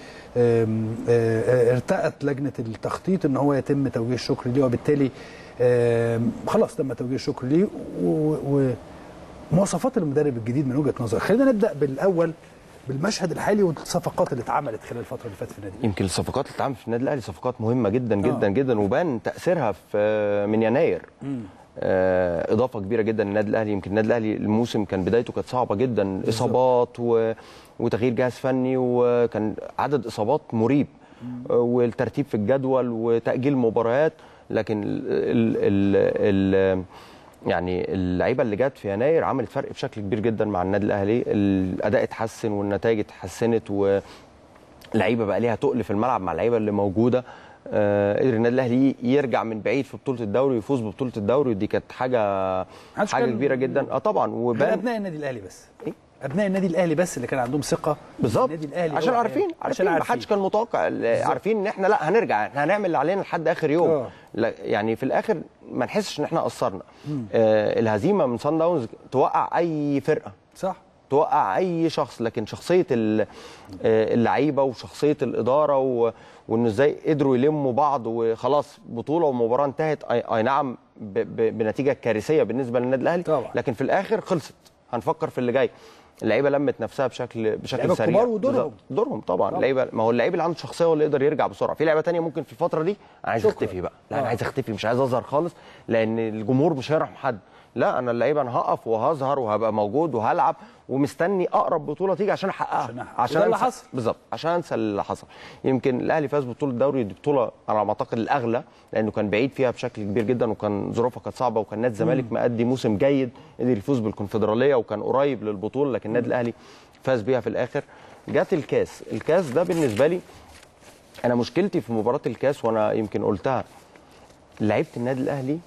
ارتأت لجنه التخطيط ان هو يتم توجيه الشكر ليه، وبالتالي خلاص تم توجيه الشكر ليه. ومواصفات المدرب الجديد من وجهه نظرك، خلينا نبدا بالاول بالمشهد الحالي والصفقات اللي اتعملت خلال الفتره اللي فاتت في النادي. يمكن الصفقات اللي اتعملت في النادي الاهلي صفقات مهمه جدا جدا آه. جدا، وبان تاثيرها في من يناير. آه اضافه كبيره جدا للنادي الاهلي. يمكن النادي الاهلي الموسم كان بدايته كانت صعبه جدا، اصابات و... وتغيير جهاز فني، وكان عدد اصابات مريب، آه والترتيب في الجدول وتاجيل مباريات. لكن ال... ال... ال... يعني اللعيبه اللي جت في يناير عملت فرق بشكل كبير جدا مع النادي الاهلي. الاداء اتحسن والنتائج اتحسنت، واللعيبه بقى ليها تقل في الملعب مع اللعيبه اللي موجوده. آه قدر النادي الاهلي يرجع من بعيد في بطوله الدوري ويفوز ببطوله الدوري، ودي كانت حاجه حاجه كبيره جدا. اه طبعا. وبان ابناء النادي الاهلي بس إيه؟ ابناء النادي الاهلي بس اللي كان عندهم ثقه بالظبط، عشان عارفين عارفين ما حدش كان متوقع، عارفين ان احنا لا هنرجع، احنا هنعمل اللي علينا لحد اخر يوم. أوه. لا يعني في الاخر ما نحسش ان احنا قصرنا. آه الهزيمه من صن داونز توقع اي فرقه، صح، توقع اي شخص، لكن شخصيه اللعيبه وشخصيه الاداره و... وانه ازاي قدروا يلموا بعض، وخلاص بطوله ومباراه انتهت. اي, أي نعم ب... ب... بنتيجه كارثيه بالنسبه للنادي الاهلي طبعا. لكن في الاخر خلصت هنفكر في اللي جاي. اللعيبه لمت نفسها بشكل بشكل سريع. كبار ودورهم دورهم طبعا اللعيبه، ما هو اللعيب اللي عنده شخصيه هو اللي يقدر يرجع بسرعه. في لعيبه ثانيه ممكن في الفتره دي انا عايز اختفي بقى، لا انا عايز اختفي، مش عايز اظهر خالص لان الجمهور مش هيرحم حد. لا انا اللعيبه انا هقف وهظهر وهبقى موجود وهلعب ومستني اقرب بطوله تيجي عشان احققها، عشان, عشان اللي حصل بالظبط، عشان انسى اللي حصل. يمكن الاهلي فاز ببطوله الدوري، دي بطوله على ما اعتقد الاغلى لانه كان بعيد فيها بشكل كبير جدا وكان ظروفها كانت صعبه، وكان نادي الزمالك مأدي موسم جيد قدر يفوز بالكونفدراليه وكان قريب للبطوله، لكن النادي الاهلي فاز بيها في الاخر. جات الكاس، الكاس ده بالنسبه لي انا مشكلتي في مباراه الكاس وانا يمكن قلتها، لعيبه النادي الاهلي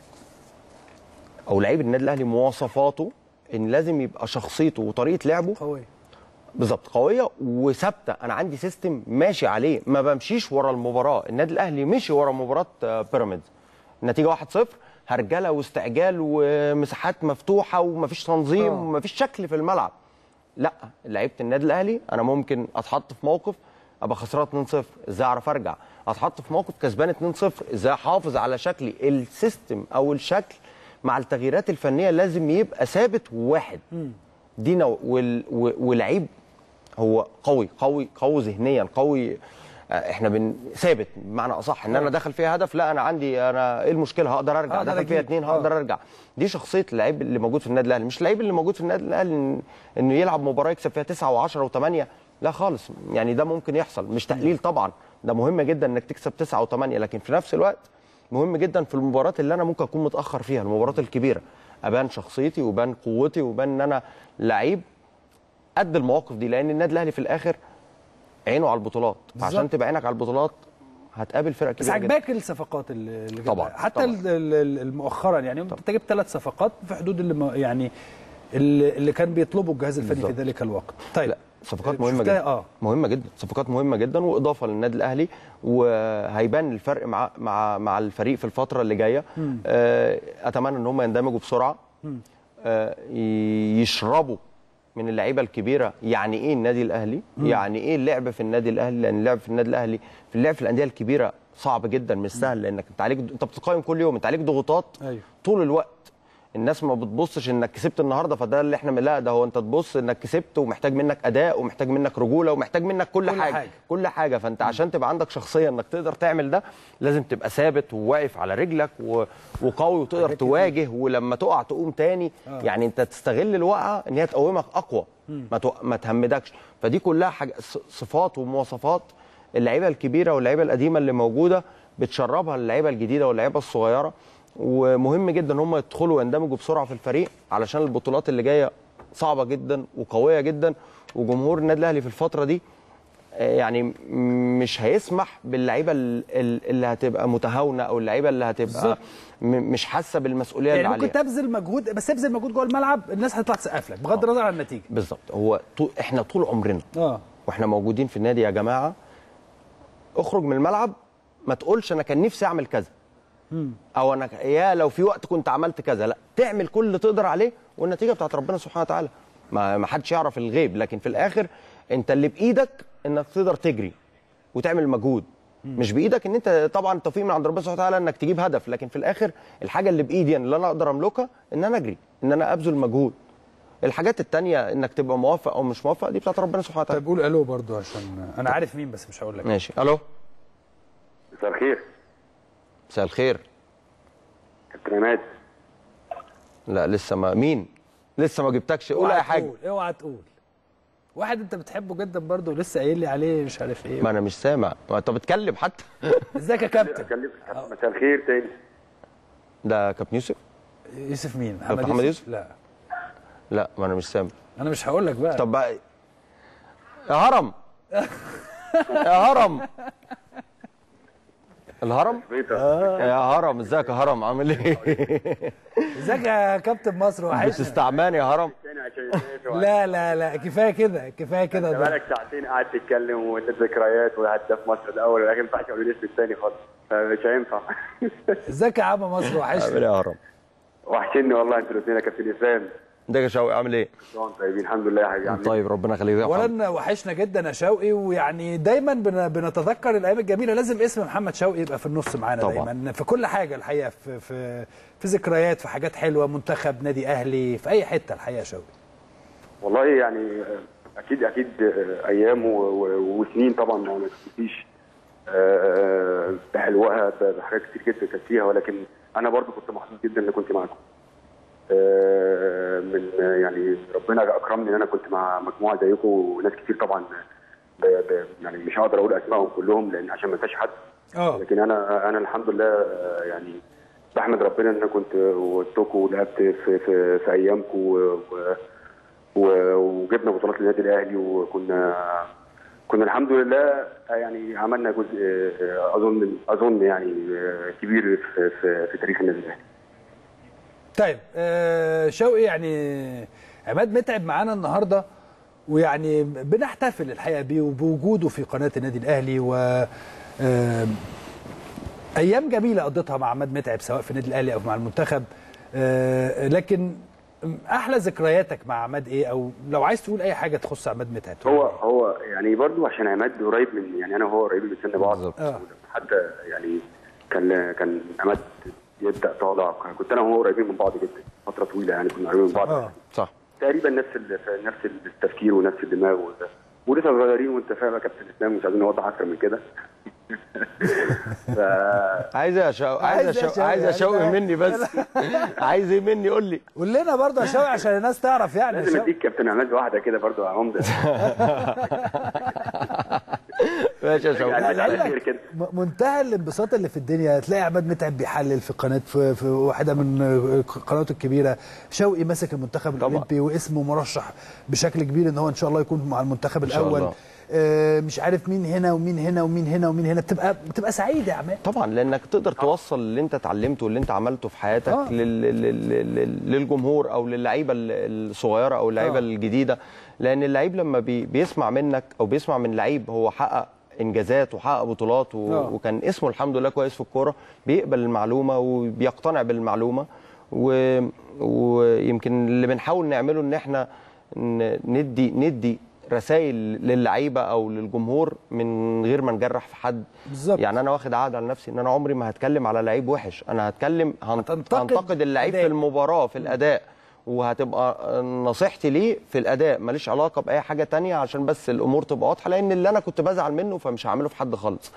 او لعيب النادي الاهلي مواصفاته ان لازم يبقى شخصيته وطريقه لعبه قويه بالظبط، قويه وثابته. انا عندي سيستم ماشي عليه، ما بمشيش ورا المباراه. النادي الاهلي مشي ورا مباراه بيراميدز، النتيجه واحد صفر، هرجله واستعجال ومساحات مفتوحه ومفيش تنظيم ومفيش شكل في الملعب. لا، لعيبه النادي الاهلي انا ممكن اتحط في موقف ابقى خسران اتنين صفر، ازاي اعرف ارجع؟ اتحط في موقف كسبان اتنين صفر، ازاي احافظ على شكلي؟ السيستم او الشكل مع التغييرات الفنيه لازم يبقى ثابت وواحد. دي نوع ولعيب هو قوي قوي قوي ذهنيا، قوي. احنا بن ثابت بمعنى اصح ان انا داخل فيها هدف، لا انا عندي انا ايه المشكله؟ هقدر ارجع. داخل فيها اتنين هقدر ارجع. دي شخصيه اللعيب اللي موجود في النادي الاهلي، مش اللعيب اللي موجود في النادي الاهلي انه يلعب مباراه يكسب فيها تسعة وعشرة وثمانية، لا خالص. يعني ده ممكن يحصل، مش تقليل طبعا، ده مهم جدا انك تكسب تسعة وثمانية، لكن في نفس الوقت مهم جدا في المباريات اللي انا ممكن اكون متاخر فيها، المباريات الكبيره، ابان شخصيتي وبان قوتي وبان ان انا لعيب قد المواقف دي، لان النادي الاهلي في الاخر عينه على البطولات، فعشان تبقى عينك على البطولات هتقابل فرق كبيره. بس عجباك الصفقات اللي طبعا حتى طبعا. مؤخرا يعني انت جبت ثلاث صفقات في حدود اللي يعني اللي كان بيطلبه الجهاز الفني بالزبط. في ذلك الوقت. طيب لا. صفقات مهمه جدا آه. مهمه جدا، صفقات مهمه جدا واضافه للنادي الاهلي، وهيبان الفرق مع مع مع الفريق في الفتره اللي جايه. آه اتمنى ان هم يندمجوا بسرعه، آه يشربوا من اللعيبه الكبيره يعني ايه النادي الاهلي، مم. يعني ايه اللعب في النادي الاهلي، لان اللعب في النادي الاهلي في اللعب في الانديه الكبيره صعب جدا، مش سهل، لانك انت عليك انت بتقيم كل يوم، انت عليك ضغوطات أيوه. طول الوقت. الناس ما بتبصش انك كسبت النهارده فده اللي احنا، لا ده هو انت تبص انك كسبت ومحتاج منك اداء ومحتاج منك رجوله ومحتاج منك كل, كل حاجة. حاجه كل حاجه. فانت عشان تبقى عندك شخصيه انك تقدر تعمل ده لازم تبقى ثابت وواقف على رجلك و... وقوي وتقدر تواجه، ولما تقع تقوم تاني. آه. يعني انت تستغل الوقعه ان هي تقومك اقوى، ما, تو... ما تهمدكش. فدي كلها حاجة صفات ومواصفات اللعيبه الكبيره واللعيبه القديمه اللي موجوده بتشربها اللعيبه الجديده واللعيبه الصغيره. ومهم جدا ان هم يدخلوا ويندمجوا بسرعه في الفريق علشان البطولات اللي جايه صعبه جدا وقويه جدا، وجمهور النادي الاهلي في الفتره دي يعني مش هيسمح باللعيبه اللي هتبقى متهاونه او اللعيبه اللي هتبقى مش حاسه بالمسؤوليه يعني اللي عليها. ممكن تبذل مجهود، بس تبذل مجهود جوه الملعب الناس هتطلع تسقف لك بغض النظر عن النتيجه. بالظبط. هو طول احنا طول عمرنا اه واحنا موجودين في النادي يا جماعه، اخرج من الملعب ما تقولش انا كان نفسي اعمل كذا او انا يا لو في وقت كنت عملت كذا، لا، تعمل كل اللي تقدر عليه والنتيجه بتاعت ربنا سبحانه وتعالى. ما ما حدش يعرف الغيب، لكن في الاخر انت اللي بايدك انك تقدر تجري وتعمل مجهود. مم. مش بايدك ان انت طبعا التوفيق من عند ربنا سبحانه وتعالى انك تجيب هدف، لكن في الاخر الحاجه اللي بايدي اللي انا اقدر املكها ان انا اجري، ان انا ابذل مجهود. الحاجات التانية انك تبقى موفق او مش موفق دي بتاعت ربنا سبحانه وتعالى. طيب قول الو برضو عشان انا عارف مين بس مش هقول لك. ماشي. الو. مساء الخير. مساء الخير. كابتن عماد. لا لسه ما مين؟ لسه ما جبتكش. قول اي حاجه. اوعى تقول. واحد انت بتحبه جدا برضه لسه قايل لي عليه مش عارف ايه. ما انا مش سامع، ما انت بتكلم حتى. ازيك يا كابتن؟ مساء الخير تاني. ده كابتن يوسف؟ يوسف مين؟ محمد يوسف؟ محمد يوسف؟ لا لا ما انا مش سامع. انا مش هقول لك بقى. طب بقى يا هرم يا هرم الهرم آه. يا هرم ازيك يا هرم عامل ايه؟ ازيك يا كابتن مصر وحشني. بتستعماني يا هرم؟ لا لا لا كفايه كده كفايه كده. انت بقالك ساعتين قاعد تتكلم وذكريات وهداف مصر الاول، ولكن ما ينفعش اقول الاسم الثاني خالص، مش هينفع. ازيك يا عم مصر وحشني. عامل ايه يا هرم؟ وحشني والله انتوا الاثنين يا كابتن اسلام. ازيك يا شوقي عامل ايه؟ طيبين الحمد لله يا حبيبي. طيب ربنا يخليك. اولا وحشنا جدا يا شوقي، ويعني دايما بنتذكر الايام الجميله، لازم اسم محمد شوقي يبقى في النص معانا دايما في كل حاجه الحقيقه، في في في ذكريات، في حاجات حلوه، منتخب، نادي اهلي، في اي حته الحقيقه يا شوقي. والله يعني اكيد اكيد ايام وسنين طبعا ما تنسيش بحلوها بحاجات كتير جدا كانت فيها، ولكن انا برضو كنت محظوظ جدا ان كنت معاكم. من يعني ربنا اكرمني ان انا كنت مع مجموعه زيكم وناس كتير طبعا، ب ب يعني مش هقدر اقول اسمائهم كلهم لان عشان ما انساش حد. اه لكن انا انا الحمد لله يعني بحمد ربنا ان انا كنت وسطكم ولعبت في في, في ايامكم و وجبنا بطولات للنادي الاهلي، وكنا كنا الحمد لله يعني عملنا جزء اظن اظن يعني كبير في في, في تاريخ النادي الاهلي. طيب آه شوقي، يعني عماد متعب معانا النهارده، ويعني بنحتفل الحقيقه بيه وبوجوده في قناه النادي الاهلي، و آه ايام جميله قضيتها مع عماد متعب سواء في النادي الاهلي او مع المنتخب. آه لكن احلى ذكرياتك مع عماد ايه، او لو عايز تقول اي حاجه تخص عماد متعب؟ هو هو يعني برضو عشان عماد قريب من يعني انا وهو قريبين من سن بعض. آه. حتى يعني كان كان عماد يبدا طالع، كنت انا وهو قريبين من بعض جدا فتره طويله، يعني كنا قريبين من بعض. اه صح، تقريبا نفس نفس التفكير ونفس الدماغ، ولسه صغيرين وانت فاهم يا كابتن اسلام، مش عايزين نوضح اكتر من كده. ف... عايز يا شوقي عايز يا شوقي عايز يا شوقي مني بس عايز ايه مني؟ قول لي قول لنا برضه يا شوقي عشان الناس تعرف. يعني لازم اديك كابتن عماد واحده كده برضه يا عمده. ماشي يا شوقي. منتهى الانبساط اللي في الدنيا تلاقي عماد متعب بيحلل في قناه في, في واحده من قناته الكبيره، شوقي ماسك المنتخب الاولمبي واسمه مرشح بشكل كبير ان هو ان شاء الله يكون مع المنتخب الاول. مش عارف مين هنا ومين هنا ومين هنا ومين هنا، بتبقى بتبقى سعيد يا عماد. طبعا، لانك تقدر توصل اللي انت اتعلمته واللي انت عملته في حياتك آه. لل... لل... للجمهور او للعيبه الصغيره او اللعيبه آه. الجديده، لان اللعيب لما بي... بيسمع منك او بيسمع من لعيب هو حقق انجازات وحقق بطولات و... آه. وكان اسمه الحمد لله كويس في الكوره، بيقبل المعلومه وبيقتنع بالمعلومه، و... ويمكن اللي بنحاول نعمله ان احنا ندي ندي رسائل للعيبه او للجمهور من غير ما نجرح في حد. بالظبط. يعني انا واخد عهد على نفسي ان انا عمري ما هتكلم على لعيب وحش، انا هتكلم هنتقد اللعيب في المباراه في الاداء، وهتبقى نصيحتي ليه في الاداء، ماليش علاقه باي حاجه تانية، عشان بس الامور تبقى واضحه، لان اللي انا كنت بزعل منه فمش هعمله في حد خالص.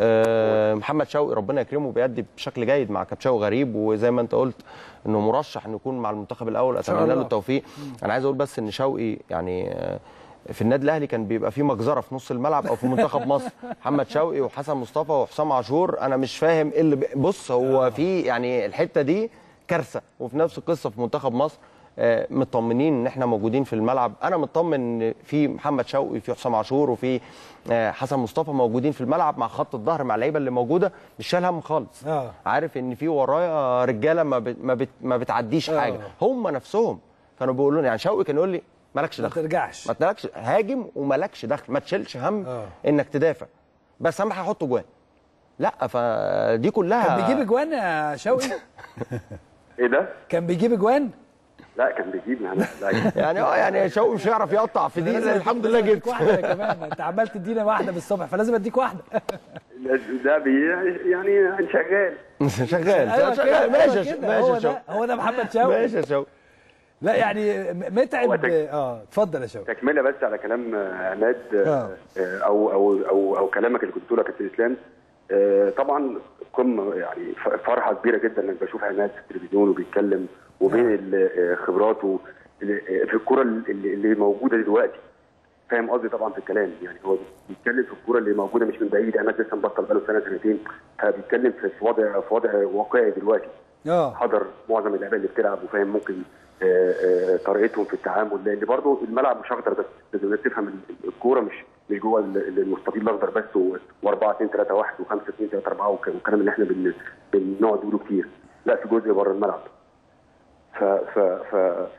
أه محمد شوقي ربنا يكرمه بيأدي بشكل جيد مع كابتن شوقي غريب، وزي ما انت قلت انه مرشح انه يكون مع المنتخب الاول، اتمنى له التوفيق. انا عايز اقول بس ان شوقي يعني في النادي الاهلي كان بيبقى في مجزره في نص الملعب او في منتخب مصر، محمد شوقي وحسن مصطفى وحسام عاشور، انا مش فاهم ايه اللي بص هو في يعني الحته دي كارثه. وفي نفس القصه في منتخب مصر آه مطمنين ان احنا موجودين في الملعب، انا مطمن ان في محمد شوقي في حسام عاشور وفي آه حسن مصطفى موجودين في الملعب مع خط الظهر مع اللعيبه اللي موجوده، مش شايل هم خالص. آه. عارف ان في ورايا رجاله ما بت ما, بت ما بتعديش آه. حاجه، هم نفسهم كانوا بيقولوا لي، يعني شوقي كان يقول لي مالكش دخل، ما ترجعش، ما ترجعش، هاجم ومالكش دخل، ما تشيلش هم آه. انك تدافع، بس اهم حاجه حط جوان. لا فدي كلها. كان بيجيب اجوان يا شوقي؟ ايه ده؟ كان بيجيب اجوان؟ لا كان بيجيب يعني اه يعني شوقي مش هيعرف يقطع في دي، الحمد لله جبت واحده كمان. انت عمال تدينا واحده بالصبح فلازم اديك واحده. ده بي يعني شغال شغال أيوة شغال ماشي ماشي. هو ده هو ده محمد شوقي. ماشي يا شوقي. لا يعني متعب. اه اتفضل يا شوقي. تكمله بس على كلام عماد آه. او او او او كلامك اللي كنت بتقوله يا كابتن اسلام. آه طبعا قمه يعني فرحه كبيره جدا انك بشوف عماد في التلفزيون وبيتكلم، وبين آه. خبراته في الكوره اللي, اللي موجوده دلوقتي. فاهم قصدي طبعا في الكلام، يعني هو بيتكلم في الكوره اللي موجوده مش من بعيد، عماد لسه مبطل بقاله سنه سنتين، فبيتكلم في وضع في وضع واقعي دلوقتي. اه حضر معظم اللعيبه اللي بتلعب وفاهم ممكن آآ آآ طريقتهم في التعامل، لان برضه الملعب مش اخضر بس، لازم تفهم الكوره مش مش جوه المستطيل الاخضر بس، و4 2 3 واحد و5 2 3 4 والكلام اللي احنا بن بنقعد نقوله كتير، لا في جزء بره الملعب. ف ف ف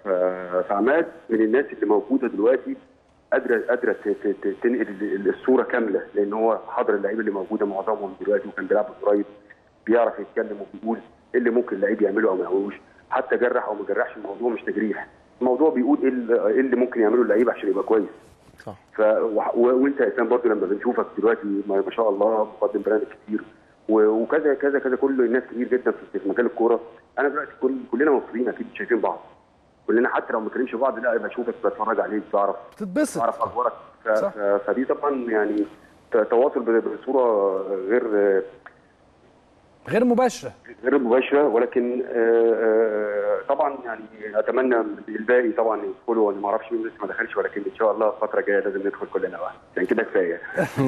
فعماد من الناس اللي موجوده دلوقتي قادره قادره تنقل الصوره كامله، لان هو حضر اللعيبه اللي موجوده معظمهم دلوقتي، وكان بيلعب قريب، بيعرف يتكلم وبيقول ايه اللي ممكن اللعيب يعمله او ما يعملوش، حتى جرح او ما جرحش، الموضوع مش تجريح، الموضوع بيقول ايه اللي ممكن يعمله اللعيب عشان يبقى كويس. صح. ف و... وانت يا اسلام برضه لما بنشوفك دلوقتي ما شاء الله مقدم برامج كتير وكذا كذا كذا، كل الناس كتير جدا في مجال الكوره، انا دلوقتي كل... كلنا مبسوطين اكيد شايفين بعض، كلنا حتى لو ما بنتكلمش بعض لا بشوفك بتفرج عليك بعرف تتبسط بعرف اخبارك ف... ف... فدي طبعا يعني تواصل بصوره غير غير مباشره غير مباشره ولكن طبعا يعني اتمنى الباقي طبعا يدخلوا. انا ما اعرفش مين لسه ما دخلش ولكن ان شاء الله الفتره الجايه لازم ندخل كلنا واحد يعني كده كفايه.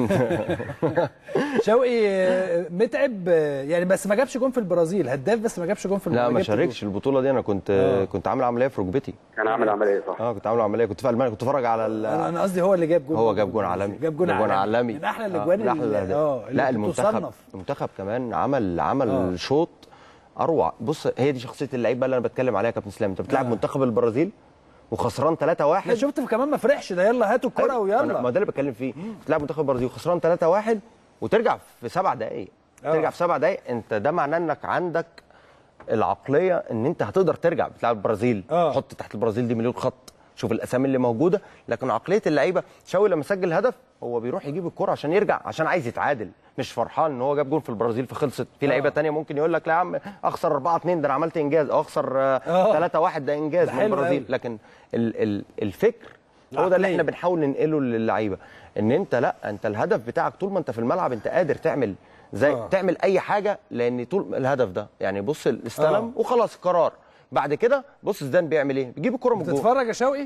شوقي متعب يعني بس ما جابش جون في البرازيل، هداف بس ما جابش جون في البرازيل. لا ما شاركش البطوله دي. انا كنت آه. كنت عامل عمليه في ركبتي. كان عامل عمليه صح؟ اه كنت عامل عمليه كنت في المانيا كنت اتفرج على انا قصدي هو اللي جاب جون. هو جاب جون عالمي جاب جون عالمي. عالمي من احلى الاجوان اللي اه لا المنتخب المنتخب كمان عمل عمل آه. شوط اروع. بص هي دي شخصيه اللعيبه اللي انا بتكلم عليها يا كابتن اسلام. انت بتلعب آه. منتخب البرازيل وخسران ثلاثة واحد. شفت كمان ما فرحش ده يلا هاتوا الكره ويلا. ما ده اللي بتكلم فيه. بتلعب منتخب البرازيل وخسران ثلاثة واحد وترجع في سبع دقائق. آه. ترجع في سبع دقائق انت ده معناه انك عندك العقليه ان انت هتقدر ترجع. بتلعب البرازيل آه. حط تحت البرازيل دي مليون خط، شوف الاسامي اللي موجوده، لكن عقليه اللعيبه شوقي لما سجل هدف هو بيروح يجيب الكره عشان يرجع عشان عايز يتعادل، مش فرحان ان هو جاب جول في البرازيل فخلصت. في لعيبه ثانيه ممكن يقول لك لا يا عم اخسر أربعة اثنين ده انا عملت انجاز، او اخسر ثلاثة واحد ده انجاز من البرازيل. لكن ال ال الفكر هو ده اللي احنا بنحاول ننقله للعيبه، ان انت لا انت الهدف بتاعك طول ما انت في الملعب انت قادر تعمل زي آه. تعمل اي حاجه، لان طول الهدف ده يعني بص استلم آه. وخلاص قرار. بعد كده بص زيدان بيعمل ايه؟ بيجيب الكره من الجول. بتتفرج يا شوقي؟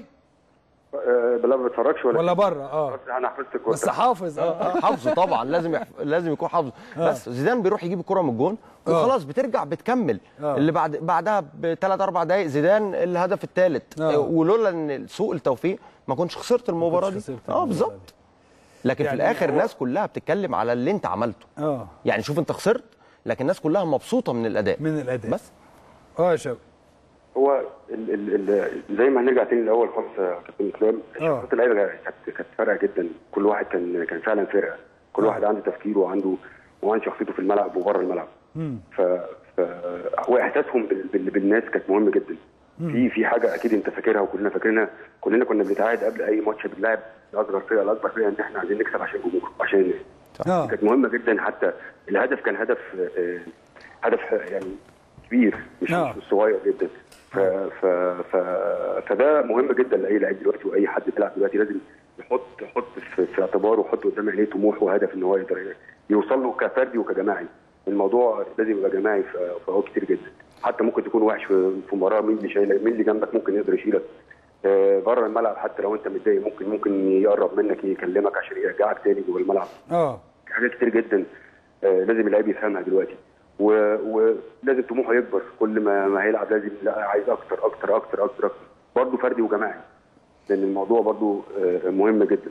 أه لا ما بتفرجش ولا ولا بره اه بس انا حفظت الكوره بس حافظ اه حافظه طبعا لازم يحف... لازم يكون حافظه آه. بس زيدان بيروح يجيب الكره من الجون وخلاص بترجع بتكمل آه. اللي بعد بعدها بثلاث اربع دقائق زيدان الهدف الثالث آه. ولولا ان سوء التوفيق ما كنتش خسرت المباراه دي اه بالظبط. لكن يعني في الاخر الناس كلها بتتكلم على اللي انت عملته اه يعني شوف انت خسرت لكن الناس كلها مبسوطه من الاداء من الاداء بس اه يا شباب. هو ال ال ال زي ما هنرجع تاني الاول خالص يا كابتن اسلام، شخصيات اللعيبه كانت كانت فارقه جدا. كل واحد كان كان فعلا فرقه، كل واحد عنده تفكيره وعنده وعنده شخصيته في الملعب وبره الملعب. امم ف ف واحساسهم بال... بال... بالناس كانت مهمه جدا. مم. في في حاجه اكيد انت فاكرها وكلنا فاكرينها، كلنا كنا بنتعاهد قبل اي ماتش بنلعب الاصغر فرقه الاكبر فرقه ان احنا عايزين نكسب عشان الجمهور عشان الناس. كانت مهمه جدا. حتى الهدف كان هدف آه هدف يعني كبير مش آه. مش صغير جدا. ف ف ف فده مهم جدا لاي لعيب دلوقتي واي حد بيلعب دلوقتي لازم يحط يحط في, في اعتباره ويحط قدام عينيه طموح وهدف ان هو يقدر يوصل له كفردي وكجماعي. الموضوع لازم يبقى جماعي في اوقات كتير جدا. حتى ممكن تكون وحش في مباراه مين اللي شايلك مين اللي جنبك ممكن يقدر يشيلك آه بره الملعب. حتى لو انت متضايق ممكن ممكن يقرب منك يكلمك عشان يرجعك تاني جوه الملعب. اه حاجات كتير جدا آه لازم اللعيب يفهمها دلوقتي. ولازم طموحه يكبر كل ما ما هيلعب لازم لا عايز اكتر اكتر اكتر اكتر اكتر برضه فردي وجماعي لان الموضوع برضه مهم جدا.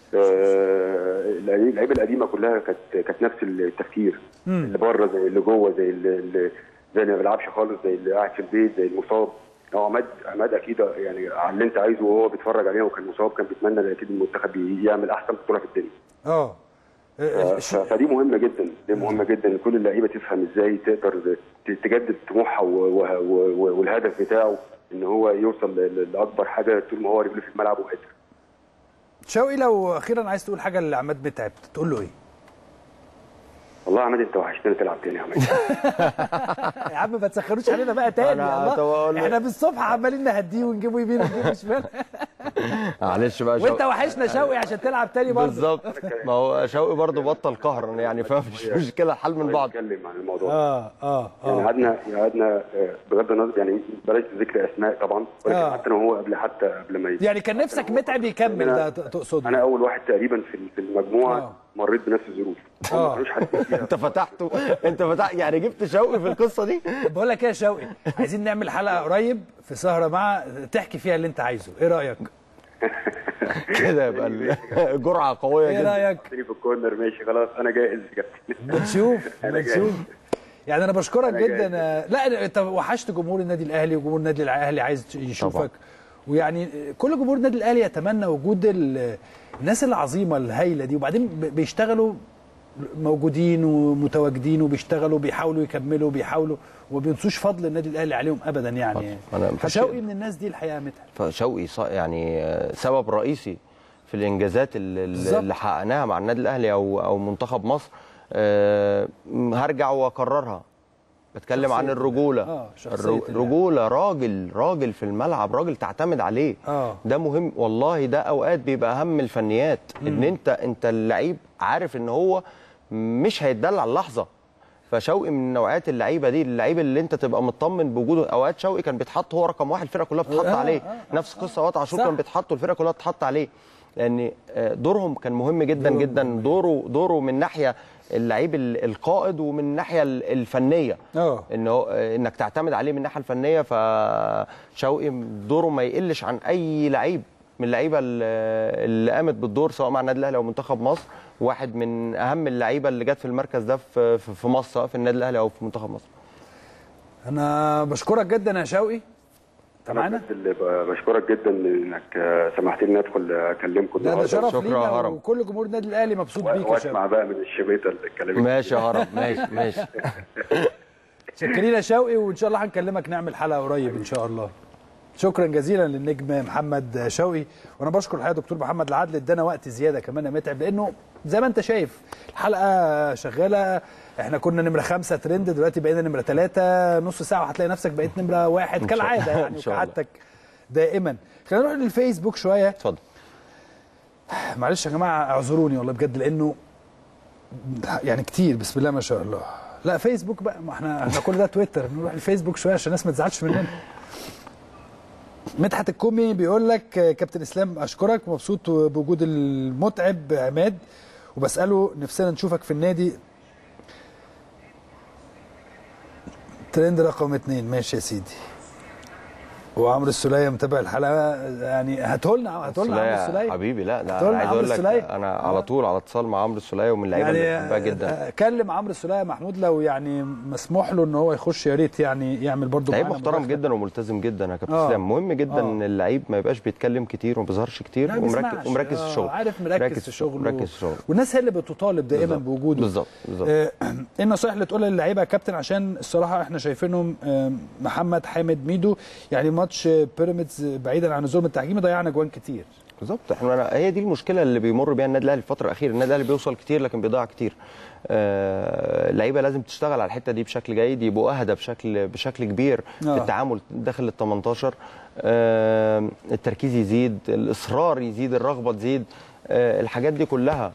اللعيبه القديمه كلها كانت كانت نفس التفكير اللي بره زي اللي جوه زي اللي زي اللي ما بيلعبش خالص زي اللي قاعد في البيت زي المصاب. هو عماد عماد اكيد يعني على اللي انت عايزه وهو بيتفرج علينا وكان مصاب كان بيتمنى اكيد المنتخب يعمل احسن بطوله في الدنيا. اه فدي مهمه جدا دي مهمه جدا كل اللعيبه تفهم ازاي تقدر تجدد طموحها والهدف بتاعه ان هو يوصل لاكبر حاجه طول ما هو رجله في الملعب وقادر. شوقي لو اخيرا عايز تقول حاجه لعماد متعب تقول له ايه؟ والله يا عماد انت وحشتني تلعب تاني يا عماد. يا عم ما تسخروش علينا بقى تاني الله احنا بالصبح عمالين نهديه ونجيبه يمين ونجيبه شمال. معلش بقى وانت وحشنا شوقي عشان تلعب تاني برضه. بالظبط ما هو شوقي برضه بطل قهر يعني فمش مشكله الحل من بعض. نتكلم عن الموضوع اه اه اه يعني قعدنا قعدنا بغض النظر يعني بلاش ذكر اسماء طبعا ولكن آه. حتى لو هو قبل حتى قبل ما يعني كان نفسك متعب يكمل ده تقصده؟ انا اول واحد تقريبا في في المجموعه آه. مريت بنفس الظروف. اه انت فتحته انت فتح يعني جبت شوقي في القصه دي. بقول لك ايه يا شوقي عايزين نعمل حلقه قريب في سهره مع تحكي فيها اللي انت عايزه ايه رايك؟ كده يبقى الجرعه قويه جدا. ايه رايك؟ في الكورنر ماشي خلاص انا جاهز يا كابتن. بنشوف بنشوف يعني انا بشكرك جدا. لا انت وحشت جمهور النادي الاهلي وجمهور النادي الاهلي عايز يشوفك طبعا. ويعني كل جمهور النادي الاهلي يتمنى وجود الناس العظيمه الهايله دي وبعدين بيشتغلوا موجودين ومتواجدين وبيشتغلوا بيحاولوا يكملوا بيحاولوا وما بينسوش فضل النادي الاهلي عليهم ابدا يعني. فشوقي من الناس دي الحقيقه متعب. فشوقي يعني سبب رئيسي في الانجازات اللي, اللي حققناها مع النادي الاهلي او او منتخب مصر. أه هرجع واكررها بتكلم عن الرجوله. اه الرجوله، راجل راجل في الملعب، راجل تعتمد عليه. اه ده مهم والله. ده اوقات بيبقى اهم الفنيات. مم. ان انت انت اللعيب عارف ان هو مش هيتدلع اللحظه. فشوقي من نوعيات اللعيبه دي، اللعيب اللي انت تبقى مطمن بوجوده. اوقات شوقي كان بيتحط هو رقم واحد، الفرقه كلها بتتحط آه عليه. آه نفس قصه وقت عاشور كان بيتحط والفرقه كلها بتتحط عليه، لان دورهم كان مهم جدا دور جدا. دوره دوره من ناحيه اللعيب القائد ومن الناحيه الفنيه. اه انه انك تعتمد عليه من الناحيه الفنيه. فشوقي دوره ما يقلش عن اي لعيب من اللعيبه اللي قامت بالدور سواء مع النادي الاهلي او منتخب مصر. واحد من اهم اللعيبه اللي جت في المركز ده في في مصر، سواء في النادي الاهلي او في منتخب مصر. انا بشكرك جدا يا شوقي. انا بشكرك جدا انك سمحت لي ادخل اكلمكم. ده, ده شرف لينا وكل جمهور النادي الاهلي مبسوط بيك يا شوقي. واسمع بقى من الشميته اللي اتكلمت. ماشي يا هرب. ماشي ماشي. شكرين يا شوقي، وان شاء الله هنكلمك نعمل حلقه قريب ان شاء الله. شكرا جزيلا للنجم محمد شوقي. وانا بشكر الحقيقه دكتور محمد العدل، ادانا وقت زياده كمان يا متعب، لانه زي ما انت شايف الحلقه شغاله. احنا كنا نمره خمسه ترند، دلوقتي بقينا نمره ثلاثه، نص ساعه وهتلاقي نفسك بقيت نمره واحد كالعاده يعني وكعادتك دائما. خلينا نروح للفيسبوك شويه. اتفضل. معلش يا جماعه اعذروني والله بجد، لانه يعني كتير بسم الله ما شاء الله. لا فيسبوك بقى، ما احنا احنا كل ده تويتر، نروح للفيسبوك شويه عشان الناس ما تزعلش مننا. مدحت الكومي بيقول لك كابتن اسلام اشكرك ومبسوط بوجود المتعب عماد، وبساله نفسنا نشوفك في النادي. ترند رقم اثنين. ماشي يا سيدي. وعمرو السوليه متابع الحلقه، يعني هاتولنا هاتولنا عمرو السوليه حبيبي. لا ده انا عايز اقول لك انا على طول على اتصال مع عمرو السوليه ومن اللعيبه اللي يعني بحبها جدا. كلم عمرو السوليه محمود لو يعني مسموح له ان هو يخش، يا ريت يعني يعمل برضه لعيب محترم جدا وملتزم جدا يا كابتن اسلام. مهم جدا ان اللعيب ما يبقاش بيتكلم كتير وما بيظهرش كتير ومركز ومركز في الشغل. عارف مركز في الشغل مركز في الشغل. والناس هي اللي بتطالب دائما بوجوده. بالظبط بالظبط. ايه النصائح اللي تقولها للعيبه يا كابتن؟ عشان الصراحه احنا شايفينهم محمد حامد ميدو، يعني ماتش بيراميدز بعيدا عن الظلم التحكيمي ضيعنا جوان كتير. بالظبط. احنا هي دي المشكله اللي بيمر بيها النادي الاهلي الفتره الاخيره. النادي الاهلي بيوصل كتير لكن بيضيع كتير. اللعيبه آه لازم تشتغل على الحته دي بشكل جيد، يبقوا اهدى بشكل بشكل كبير آه. في التعامل داخل ال تمنتاشر. آه التركيز يزيد، الاصرار يزيد، الرغبه تزيد. آه الحاجات دي كلها.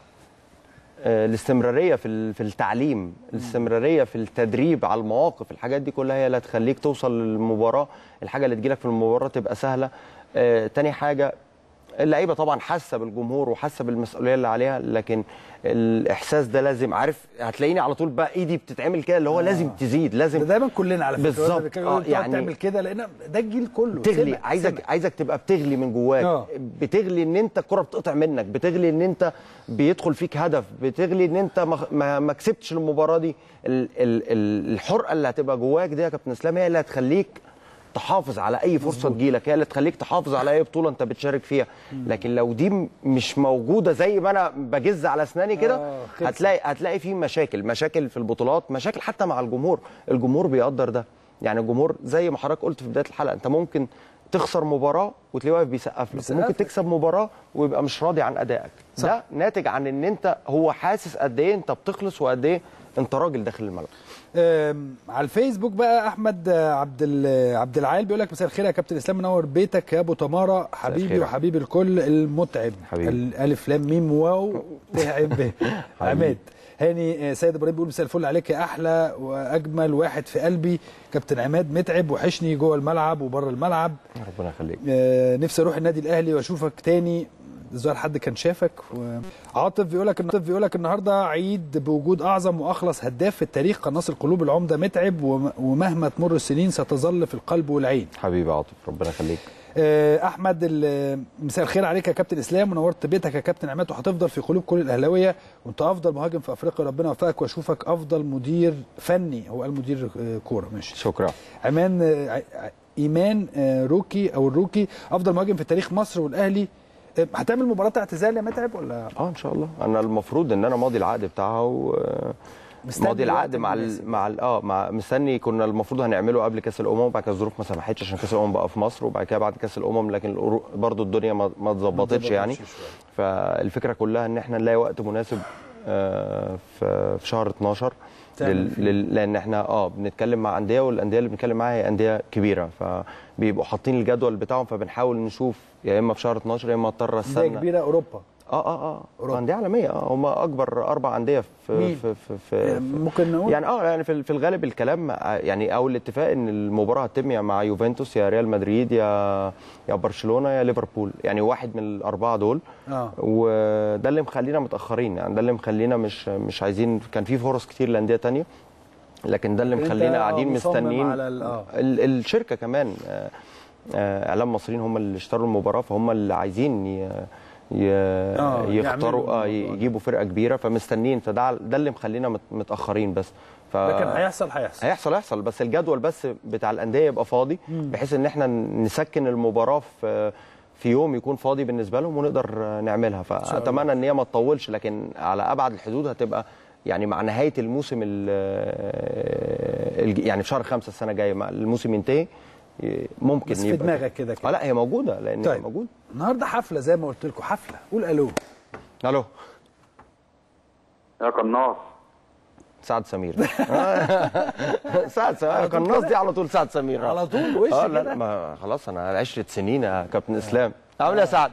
آه الاستمراريه في في التعليم، الاستمراريه في التدريب على المواقف، الحاجات دي كلها هي اللي هتخليك توصل للمباراه. الحاجه اللي تجيلك في المباراه تبقى سهله. آه تاني حاجه اللعيبه طبعا حاسه بالجمهور وحاسه بالمسؤوليه اللي عليها، لكن الاحساس ده لازم، عارف هتلاقيني على طول بقى ايدي بتتعمل كده اللي هو آه. لازم تزيد، لازم ده دايما كلنا على فكره بالظبط. آه يعني تعمل كده لان ده الجيل كله تغلي. سمع. عايزك سمع. عايزك تبقى بتغلي من جواك. آه. بتغلي ان انت الكره بتقطع منك، بتغلي ان انت بيدخل فيك هدف، بتغلي ان انت ما, ما, ما كسبتش المباراه دي. ال ال الحرقه اللي هتبقى جواك دي يا كابتن اسلام هي اللي هتخليك تحافظ على اي فرصه تجيلك، هي اللي تخليك تحافظ على اي بطوله انت بتشارك فيها. لكن لو دي مش موجوده زي ما انا بجز على اسناني كده آه هتلاقي هتلاقي في مشاكل مشاكل في البطولات، مشاكل حتى مع الجمهور. الجمهور بيقدر ده، يعني الجمهور زي ما حضرتك قلت في بدايه الحلقه انت ممكن تخسر مباراه وتلاقيه واقف بيسقف لك، ممكن تكسب مباراه ويبقى مش راضي عن ادائك. ده ناتج عن ان انت هو حاسس قد ايه انت بتخلص وقد ايه انت راجل داخل الملعب. على الفيسبوك بقى احمد عبد عبد العال بيقول لك مساء الخير يا كابتن اسلام، منور بيتك يا ابو تماره، حبيبي وحبيب الكل المتعب حبيبي. الالف لام ميم واو تعب عماد هاني سيد ابراهيم بيقول مساء الفل عليك يا احلى واجمل واحد في قلبي كابتن عماد متعب، وحشني جوه الملعب وبره الملعب. ربنا يخليك. نفسي اروح النادي الاهلي واشوفك تاني. الظاهر حد كان شافك. عاطف بيقول لك عاطف بيقول لك النهارده عيد بوجود اعظم واخلص هداف في التاريخ قناص القلوب العمده متعب، ومهما تمر السنين ستظل في القلب والعين. حبيبي عاطف ربنا يخليك. احمد مساء الخير عليك يا كابتن اسلام، ونورت بيتك يا كابتن عماد، وهتفضل في قلوب كل الاهلاويه، وانت افضل مهاجم في افريقيا، ربنا يوفقك واشوفك افضل مدير فني. هو المدير كوره ماشي. شكرا. امان ايمان روكي او الروكي افضل مهاجم في تاريخ مصر والاهلي. هتعمل مباراه اعتزال يا متعب ولا؟ اه ان شاء الله. انا المفروض ان انا ماضي العقد بتاعها و ماضي العقد مع ال مع ال اه مع مستني. كنا المفروض هنعمله قبل كاس الامم، وبعد كده الظروف ما سمحتش عشان كاس الامم بقى في مصر، وبعد كده بعد كاس الامم، لكن برضو الدنيا ما اتظبطتش يعني. فالفكره كلها ان احنا نلاقي وقت مناسب في شهر اتناشر لل... لان احنا اه بنتكلم مع انديه، والانديه اللي بنتكلم معاها هي انديه كبيره، فبيبقوا حاطين الجدول بتاعهم، فبنحاول نشوف يا اما في شهر اتناشر يا اما اضطر استنى. انديه كبيره اوروبا اه اه اه انديه عالميه، اه هم اكبر اربع انديه في, في في في ممكن نقول يعني اه يعني في, في الغالب الكلام يعني او الاتفاق ان المباراه هتتم يا مع يوفنتوس يا ريال مدريد يا يا برشلونه يا ليفربول، يعني واحد من الاربعه دول. اه وده اللي مخلينا متاخرين، يعني ده اللي مخلينا مش مش عايزين، كان في فرص كتير لانديه ثانيه، لكن ده اللي مخلينا قاعدين مستنيين. آه. الشركه كمان آه آه اعلام مصريين هم اللي اشتروا المباراه، فهم اللي عايزين ي آه يختاروا اه يجيبوا فرقه كبيره، فمستنيين، فده ده اللي مخلينا متاخرين بس. ف... لكن هيحصل هيحصل هيحصل هيحصل بس الجدول بس بتاع الانديه يبقى فاضي، مم. بحيث ان احنا نسكن المباراه في في يوم يكون فاضي بالنسبه لهم ونقدر نعملها. فاتمنى ان هي ما تطولش، لكن على ابعد الحدود هتبقى يعني مع نهايه الموسم يعني في شهر خمسة السنه الجايه الموسم ينتهي ممكن بس في دماغك كده كده. اه لا هي موجوده لان طيب. هي موجوده. النهارده حفله زي ما قلت لكم، حفله قول الو. الو يا قناص سعد سمير. سعد سمير قناص دي على طول سعد سمير على طول وش اه لا ما خلاص انا عشرة سنين يا كابتن اسلام. عامل ايه يا سعد؟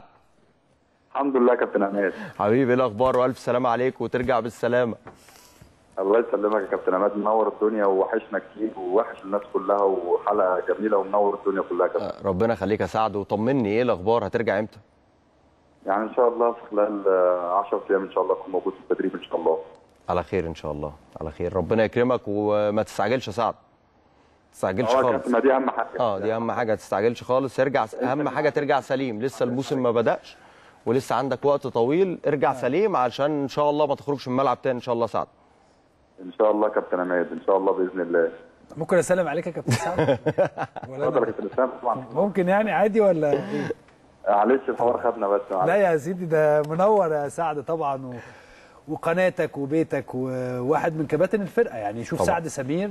الحمد لله يا كابتن عماد. حبيبي ايه الاخبار؟ والف سلامه عليك وترجع بالسلامه. الله يسلمك يا كابتن عماد، منور الدنيا ووحشنا كتير ووحش الناس كلها، وحلقه جميله ومنور الدنيا كلها يا كابتن. ربنا يخليك يا سعد، وطمني ايه الاخبار؟ هترجع امتى؟ يعني ان شاء الله في خلال عشرة ايام ان شاء الله اكون موجود في التدريب ان شاء الله. على خير ان شاء الله، على خير، ربنا يكرمك وما تستعجلش يا سعد. ما تستعجلش خالص. اه دي اهم حاجه. اه دي اهم حاجه، ما تستعجلش خالص، ارجع، اهم حاجه ترجع سليم، لسه الموسم ما بدأش ولسه عندك وقت طويل، ارجع سليم عشان ان شاء الله ما تخرجش من الملعب تاني ان شاء الله. سعد ان شاء الله كابتن عماد، ان شاء الله باذن الله. ممكن اسلم عليك يا كابتن سعد؟ اتفضل يا كابتن اسلام طبعا. ممكن يعني عادي ولا ايه؟ معلش الحوار خدنا بس معلش. لا يا سيدي ده منور يا سعد طبعا، و... وقناتك وبيتك وواحد من كباتن الفرقه، يعني شوف طبعا. سعد سمير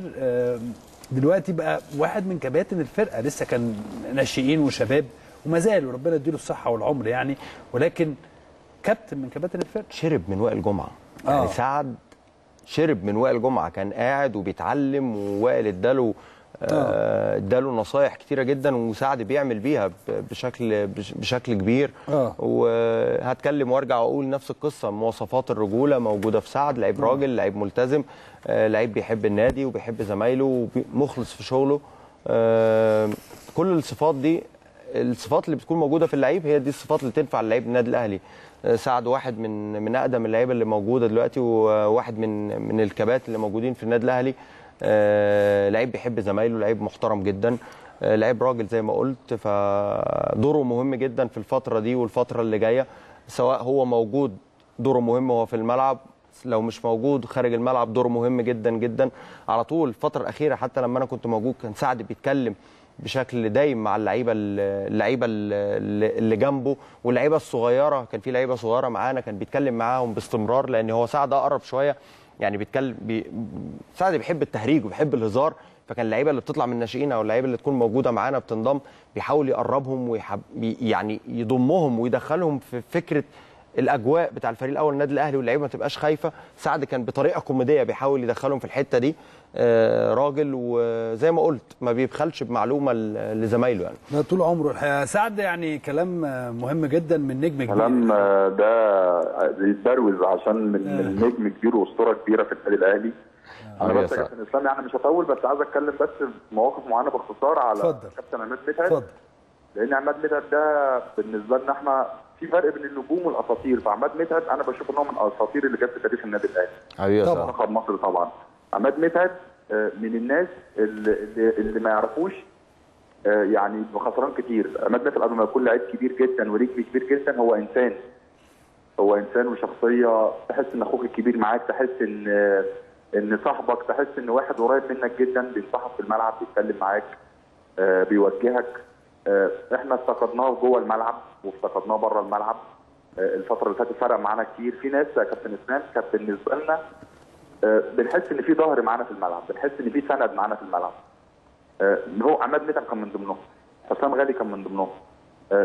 دلوقتي بقى واحد من كباتن الفرقه، لسه كان ناشئين وشباب وما زال وربنا يديله الصحه والعمر يعني، ولكن كابتن من كباتن الفرقه. شرب من وائل جمعه يعني آه. سعد شرب من وائل جمعه، كان قاعد وبيتعلم ووائل اداله آه. اداله نصايح كتيره جدا وسعد بيعمل بيها بشكل بشكل كبير. آه. وهتكلم وارجع واقول نفس القصه، مواصفات الرجوله موجوده في سعد، لعيب راجل، لعيب ملتزم، آه. لعيب بيحب النادي وبيحب زمايله ومخلص في شغله. آه. كل الصفات دي، الصفات اللي بتكون موجوده في اللعيب هي دي الصفات اللي تنفع لعيب النادي الاهلي. سعد واحد من من اقدم اللعيبه اللي موجوده دلوقتي، وواحد من من الكباتن اللي موجودين في النادي الاهلي. آه لعيب بيحب زمايله، لعيب محترم جدا، آه لعيب راجل زي ما قلت، فدوره مهم جدا في الفتره دي والفتره اللي جايه، سواء هو موجود دوره مهم وهو في الملعب، لو مش موجود خارج الملعب دوره مهم جدا جدا. على طول الفتره الاخيره حتى لما انا كنت موجود كان سعد بيتكلم بشكل دايم مع اللعيبه اللعيبه اللي جنبه واللعيبه الصغيره، كان في لعيبه صغيره معانا كان بيتكلم معاهم باستمرار، لان هو سعد اقرب شويه يعني بيتكلم بي... سعد بيحب التهريج وبيحب الهزار، فكان اللعيبه اللي بتطلع من الناشئين او اللعيبه اللي تكون موجوده معانا بتنضم بيحاول يقربهم ويحب يعني يضمهم ويدخلهم في فكره الاجواء بتاع الفريق الاول النادي الاهلي، واللعيبه ما تبقاش خايفه. سعد كان بطريقه كوميديه بيحاول يدخلهم في الحته دي. آه راجل وزي ما قلت ما بيبخلش بمعلومه لزمايله يعني. ده طول عمره الحقيقه سعد، يعني كلام مهم جدا من نجم كبير. كلام ده يتبروز عشان من, آه. من نجم كبير واسطوره كبيره في النادي الاهلي. آه. انا بس يا كابتن اسلام يعني مش هطول، بس عايز اتكلم بس في مواقف معينه باختصار على فضل. كابتن عماد متعب. اتفضل. لان عماد متعب ده بالنسبه لنا احنا في فرق بين النجوم والاساطير، فعماد متعب انا بشوف ان هو من الاساطير اللي جت في تاريخ النادي الاهلي. ايوه طبعا منتخب مصر طبعا. عماد متعب من الناس اللي, اللي ما يعرفوش يعني خسران كتير. عماد متعب قبل ما يكون لعيب كبير جدا ورجل كبير جدا هو انسان. هو انسان وشخصيه، تحس ان اخوك الكبير معاك، تحس ان ان صاحبك، تحس ان واحد قريب منك جدا بينصحك في الملعب، بيتكلم معاك، بيوجهك. احنا افتقدناه جوه الملعب وافتقدناه بره الملعب. الفتره اللي فاتت فرق معانا كتير. في ناس يا كابتن اسلام كانت بالنسبه لنا بنحس ان في ظهر معانا في الملعب، بنحس ان في سند معانا في الملعب. هو عماد متعب كان من ضمنهم، حسام غالي كان من ضمنهم،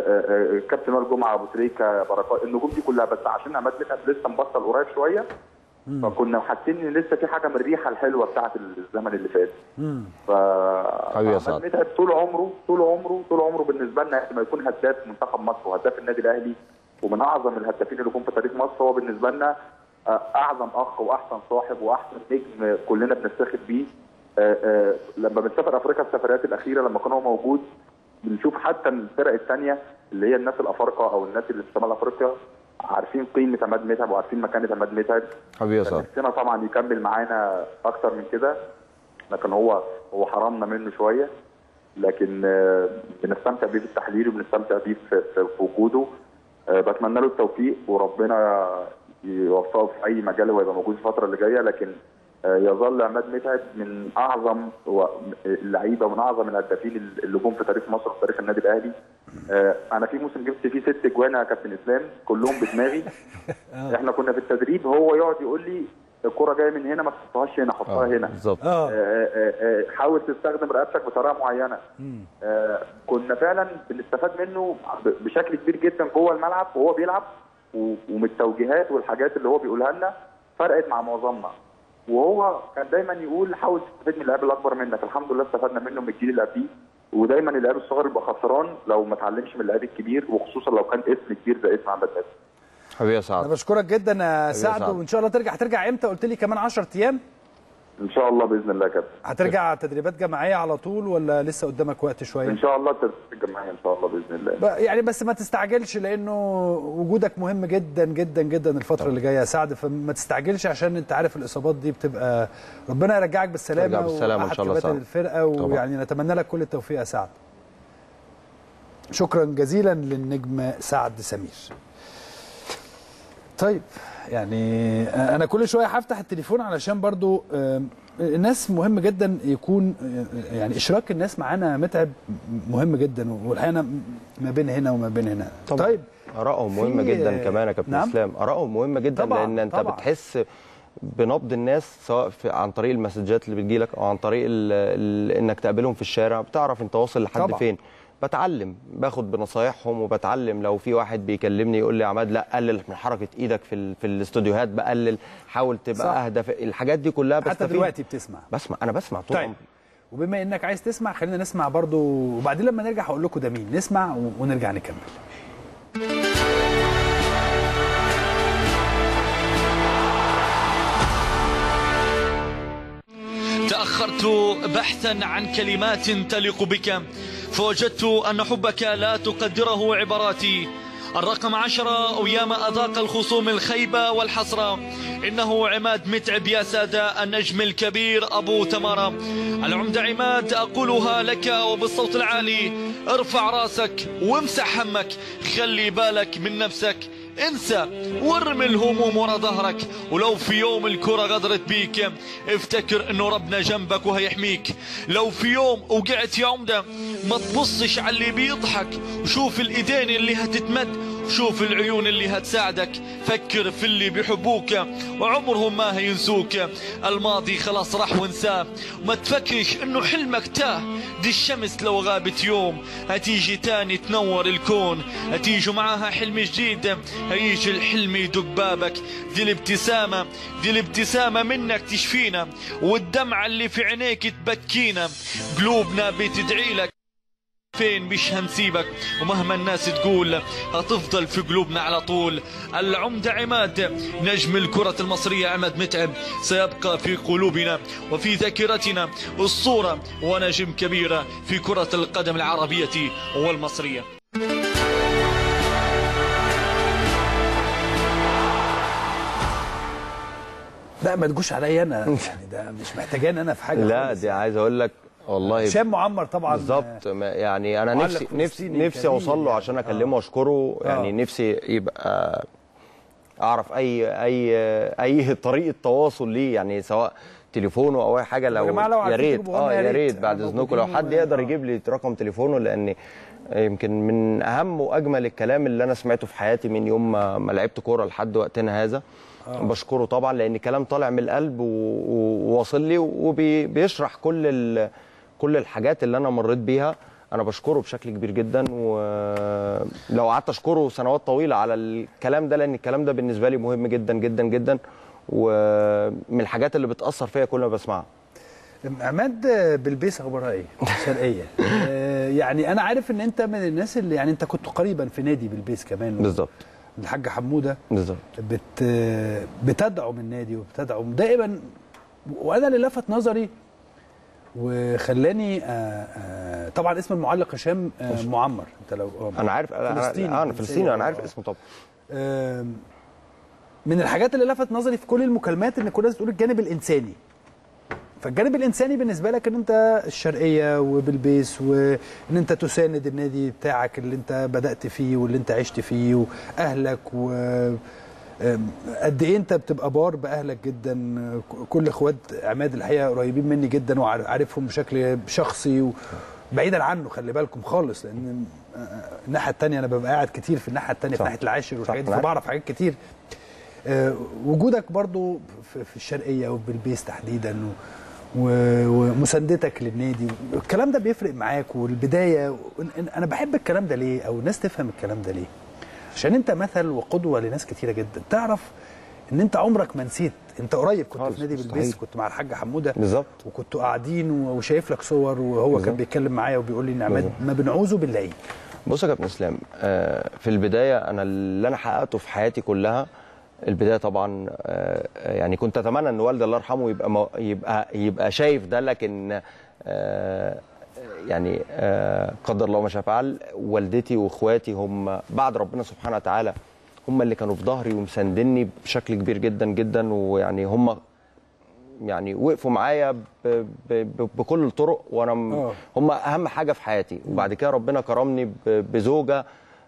كابتن وائل جمعه، ابو تريكه، بركات، النجوم دي كلها. بس عشان عماد متعب لسه مبطل قريب شويه فكنا حاسين ان لسه في حاجه من الريحه الحلوه بتاعه الزمن اللي فات. ف حبيبي يا سعد. متعب طول عمره طول عمره طول عمره بالنسبه لنا لما يكون هداف منتخب مصر وهداف النادي الاهلي ومن اعظم الهدافين اللي جم في تاريخ مصر، هو بالنسبه لنا اعظم اخ واحسن صاحب واحسن نجم كلنا بنفتخر بيه. لما بنسافر افريقيا السفريات الاخيره لما كان هو موجود بنشوف حتى الفرق الثانيه اللي هي الناس الافارقه او الناس اللي في شمال افريقيا عارفين قيمه عماد متعب وعارفين مكانه عماد متعب. حبيبي يا سعد. نفسنا طبعا يكمل معانا اكتر من كده، لكن هو هو حرمنا منه شويه، لكن بنستمتع بيه في التحليل وبنستمتع بيه في, في وجوده. بتمنى له التوفيق وربنا يوفقه في اي مجال هو يبقى موجود الفتره اللي جايه، لكن يظل عماد متعب من اعظم اللعيبه ومن اعظم الهدافين اللي جم في تاريخ مصر وفي تاريخ النادي الاهلي. انا في موسم جبت فيه ست اجوان يا كابتن اسلام كلهم بدماغي. احنا كنا في التدريب هو يقعد يقول لي الكره جايه من هنا ما تحطهاش هنا، حطها هنا بالظبط. حاول تستخدم رقبتك بطريقه معينه. كنا فعلا بنستفاد منه بشكل كبير جدا جوه الملعب وهو بيلعب، ومن التوجيهات والحاجات اللي هو بيقولها لنا فرقت مع معظمنا. وهو كان دايما يقول حاول تستفيد من اللعيب الاكبر منك. الحمد لله استفدنا منه من الجيل اللي قبليه، ودايما اللاعب الصغير يبقى خسران لو ما اتعلمش من اللاعب الكبير، وخصوصا لو كان اسم كبير زي اسم عماد متعب. حبيبي يا سعد. انا بشكرك جدا يا سعد، وان شاء الله ترجع. هترجع امتى؟ قلت لي كمان عشرة ايام ان شاء الله باذن الله يا كابتن. هترجع تدريبات جماعيه على طول ولا لسه قدامك وقت شويه؟ ان شاء الله التدريبات الجماعيه ان شاء الله باذن الله. يعني بس ما تستعجلش لانه وجودك مهم جدا جدا جدا الفتره طبعا. اللي جايه يا سعد، فما تستعجلش عشان انت عارف الاصابات دي بتبقى ربنا يرجعك بالسلامه. ترجع بالسلامه ان شاء الله سعد. الفرقه ويعني نتمنى لك كل التوفيق يا سعد. شكرا جزيلا للنجم سعد سمير. طيب يعني انا كل شويه هفتح التليفون علشان برضو الناس مهم جدا يكون يعني اشراك الناس معانا متعب مهم جدا، والحقيقه ما بين هنا وما بين هنا. طبعا. طيب ارائهم مهمه جدا كمان يا كابتن نعم؟ اسلام ارائهم مهمه جدا طبعًا لان انت طبعًا. بتحس بنبض الناس سواء في عن طريق المسجات اللي بتجيلك او عن طريق ال ال انك تقابلهم في الشارع، بتعرف انت واصل لحد طبعًا. فين. بتعلم باخد بنصايحهم وبتعلم. لو في واحد بيكلمني يقول لي يا عماد لا قلل من حركه ايدك في في الاستوديوهات، بقلل، حاول تبقى اهدى، الحاجات دي كلها بستفيد. حتى دلوقتي بتسمع؟ بسمع، انا بسمع طول عمري. طيب وبما انك عايز تسمع خلينا نسمع برضو، وبعدين لما نرجع هقول لكم ده مين. نسمع ونرجع نكمل. تأخرت بحثا عن كلمات تليق بك، فوجدت أن حبك لا تقدره عباراتي. الرقم عشرة وياما أذاق الخصوم الخيبة والحسرة، إنه عماد متعب يا سادة، النجم الكبير أبو تمارة. العمدة عماد أقولها لك وبالصوت العالي، ارفع راسك وامسح همك، خلي بالك من نفسك، انسى وارمي الهموم ورا ظهرك، ولو في يوم الكرة غدرت بيك افتكر انه ربنا جنبك وهيحميك. لو في يوم وقعت يا عمدة ما تبصش على اللي بيضحك، وشوف الايدين اللي هتتمد، وشوف العيون اللي هتساعدك، فكر في اللي بيحبوك وعمرهم ما هينسوك. الماضي خلاص راح وانساه، وما تفكرش انه حلمك تاه. دي الشمس لو غابت يوم هتيجي تاني تنور الكون، هتيجوا معاها حلم جديد، هيجي الحلم يدق بابك. دي الابتسامة دي الابتسامة منك تشفينا، والدمعة اللي في عينيك تبكينا. قلوبنا بتدعي لك فين مش هنسيبك، ومهما الناس تقول هتفضل في قلوبنا على طول. العمدة عماد نجم الكرة المصرية عماد متعب سيبقى في قلوبنا وفي ذاكرتنا الصورة ونجم كبيرة في كرة القدم العربية والمصرية. لا ما تجوش عليا انا يعني، ده مش محتاجان انا في حاجه لا دي عايز اقول لك والله هشام معمر طبعا بالظبط. يعني انا نفسي نفسي نفسي اوصل له عشان اكلمه واشكره. آه. يعني نفسي يبقى اعرف اي اي اي طريقه تواصل ليه، يعني سواء تليفونه او اي حاجه. لو يا ريت اه يا ريت بعد اذنكم لو حد يقدر يجيب لي رقم تليفونه، لان يمكن من اهم واجمل الكلام اللي انا سمعته في حياتي من يوم ما لعبت كوره لحد وقتنا هذا. آه. بشكره طبعا لان كلام طالع من القلب وواصل لي وبيشرح كل كل الحاجات اللي انا مريت بيها. انا بشكره بشكل كبير جدا، ولو قعدت اشكره سنوات طويله على الكلام ده، لان الكلام ده بالنسبه لي مهم جدا جدا جدا، ومن الحاجات اللي بتاثر فيا كل ما بسمعها. عماد بلبيس اخبارها ايه؟ الشرقيه. آه يعني انا عارف ان انت من الناس اللي يعني انت كنت قريبا في نادي بلبيس كمان بالظبط. الحاج حموده بالظبط. بت بتدعم النادي وبتدعم دائما، وانا اللي لفت نظري وخلاني آآ آآ طبعا اسم المعلق هشام معمر. انت لو انا عارف فلسطيني انا فلسطيني انا عارف اسمه طبعا. من الحاجات اللي لفت نظري في كل المكالمات ان كل الناس بتقول الجانب الانساني. فالجانب الانساني بالنسبه لك ان انت الشرقيه وبلبيس، وان انت تساند النادي بتاعك اللي انت بدات فيه واللي انت عشت فيه واهلك، و قد ايه انت بتبقى بار باهلك جدا. كل اخوات عماد الحقيقه قريبين مني جدا وعارفهم بشكل شخصي وبعيدا عنه خلي بالكم خالص، لان الناحيه الثانيه انا ببقى قاعد كتير في الناحيه الثانيه في ناحيه العاشر والحاجات دي، فبعرف حاجات كتير. وجودك برضو في الشرقيه وبالبيس تحديدا ومساندتك للنادي، الكلام ده بيفرق معاك. والبدايه انا بحب الكلام ده ليه، او الناس تفهم الكلام ده ليه، عشان انت مثل وقدوه لناس كتيره جدا. تعرف ان انت عمرك ما نسيت، انت قريب كنت في نادي بلبيس، كنت مع الحاج حموده بالظبط، وكنتوا قاعدين وشايف لك صور، وهو بالزبط. كان بيتكلم معايا وبيقول لي ان عماد ما بنعوذه بالله. بص يا كابتن اسلام، في البدايه انا اللي انا حققته في حياتي كلها، البدايه طبعا يعني كنت اتمنى ان والدي الله يرحمه يبقى يبقى يبقى شايف ده، لكن يعني قدر الله ما شاء فعل. والدتي واخواتي هم بعد ربنا سبحانه وتعالى هم اللي كانوا في ظهري ومساندني بشكل كبير جدا جدا، ويعني هم يعني وقفوا معايا بكل الطرق، وانا هم اهم حاجه في حياتي. وبعد كده ربنا كرمني بزوجه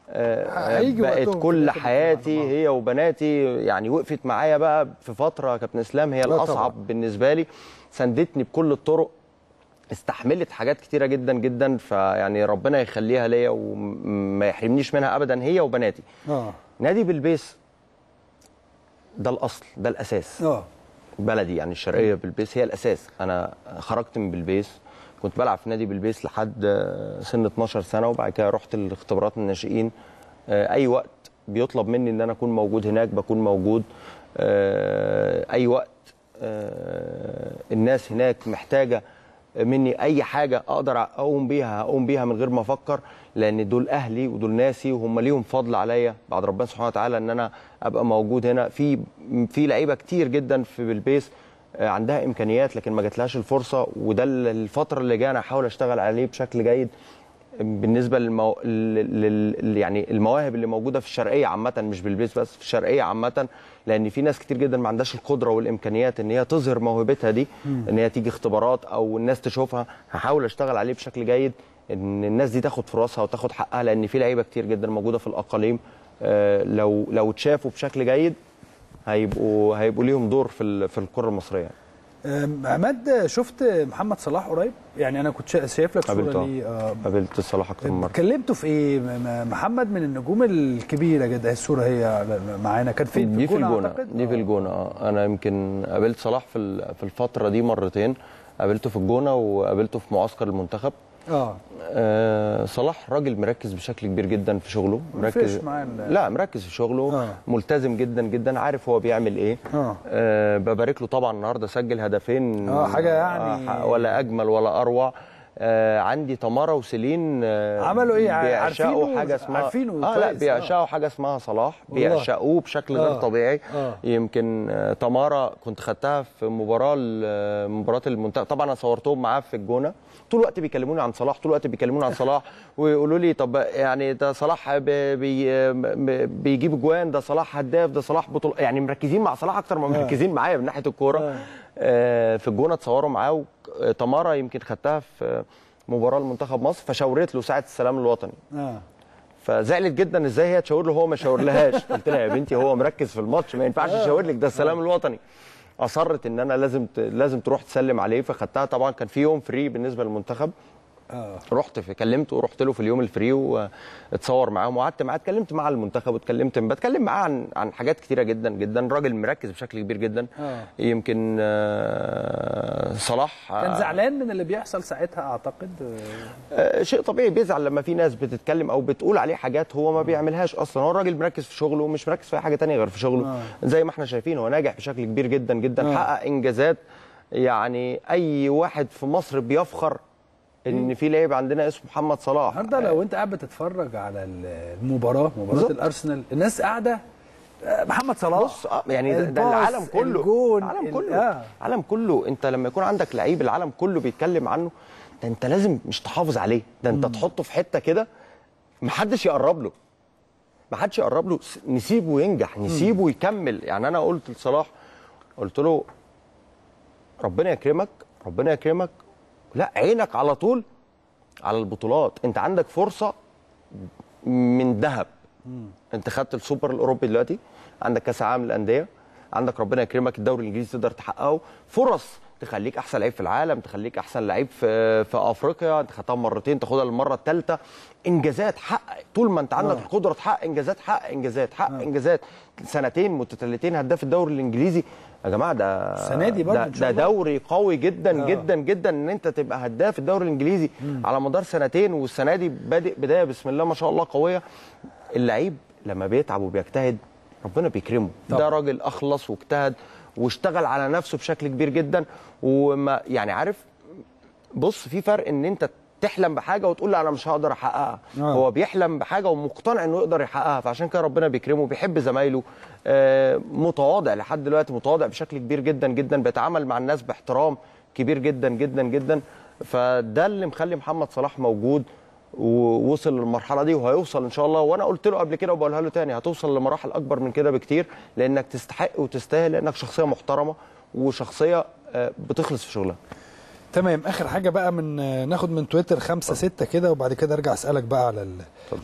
بقت كل حياتي هي وبناتي، يعني وقفت معايا بقى في فتره كابتن اسلام هي الاصعب بالنسبه لي، ساندتني بكل الطرق، استحملت حاجات كتيره جدا جدا، فيعني ربنا يخليها ليا وما يحرمنيش منها ابدا هي وبناتي. اه نادي بلبيس ده الاصل، ده الاساس. اه بلدي يعني الشرقيه بلبيس هي الاساس. انا خرجت من بلبيس، كنت بلعب في نادي بلبيس لحد سن اتناشر سنه، وبعد كده رحت الاختبارات الناشئين. اي وقت بيطلب مني ان انا اكون موجود هناك بكون موجود. اي وقت الناس هناك محتاجه مني اي حاجه اقدر اقوم بيها هقوم بيها من غير ما افكر، لان دول اهلي ودول ناسي وهم ليهم فضل عليا بعد ربنا سبحانه وتعالى ان انا ابقى موجود هنا. في في لعيبه كتير جدا في بلبيس عندها امكانيات لكن ما جاتلهاش الفرصه، وده الفتره اللي جايه انا هحاول اشتغل عليه بشكل جيد بالنسبه للمو... لل... يعني المواهب اللي موجوده في الشرقيه عامه، مش بلبيس بس، في الشرقيه عامه، لان في ناس كتير جدا ما عندهاش القدره والامكانيات ان هي تظهر موهبتها دي، م. ان هي تيجي اختبارات او الناس تشوفها. هحاول اشتغل عليه بشكل جيد ان الناس دي تاخد فرصها وتاخد حقها، لان في لعيبه كتير جدا موجوده في الاقاليم آه لو لو اتشافوا بشكل جيد هيبقوا هيبقوا ليهم دور في في الكره المصريه. عماد، شفت محمد صلاح قريب؟ يعني انا كنت شايف لك صوره ليه. آه قابلت صلاح اكتر من مره. كلمته في ايه؟ محمد من النجوم الكبيره جدا، الصوره هي معانا كان فين؟ دي في الجونه. دي في الجونه اه انا يمكن قابلت صلاح في في الفتره دي مرتين، قابلته في الجونه وقابلته في معسكر المنتخب. اه, آه صلاح راجل مركز بشكل كبير جدا في شغله، مركز لا مركز في شغله. آه. ملتزم جدا جدا، عارف هو بيعمل ايه. آه. آه ببارك له طبعا، النهارده سجل هدفين. اه حاجه يعني آه ولا اجمل ولا اروع. آه عندي تمارا وسيلين آه عملوا ايه؟ بيعشقوا حاجه اسمها عارفينه اه لا بيعشقوا آه. حاجه اسمها صلاح، بيعشقوه بشكل آه. غير طبيعي. آه. يمكن آه تمارا كنت خدتها في مباراه مباراه المنتخب، طبعا انا صورتهم معاه في الجونه، طول الوقت بيكلموني عن صلاح، طول الوقت بيكلموني عن صلاح ويقولوا لي طب يعني ده صلاح بي بي بيجيب اجوان، ده صلاح هداف، ده صلاح بطل، يعني مركزين مع صلاح اكتر ما مركزين معايا من ناحيه الكوره. آه في الجونه اتصوروا معاه. تمارا يمكن خدتها في مباراه المنتخب مصر، فشاورت له ساعه السلام الوطني. اه فزعلت جدا ازاي هي تشاور له هو ما شاورلهاش. قلت لها يا بنتي هو مركز في الماتش ما ينفعش يشاور لك، ده السلام الوطني. اصرت ان انا لازم ت... لازم تروح تسلم عليه، فخدتها. طبعا كان في يوم فري بالنسبه للمنتخب، اه رحت في كلمته ورحت له في اليوم الفري واتصور معاه وقعدت معاه، اتكلمت معاه على المنتخب واتكلمت بتكلم معاه عن عن حاجات كتيره جدا جدا. راجل مركز بشكل كبير جدا. آه. يمكن آه صلاح كان زعلان من اللي بيحصل ساعتها اعتقد. آه شيء طبيعي، بيزعل لما في ناس بتتكلم او بتقول عليه حاجات هو ما بيعملهاش اصلا. هو الراجل مركز في شغله ومش مركز في اي حاجه ثانيه غير في شغله. آه. زي ما احنا شايفين هو ناجح بشكل كبير جدا جدا. آه. حقق انجازات يعني اي واحد في مصر بيفخر ان في لاعب عندنا اسمه محمد صلاح. النهارده لو انت قاعد بتتفرج على المباراه مباراه الارسنال، الناس قاعده محمد صلاح. بص يعني ده, ده العالم كله الجون العالم كله آه. العالم كله. انت لما يكون عندك لعيب العالم كله بيتكلم عنه، ده انت لازم مش تحافظ عليه، ده انت مم. تحطه في حته كده محدش يقرب له، محدش يقرب له، نسيبه ينجح، نسيبه مم. يكمل. يعني انا قلت لصلاح، قلت له ربنا يكرمك ربنا يكرمك، لا عينك على طول على البطولات. انت عندك فرصه من ذهب. انت خدت السوبر الاوروبي دلوقتي، عندك كاس العالم للانديه، عندك ربنا يكرمك الدوري الانجليزي تقدر تحققه، فرص تخليك احسن لعيب في العالم، تخليك احسن لعيب في في افريقيا، انت خدتها مرتين تاخدها للمره الثالثه. انجازات حقق طول ما انت عندك أوه. القدره تحقق انجازات، حقق انجازات حقق أوه. انجازات. سنتين متتاليتين هداف الدوري الانجليزي يا جماعه، ده السنه دي برضه ده, ده دوري قوي جدا. أوه. جدا جدا ان انت تبقى هداف الدوري الانجليزي مم. على مدار سنتين، والسنه دي بادئ بدايه بسم الله ما شاء الله قويه. اللعيب لما بيتعب وبيجتهد ربنا بيكرمه. طبعا. ده راجل اخلص واجتهد واشتغل على نفسه بشكل كبير جدا. وما يعني عارف، بص في فرق ان انت تحلم بحاجه وتقول لا انا مش هقدر احققها. آه. هو بيحلم بحاجه ومقتنع انه يقدر يحققها، فعشان كده ربنا بيكرمه، بيحب زمايله، آه متواضع لحد دلوقتي، متواضع بشكل كبير جدا جدا، بيتعامل مع الناس باحترام كبير جدا جدا جدا. فده اللي مخلي محمد صلاح موجود ووصل للمرحله دي، وهيوصل ان شاء الله. وانا قلت له قبل كده وبقولها له تاني، هتوصل لمراحل اكبر من كده بكتير، لانك تستحق وتستاهل، لانك شخصيه محترمه وشخصيه بتخلص في شغلها. تمام. اخر حاجه بقى من ناخد من تويتر خمسة ستة كده، وبعد كده ارجع اسالك بقى على ال...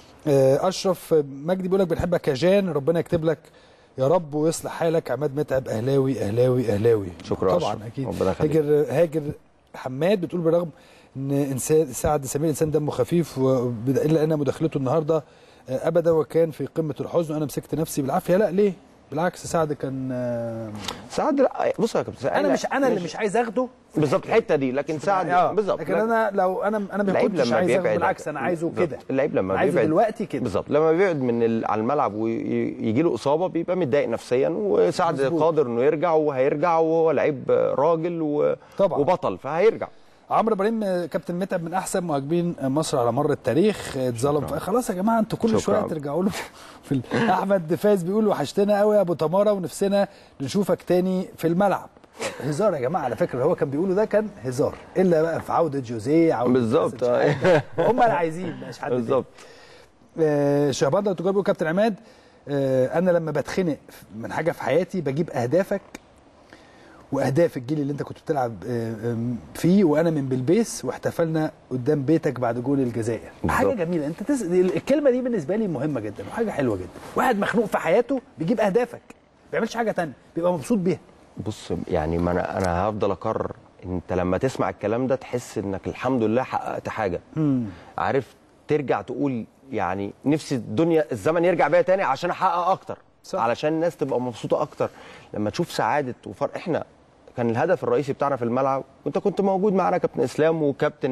اشرف مجدي بيقول لك بنحبك يا جان، ربنا يكتب لك يا رب ويصلح حالك. عماد متعب اهلاوي اهلاوي اهلاوي. شكرا طبعا اكيد. هاجر هاجر حماد بتقول بالرغم ان انسان سعد سمير انسان دمه خفيف الا ان مداخلته النهارده ابدا وكان في قمه الحزن، وانا مسكت نفسي بالعافيه. لا ليه؟ بالعكس سعد كان سعد لا بص يا كابتن، انا مش انا اللي مش عايز اخده بالظبط الحته دي، لكن سعد آه. بالظبط. لكن انا لو انا انا ما كنتش عايز اخده، بالعكس انا عايزه كده. اللعيب لما عايزه بيبعد دلوقتي كده بالظبط، لما بيبعد من ال... على الملعب ويجي له اصابه بيبقى متضايق نفسيا، وسعد مزبوط. قادر انه يرجع وهيرجع، وهو لعيب راجل و... وبطل فهيرجع. عمرو ابراهيم كابتن متعب من احسن مهاجمين مصر على مر التاريخ، اتظلم. خلاص يا جماعه انتوا كل شويه ترجعوا له في احمد فايز بيقول وحشتنا قوي يا ابو تماره ونفسنا نشوفك تاني في الملعب. هزار يا جماعه، على فكره هو كان بيقوله ده كان هزار، الا بقى في عوده جوزيه عوده بالظبط هم اللي عايزين مش حد بالظبط. آه شهبان ده بيقول كابتن عماد آه انا لما بتخنق من حاجه في حياتي بجيب اهدافك واهداف الجيل اللي انت كنت بتلعب فيه، وانا من بلبيس واحتفلنا قدام بيتك بعد جول الجزائر. حاجه جميله. انت تس... الكلمه دي بالنسبه لي مهمه جدا وحاجه حلوه جدا. واحد مخنوق في حياته بيجيب اهدافك، ما بيعملش حاجه ثانيه، بيبقى مبسوط بيها. بص يعني ما انا انا هفضل اكرر، انت لما تسمع الكلام ده تحس انك الحمد لله حققت حاجه. مم. عارف ترجع تقول يعني نفسي الدنيا الزمن يرجع بيا تاني عشان احقق اكتر، صح. علشان الناس تبقى مبسوطه اكتر لما تشوف سعاده وفرق. احنا كان الهدف الرئيسي بتاعنا في الملعب، وانت كنت موجود معنا كابتن اسلام وكابتن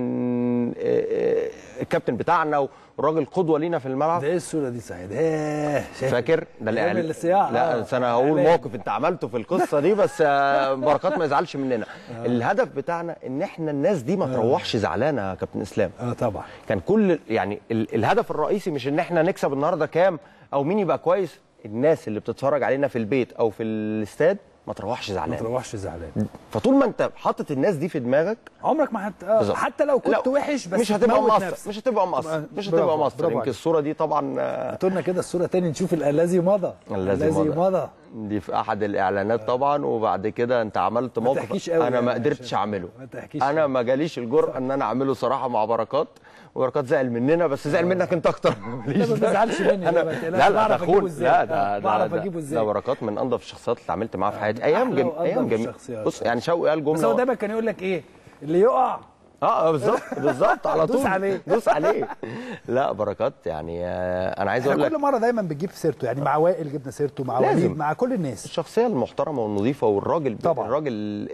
الكابتن بتاعنا والراجل قدوه لينا في الملعب. ده ايه الصوره دي صحيح؟ ده فاكر ده الاعلان؟ لا انا هقول موقف انت عملته في القصه دي، بس بركات ما يزعلش مننا. آه. الهدف بتاعنا ان احنا الناس دي ما تروحش زعلانه يا كابتن اسلام. اه طبعا. كان كل يعني ال الهدف الرئيسي مش ان احنا نكسب النهارده كام او مين يبقى كويس، الناس اللي بتتفرج علينا في البيت او في الاستاد ما تروحش زعلان، ما تروحش زعلان. فطول ما انت حاطط الناس دي في دماغك عمرك ما هت... آه. حتى لو كنت وحش بس مش هتبقى مقصر، مش هتبقى مقصر، مش هتبقى مقصر. يمكن الصوره دي طبعا هاتوا لنا كده الصوره تاني نشوف الذي مضى. الذي مضى دي في احد الاعلانات طبعا. وبعد كده انت عملت موقف انا ما قدرتش اعمله، انا ما جاليش الجرأه ان انا اعمله صراحه مع بركات، وبركات زعل مننا بس زعل منك انت اكتر. ما بزعلش مني انا لا لا ده اخونا، لا ده بعرف اجيبه ازاي. ده بركات من انظف الشخصيات اللي اتعاملت معاها في حياتي. ايام جميله ايام جميله. بص يعني شوقي قال جمله، بس هو دايما كان يقول لك ايه اللي يقع اه بالظبط بالظبط على طول دوس عليه دوس عليه. لا بركات يعني انا عايز اقول لك كل مره دايما بتجيب سيرته، يعني مع وائل جبنا سيرته، مع وليد، مع كل الناس. الشخصيه المحترمه والنظيفه والراجل طبعا. الراجل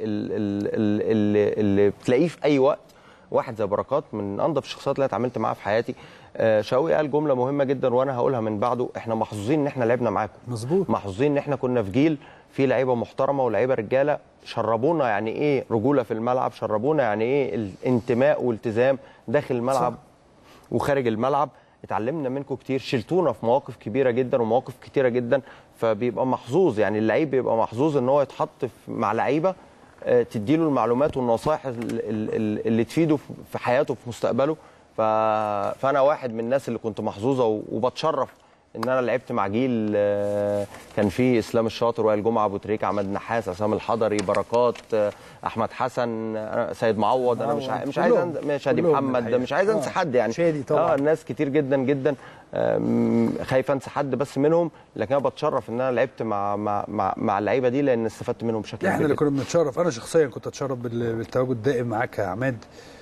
اللي, اللي بتلاقيه في اي وقت. واحد زي بركات من انظف الشخصيات اللي اتعاملت معاها في حياتي. آه شوقي قال جمله مهمه جدا وانا هقولها من بعده، احنا محظوظين ان احنا لعبنا معاكم. مظبوط. محظوظين ان احنا كنا في جيل فيه لعيبه محترمه ولاعيبه رجاله، شربونا يعني ايه رجوله في الملعب، شربونا يعني ايه الانتماء والالتزام داخل الملعب صح. وخارج الملعب. اتعلمنا منكم كتير، شلتونا في مواقف كبيره جدا ومواقف كتيره جدا، فبيبقى محظوظ يعني اللعيب بيبقى محظوظ ان هو يتحط مع لعيبه تديله المعلومات والنصائح اللي تفيده في حياته في مستقبله. فانا واحد من الناس اللي كنت محظوظه وبتشرف ان انا لعبت مع جيل كان فيه اسلام الشاطر، وائل جمعه، ابو تريكه، عماد النحاس، عصام الحضري، بركات، احمد حسن، سيد معوض. انا مش مش عايز مش شادي محمد، مش عايز انسى حد يعني. شادي طبعا. اه الناس كتير جدا جدا، خايف انسى حد بس منهم، لكن انا بتشرف ان انا لعبت مع مع مع, مع اللعيبه دي لان استفدت منهم بشكل كبير. احنا اللي كنا بنتشرف، انا شخصيا كنت اتشرف بالتواجد الدائم معاك يا عماد.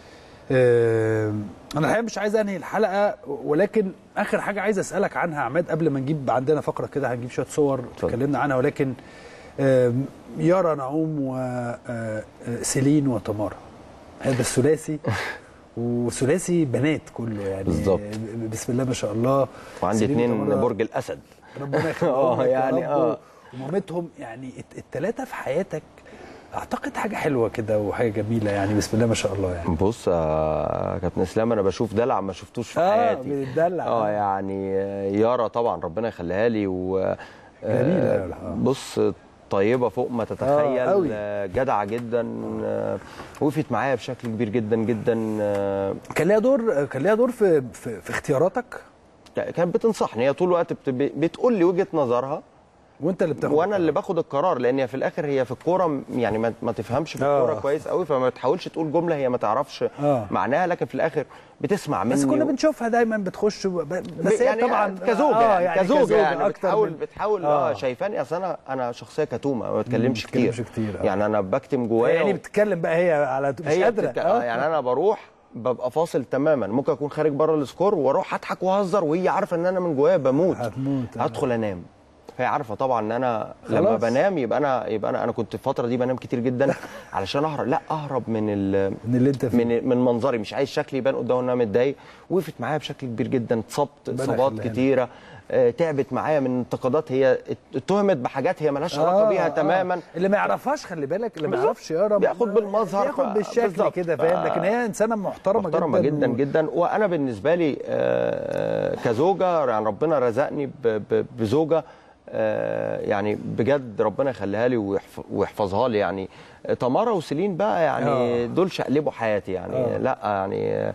أه انا الحقيقه مش عايز انهي الحلقه، ولكن اخر حاجه عايز اسالك عنها يا عماد قبل ما نجيب عندنا فقره كده هنجيب شويه صور اتكلمنا عنها، ولكن أه يارا نعوم وسيلين وتمارا، هذا الثلاثي وثلاثي بنات كله يعني بالظبط. بسم الله ما شاء الله. وعندي اثنين برج الاسد ربنا يخليهم اه يعني اه ومامتهم، يعني الثلاثه في حياتك اعتقد حاجه حلوه كده وحاجه جميله يعني بسم الله ما شاء الله. يعني بص يا كابتن اسلام انا بشوف دلع ما شفتوش في آه حياتي. بتدلع اه يعني يارا طبعا ربنا يخليها لي و جميله آه بص طيبه فوق ما تتخيل، آه جدعه جدا، آه وقفت معايا بشكل كبير جدا جدا. آه كان ليها دور كان ليها دور في, في في اختياراتك؟ كانت بتنصحني، هي طول الوقت بتقول لي وجهه نظرها وانت اللي بتاخد وانا اللي باخد القرار، لان هي في الاخر هي في الكوره يعني ما, ما تفهمش في الكوره آه. كويس قوي، فما تحاولش تقول جمله هي ما تعرفش آه. معناها، لكن في الاخر بتسمع مني. بس كنا و... بنشوفها دايما بتخش بس يعني هي طبعا كزوجه آه يعني كزوجه, كزوجة يعني بتحاول من... بتحاول اه, آه شايفاني اصل انا انا شخصيه كتومه ما بتكلمش كتير, كتير آه. يعني انا بكتم جوايا يعني و... بتتكلم بقى هي على مش هي قادره بتك... آه. يعني انا بروح ببقى فاصل تماما، ممكن اكون خارج بره السكور واروح اضحك واهزر وهي عارفه ان انا من جوايا بموت هتموت هدخل انام. هي عارفه طبعا ان انا خلاص. لما بنام يبقى انا يبقى انا انا كنت الفتره دي بنام كتير جدا علشان اهرب لا اهرب من ال من اللي انت فيه. من من منظري، مش عايز شكلي يبان قدامه ان انا متضايق. وقفت معايا بشكل كبير جدا، اتصبت اصابات كتيره، آه تعبت معايا من انتقادات، هي اتهمت بحاجات هي مالهاش علاقه آه بيها آه. تماما. اللي ما يعرفهاش خلي بالك، اللي ما يعرفش يقرا بياخد بالمظهر، بياخد بالشكل كده فاهم، لكن هي انسانه محترمه, محترمة جدا جدا, و... جدا. وانا بالنسبه لي آه كزوجه يعني ربنا رزقني بزوجه آه يعني بجد ربنا يخليها لي ويحفظها لي. يعني تمارا وسيلين بقى يعني آه. دول شقلبوا حياتي يعني آه. لا يعني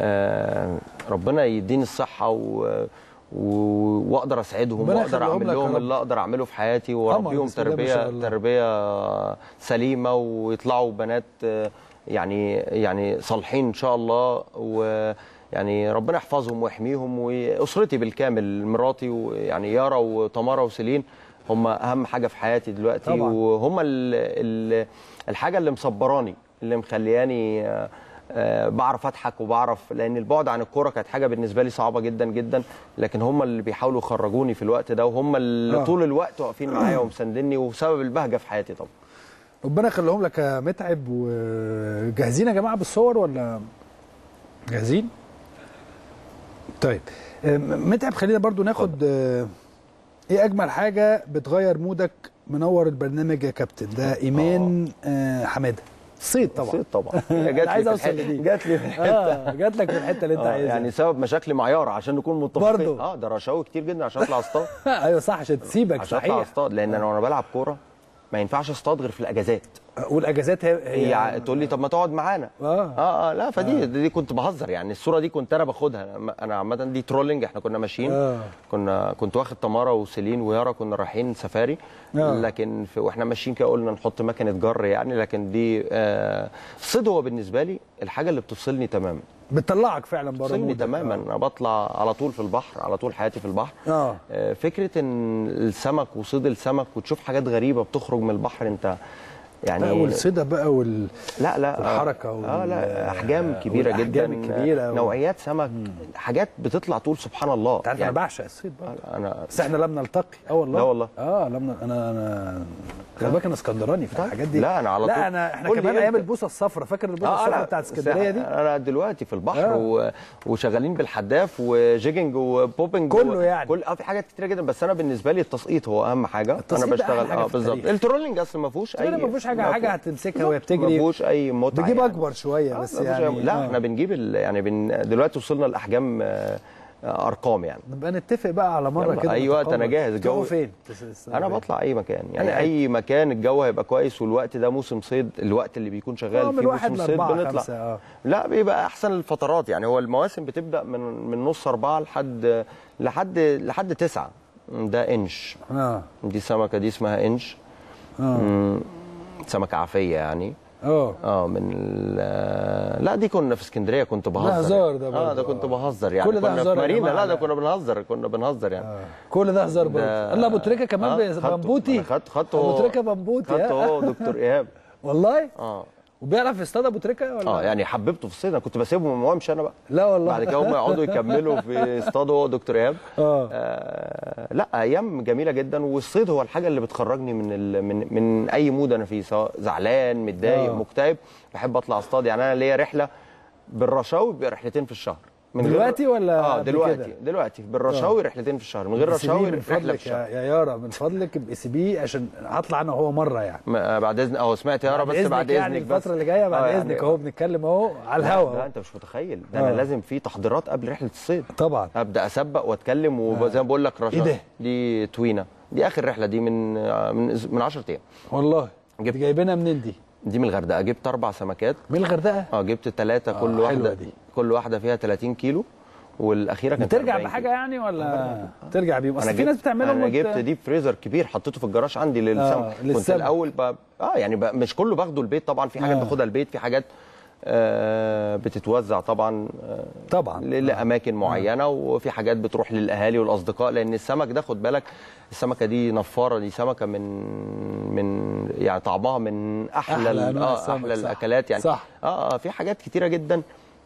آه ربنا يديني الصحه و واقدر اسعدهم واقدر اعمل لهم اللي اقدر اعمله في حياتي واربيهم تربيه تربيه سليمه ويطلعوا بنات يعني يعني صالحين ان شاء الله، ويعني ربنا يحفظهم ويحميهم. واسرتي بالكامل مراتي ويعني يارا وتمارا وسيلين هم اهم حاجه في حياتي دلوقتي طبعا. وهم ال ال الحاجه اللي مصبراني اللي مخلياني أه بعرف اضحك وبعرف، لان البعد عن الكوره كانت حاجه بالنسبه لي صعبه جدا جدا، لكن هم اللي بيحاولوا يخرجوني في الوقت ده، وهم اللي آه. طول الوقت واقفين معايا ومساندني وسبب البهجه في حياتي طبعا. ربنا يخليهم لك يا متعب. وجاهزين يا جماعه بالصور ولا جاهزين؟ طيب متعب خلينا برضو ناخد آه ايه اجمل حاجه بتغير مودك منور البرنامج يا كابتن؟ ده ايمان آه حماده. صيد طبعا صيد طبعا جات لي عايز اوصل لدي، جات لي في الحته اه جات لك في الحته اللي انت عايزها يعني سبب مشاكلي مع يارا عشان نكون متفقين. اه ده رشاوي كتير جدا عشان اطلع اصطاد. ايوه صح عشان تسيبك عشان صحيح اطلع اصطاد، لان انا وانا بلعب كوره ما ينفعش اصطاد غير في الاجازات، والاجازات هي, هي تقول لي طب ما تقعد معانا. اه اه, آه لا فدي آه. دي كنت بهزر يعني، الصوره دي كنت انا باخدها انا عامه دي ترولينج. احنا كنا ماشيين آه. كنا كنت واخد تمارا وسيلين ويارا كنا رايحين سفاري آه. لكن في واحنا ماشيين كده قلنا نحط مكنه جر يعني، لكن دي آه الصيد هو بالنسبه لي الحاجه اللي بتفصلني تماما، بتطلعك فعلا بره بتفصلني تماما. انا بطلع على طول في البحر، على طول حياتي في البحر. آه. آه فكره ان السمك وصيد السمك وتشوف حاجات غريبه بتخرج من البحر، انت يعني لا والصيده بقى وال لا لا والحركه وال... اه لا احجام كبيره جدا، الكبيرة نوعيات سمك، حاجات بتطلع تقول سبحان الله. انت عارف يعني انا بعشق الصيد برضه انا بس احنا لم نلتقي. اه والله لا والله اه لم انا انا خلي بالك انا اسكندراني في الحاجات دي. لا انا على طول لا انا احنا كمان ايام البوصه الصفراء، فاكر البوصه آه الصفراء بتاعت اسكندريه دي؟ انا دلوقتي في البحر آه. و... وشغالين بالحداف وجيجنج وبوبنج كله و... يعني كل اه في حاجات كتيره جدا، بس انا بالنسبه لي التسقيط هو اهم حاجه. انا بشتغل اه بالظبط. الترولينج اصلا ما فيهوش اي ما فيهوش حاجه حاجه هتمسكها وهي بتجري، ما فيهوش اي متعه، بتجيب يعني. اكبر شويه بس آه يعني لا آه. احنا بنجيب ال... يعني بن... دلوقتي وصلنا لاحجام آه ارقام يعني. نبقى نتفق بقى على مره كده. اي وقت انا جاهز. الجو فين؟ انا بطلع اي مكان يعني أي, اي مكان الجو هيبقى كويس والوقت ده موسم صيد، الوقت اللي بيكون شغال فيه موسم صيد بنطلع. آه. لا بيبقى احسن الفترات يعني. هو المواسم بتبدا من من نص أربعة لحد لحد لحد تسعة. ده انش. اه دي سمكه دي اسمها انش. اه سمكه عافيه يعني. اه اه من لا دي كنا في اسكندريه كنت بهزر. ده هزار ده برضه. اه ده كنت بهزر يعني. كل ده كنا هزار في مارينا. لا ده كنا بنهزر كنا بنهزر يعني. آه. كل ده هزار برضه. الله ابو تريكه كمان آه بمبوتي. خدت خدته ابو تريكه بمبوتي. خدته هو دكتور ايهاب. والله؟ اه وبيعرف يصطاد ابو تريكه ولا؟ اه يعني حببته في الصيد. انا كنت بسيبهم وامشي انا بقى. لا والله. بعد كده هم يقعدوا يكملوا في اصطادوا هو دكتور ايهاب. آه. اه لا ايام جميله جدا. والصيد هو الحاجه اللي بتخرجني من ال... من من اي مود انا فيه، سواء زعلان متضايق آه. مكتئب، بحب اطلع اصطاد. يعني انا ليا رحله بالرشاوي بيبقى رحلتين في الشهر. من دلوقتي غير... ولا اه دلوقتي كده؟ دلوقتي بالرشاوي رحلتين في الشهر، من غير رشاوي رحله في الشهر. يا يارا من فضلك ابقي سيبيه عشان هطلع انا وهو مره يعني. بعد اذن اهو سمعت يارا بس بعد اذنك يعني الفتره اللي جايه بعد اذنك اهو يعني بنتكلم اهو على الهوا. لا انت مش متخيل ده. آه. انا لازم في تحضيرات قبل رحله الصيد طبعا. ابدا اسبق واتكلم وزي ما بقول لك رشاوي. ايه ده؟ دي توينه. دي اخر رحله دي من من من عشرة ايام. والله جبت جايبينها منين دي؟ دي من الغردقه. جبت اربع سمكات من الغردقه. اه جبت ثلاثه آه كل واحده دي. كل واحده فيها ثلاثين كيلو والاخيره كانت بترجع بحاجه يعني ولا ترجع بيهم؟ اصل في ناس بتعملهم. انا جبت ديب فريزر كبير حطيته في الجراج عندي للسمك. آه كنت الاول ب... اه يعني ب... مش كله باخده البيت طبعا. في حاجات آه. باخدها البيت، في حاجات آه بتتوزع طبعا آه طبعا لاماكن معينه، وفي حاجات بتروح للاهالي والاصدقاء. لان السمك ده خد بالك السمكه دي نفاره. دي سمكه من من يعني طعمها من احلى احلى, آه أحلى الاكلات يعني. صح. اه في حاجات كتيره جدا.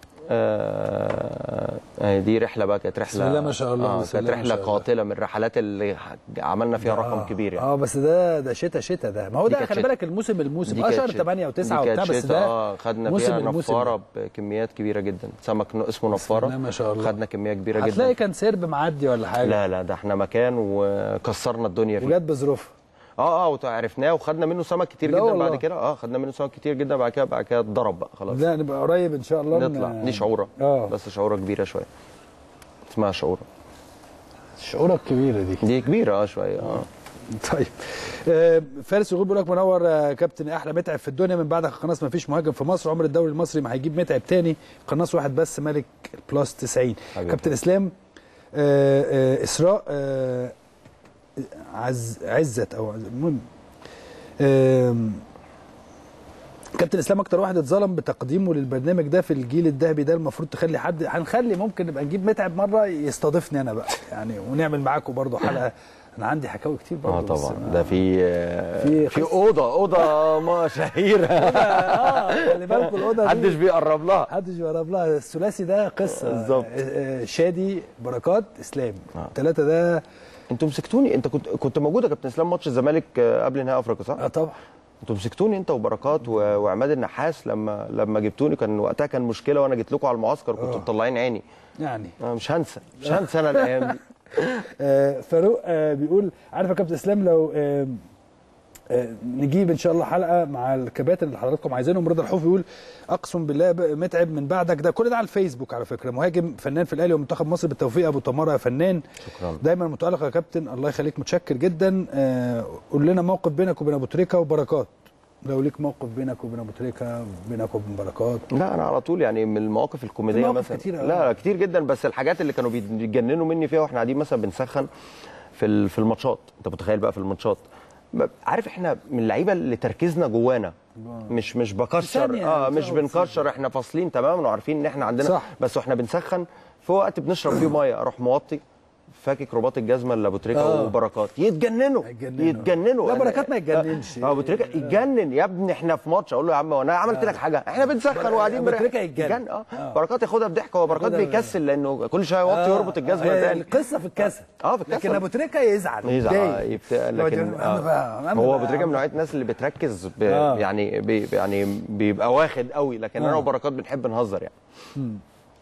آه دي رحله بقى كانت رحله بسم الله ما شاء الله. آه كانت رحله قاتله من الرحلات اللي عملنا فيها رقم آه كبير يعني. اه بس ده ده شتاء شتاء ده. ما هو ده خلي بالك الموسم الموسم اشهر ثمانية وتسعة وبتاع. بس ده اه خدنا فيها نفاره بكميات كبيره جدا. سمك اسمه نفاره. ما شاء الله. خدنا كميه كبيره جدا. هتلاقي كان سرب معدي ولا حاجه. لا لا ده احنا مكان وكسرنا الدنيا فيه وجت بظروفها. اه اه وعرفناه وخدنا منه سمك كتير جدا والله. بعد كده اه خدنا منه سمك كتير جدا. بعد كده بعد كده اتضرب بقى خلاص. لا نبقى قريب ان شاء الله نطلع. دي شعوره اه بس شعوره كبيره شويه اسمها شعوره. الشعوره الكبيره دي دي كبيره اه شويه اه طيب آه فارس يقول بيقول لك منور آه كابتن احلى متعب في الدنيا من بعدك القناص ما فيش مهاجم في مصر. عمر الدوري المصري ما هيجيب متعب تاني. قناص واحد بس ملك بلس تسعين. كابتن اسلام آه آه اسراء آه عز عزت او المهم كابتن اسلام اكتر واحد اتظلم بتقديمه للبرنامج ده في الجيل الذهبي ده. المفروض تخلي حد هنخلي ممكن نبقى نجيب متعب مره يستضيفني انا بقى يعني ونعمل معاكم برضو حلقه. انا عندي حكاوي كتير برضو. اه طبعا ده في في في اوضه اوضه ما شهيره. اه خلي بالكم الاوضه دي محدش بيقرب لها. محدش بيقرب لها. الثلاثي ده قصه بالظبط. شادي بركات اسلام الثلاثه آه. ده انتوا مسكتوني. انت كنت كنت موجود يا كابتن اسلام ماتش الزمالك قبل نهائي افريقيا صح؟ اه طبعا. انتوا مسكتوني انت وبركات وعماد النحاس لما لما جبتوني. كان وقتها كان مشكله وانا جيت لكم على المعسكر كنتوا مطلعين عيني يعني. آه مش هنسى مش هنسى انا الايام دي. آه فاروق آه بيقول عارف يا كابتن اسلام لو آه آه نجيب ان شاء الله حلقه مع الكباتن اللي حضراتكم عايزينهم. رضا الحوف بيقول اقسم بالله متعب من بعدك. ده كل ده على الفيسبوك على فكره. مهاجم فنان في الاهلي ومنتخب مصر بالتوفيق ابو تماره يا فنان. شكرا. دايما متالق يا كابتن. الله يخليك متشكر جدا. آه قول لنا موقف بينك وبين ابو تريكه وبركات. لو ليك موقف بينك وبين ابو تريكه بينك وبين بركات. لا انا على طول يعني من المواقف الكوميديه مثلا كتير لا كتير جدا. بس الحاجات اللي كانوا بيتجننوا مني فيها واحنا قاعدين مثلا بنسخن في في الماتشات. انت متخيل بقى في الماتشات عارف احنا من اللعيبه اللي تركيزنا جوانا مش مش بكشر اه مش بنكشر. احنا فاصلين تماما وعارفين ان احنا عندنا صح. بس واحنا بنسخن في وقت بنشرب فيه ميه اروح موطي فاكك رباط الجزمه اللي ابو تريكه آه. وبركات يتجننوا يتجننوا لا بركات ما يتجننش. اه ابو تريكه يتجنن يا ابني، احنا في ماتش اقول له يا عم وانا عملت لك حاجه، احنا بنسخن وقاعدين ابو تريكه يتجنن. اه بركات ياخدها بضحك، هو بركات بيكسل لانه كل شويه يوطي يربط الجزمه آه. تاني. القصه في الكسل. اه في الكسل، لكن ابو تريكه يزعل يزعل يبت... لكن آه. هو ابو تريكه من نوعيه الناس اللي بتركز ب... آه. يعني بي... يعني بيبقى واخد قوي، لكن آه. انا وبركات بنحب نهزر يعني. مم.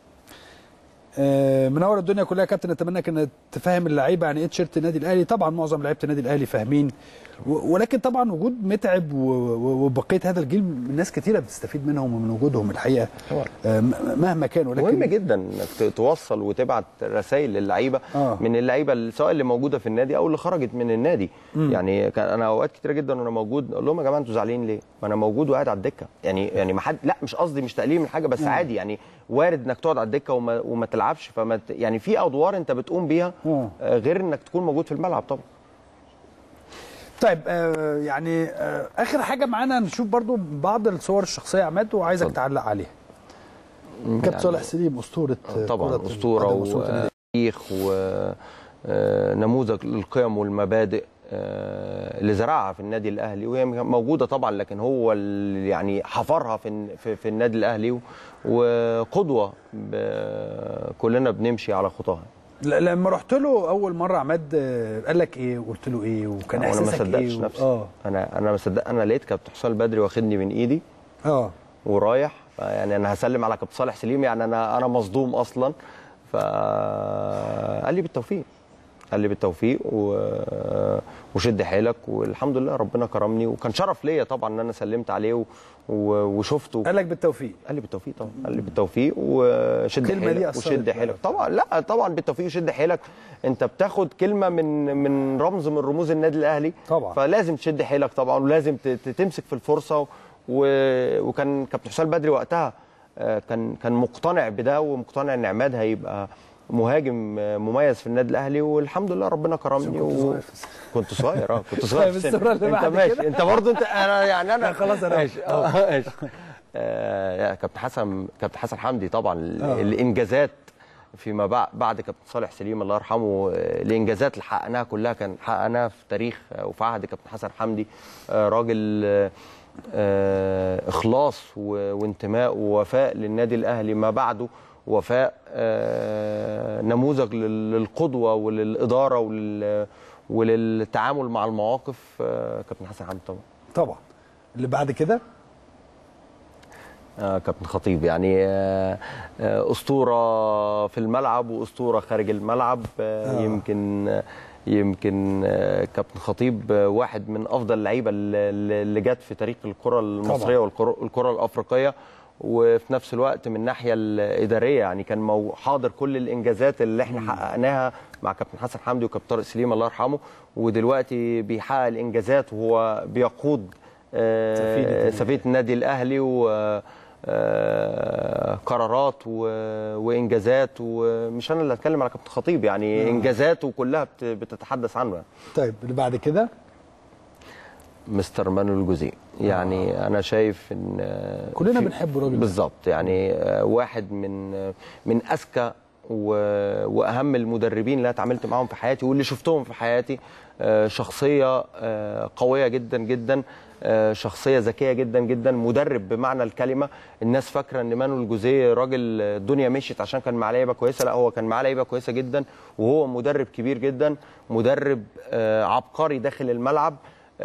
آه منور الدنيا كلها يا كابتن. اتمنى انك تفهم اللعيبه يعني ايه تيشيرت النادي الاهلي. طبعا معظم لعيبه النادي الاهلي فاهمين، ولكن طبعا وجود متعب وبقيه هذا الجيل ناس كثيره بتستفيد منهم ومن وجودهم الحقيقه آه مهما كان. ولكن مهم جدا انك توصل وتبعت رسائل للعيبه آه. من اللعيبه سواء اللي موجوده في النادي او اللي خرجت من النادي. مم. يعني كان انا اوقات كتيره جدا وانا موجود اقول لهم يا جماعه انتوا زعلانين ليه؟ ما انا موجود وقاعد على الدكه. يعني يعني ما حد، لا مش قصدي مش تقليل من حاجه، بس مم. عادي يعني وارد انك تقعد على الدكه وما, وما تلعبش. فما يعني في ادوار انت بتقوم بيها آه غير انك تكون موجود في الملعب طبعا. طيب آه يعني آه اخر حاجه معانا نشوف برضو بعض الصور الشخصيه يا عماد وعايزك طب. تعلق عليها. كابتن يعني صالح سليم اسطوره طبعا، اسطوره وتاريخ ونموذج للقيم والمبادئ اللي زرعها في النادي الاهلي، وهي موجوده طبعا، لكن هو اللي يعني حفرها في في, في النادي الاهلي، وقدوه كلنا بنمشي على خطاها. لما رحت له اول مره عماد قال لك ايه وقلت له ايه وكان احساسك ايه؟ انا ما صدقتش و... نفسي. اه انا انا ما صدق انا لقيت كابتن حسام البدري واخدني من ايدي اه ورايح، يعني انا هسلم على كابتن صالح سليم، يعني انا انا مصدوم اصلا. فقال لي بالتوفيق، قال لي بالتوفيق و... وشد حيلك، والحمد لله ربنا كرمني، وكان شرف ليا طبعا ان انا سلمت عليه و... و... وشفته. قال لك بالتوفيق؟ قال لي بالتوفيق طبعا، قال لي بالتوفيق وشد حيلك وشد حيلك طبعا. لا طبعا بالتوفيق وشد حيلك، انت بتاخد كلمه من من رمز من رموز النادي الاهلي طبعا، فلازم تشد حيلك طبعا، ولازم ت... تمسك في الفرصه و... وكان كابتن حسام البدري وقتها كان كان مقتنع بده، ومقتنع ان عماد هيبقى مهاجم مميز في النادي الاهلي، والحمد لله ربنا كرمني. و... كنت صغير اه كنت صغير في السن. انت ماشي، انت برضه انت انا يعني انا خلاص انا ماشي ماشي. آه كابتن حسن كابتن حسن حمدي طبعا آه. الانجازات فيما بعد بعد كابتن صالح سليم الله يرحمه، الانجازات اللي حققناها كلها كان حققناها في تاريخ وفي عهد كابتن حسن حمدي. آه راجل آه اخلاص وانتماء ووفاء للنادي الاهلي، ما بعده وفاء، آه نموذج للقدوه وللاداره ولل وللتعامل مع المواقف. آه كابتن حسن حمدي طبعا طبعا. اللي بعد كده آه كابتن خطيب، يعني آه آه اسطوره في الملعب واسطوره خارج الملعب. آه آه. يمكن آه يمكن آه كابتن خطيب آه واحد من افضل اللعيبه اللي جت في تاريخ الكره المصريه والكره الافريقيه، وفي نفس الوقت من الناحيه الاداريه يعني كان حاضر كل الانجازات اللي احنا حققناها مع كابتن حسن حمدي وكابتن طارق سليم الله يرحمه، ودلوقتي بيحقق الانجازات وهو بيقود آه سفينه النادي الاهلي، و آه قرارات وانجازات، ومش انا اللي هتكلم على كابتن خطيب، يعني انجازاته كلها بتتحدث عنه يعني. طيب اللي بعد كده مستر مانويل جوزيه، يعني آه. انا شايف ان كلنا بنحب الراجل بالظبط، يعني واحد من من اذكى واهم المدربين اللي اتعاملت معاهم في حياتي واللي شفتهم في حياتي. شخصيه قويه جدا جدا، شخصيه ذكيه جدا جدا، مدرب بمعنى الكلمه. الناس فاكره ان مانويل جوزيه راجل الدنيا مشيت عشان كان معاه لعيبه كويسه، لا هو كان معاه لعيبه كويسه جدا، وهو مدرب كبير جدا، مدرب عبقري داخل الملعب.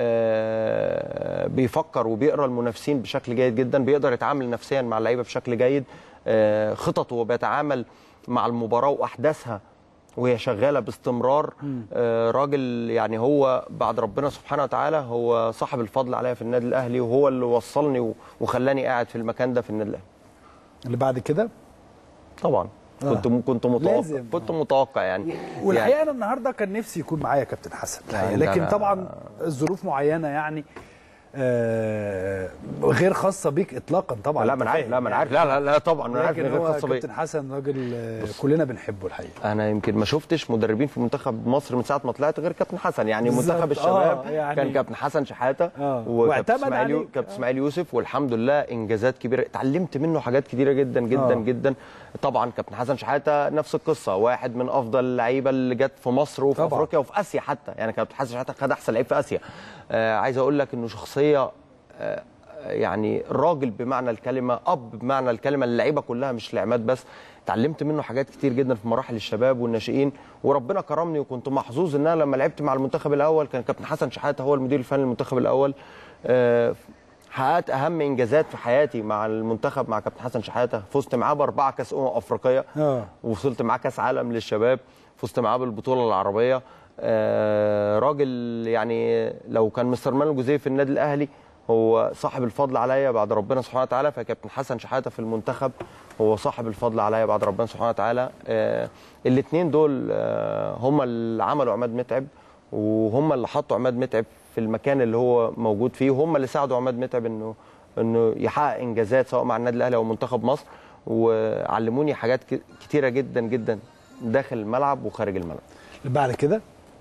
آه بيفكر وبيقرا المنافسين بشكل جيد جدا، بيقدر يتعامل نفسيا مع اللعيبه بشكل جيد. آه خططه وبيتعامل مع المباراه واحداثها وهي شغاله باستمرار. آه راجل يعني هو بعد ربنا سبحانه وتعالى هو صاحب الفضل عليا في النادي الاهلي، وهو اللي وصلني وخلاني قاعد في المكان ده في النادي الاهلي. اللي بعد كده طبعا آه. كنت كنت متوقع لازم. كنت متوقع يعني. والحقيقه يعني انا النهارده كان نفسي يكون معايا كابتن حسن، يعني لكن طبعا الظروف معينه يعني آه غير خاصه بيك اطلاقا طبعا. لا ما انا عارف لا ما انا عارف لا لا لا طبعا انا عارف غير خاصه بيك. كابتن حسن راجل آه كلنا بنحبه الحقيقه. انا يمكن ما شفتش مدربين في منتخب مصر من ساعه ما طلعت غير كابتن حسن، يعني منتخب الشباب آه يعني كان كابتن حسن شحاته آه وكابتن اسماعيل كابتن اسماعيل يوسف، والحمد لله انجازات كبيره اتعلمت منه حاجات كتيره جدا جدا آه. جدا. طبعا كابتن حسن شحاته نفس القصه، واحد من افضل اللعيبه اللي جت في مصر وفي طبعا. افريقيا وفي اسيا حتى، يعني كابتن حسن شحاته خد احسن لعيب في اسيا. آه عايز اقول لك انه شخصيه آه يعني راجل بمعنى الكلمه، اب بمعنى الكلمه، اللعيبه كلها مش لعماد بس. اتعلمت منه حاجات كتير جدا في مراحل الشباب والناشئين، وربنا كرمني وكنت محظوظ ان انا لما لعبت مع المنتخب الاول كان كابتن حسن شحاته هو المدير الفني للمنتخب الاول. أه حققت اهم انجازات في حياتي مع المنتخب مع كابتن حسن شحاته، فزت معاه باربعه كاس امم افريقيه اه ووصلت معاه كاس عالم للشباب، فزت معاه بالبطوله العربيه. أه راجل يعني لو كان مستر مانويل جوزيه في النادي الاهلي هو صاحب الفضل عليا بعد ربنا سبحانه وتعالى، فكابتن حسن شحاته في المنتخب هو صاحب الفضل عليا بعد ربنا سبحانه وتعالى. آه الاثنين دول آه هم اللي عملوا عماد متعب، وهم اللي حطوا عماد متعب في المكان اللي هو موجود فيه، وهم اللي ساعدوا عماد متعب انه انه يحقق انجازات سواء مع النادي الاهلي او منتخب مصر، وعلموني حاجات كتيره جدا جدا داخل الملعب وخارج الملعب. بعد كده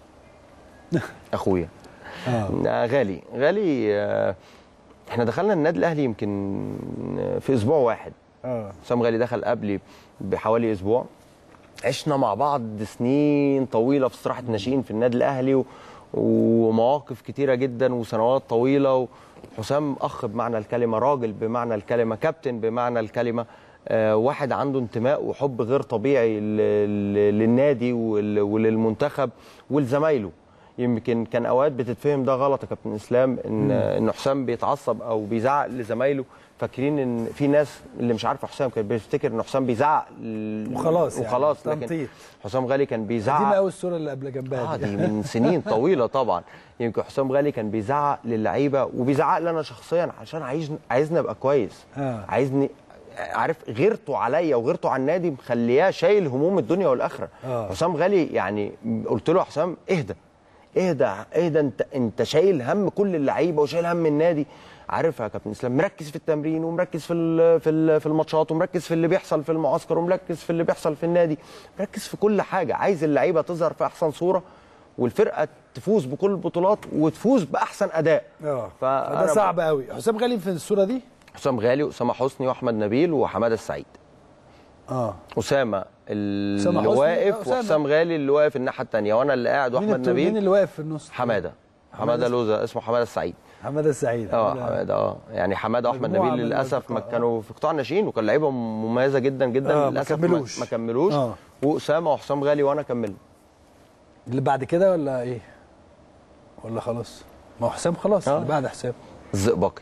اخويا آه. غالي غالي آه احنا دخلنا النادي الاهلي يمكن في اسبوع واحد. اه حسام غالي دخل قبلي بحوالي اسبوع، عشنا مع بعض سنين طويله في استراحه ناشئين في النادي الاهلي و... ومواقف كتيره جدا وسنوات طويله. وحسام اخ بمعنى الكلمه، راجل بمعنى الكلمه، كابتن بمعنى الكلمه، آه واحد عنده انتماء وحب غير طبيعي ل... للنادي ول... وللمنتخب ولزمايله. يمكن كان اوقات بتتفهم ده غلط يا كابتن اسلام، ان ان حسام بيتعصب او بيزعق لزمايله، فاكرين ان في ناس اللي مش عارفه حسام كانت بتفتكر ان حسام بيزعق وخلاص وخلاص يعني لكن حسام غالي كان بيزعق. دي قوي الصوره اللي قبل جنبها اه دي من سنين طويله طبعا. يمكن حسام غالي كان بيزعق للعيبه وبيزعق لي انا شخصيا عشان عايز عايزني ابقى كويس. آه. عايزني عارف غيرته عليا وغيرته على النادي مخلياه شايل هموم الدنيا والاخره. آه. حسام غالي يعني قلت له يا حسام اهدى اهدى اهدى، انت انت شايل هم كل اللعيبه وشايل هم النادي. عارف يا كابتن اسلام مركز في التمرين ومركز في ال في ال في الماتشات ومركز في اللي بيحصل في المعسكر ومركز في اللي بيحصل في النادي، مركز في كل حاجه، عايز اللعيبه تظهر في احسن صوره والفرقه تفوز بكل البطولات وتفوز باحسن اداء. اه فده صعب قوي. حسام غالي في الصوره دي؟ حسام غالي واسامه حسني واحمد نبيل وحماده السعيد. اه اسامه اللي واقف وحسام غالي اللي واقف الناحيه الثانيه وانا اللي قاعد واحمد نبيل. مين اللي واقف في النص؟ حماده حماده لوزه، اسمه حماده السعيد. حماده السعيد اه حماده اه يعني حماده واحمد نبيل للاسف ما كانوا في قطاع الناشئين وكان لعيبه مميزه جدا جدا. آه للاسف ما كملوش ما كملوش آه. واسامه وحسام غالي وانا كملنا. اللي بعد كده ولا ايه؟ ولا خلاص؟ ما هو حسام خلاص. آه. اللي بعد حسام الزئبقي.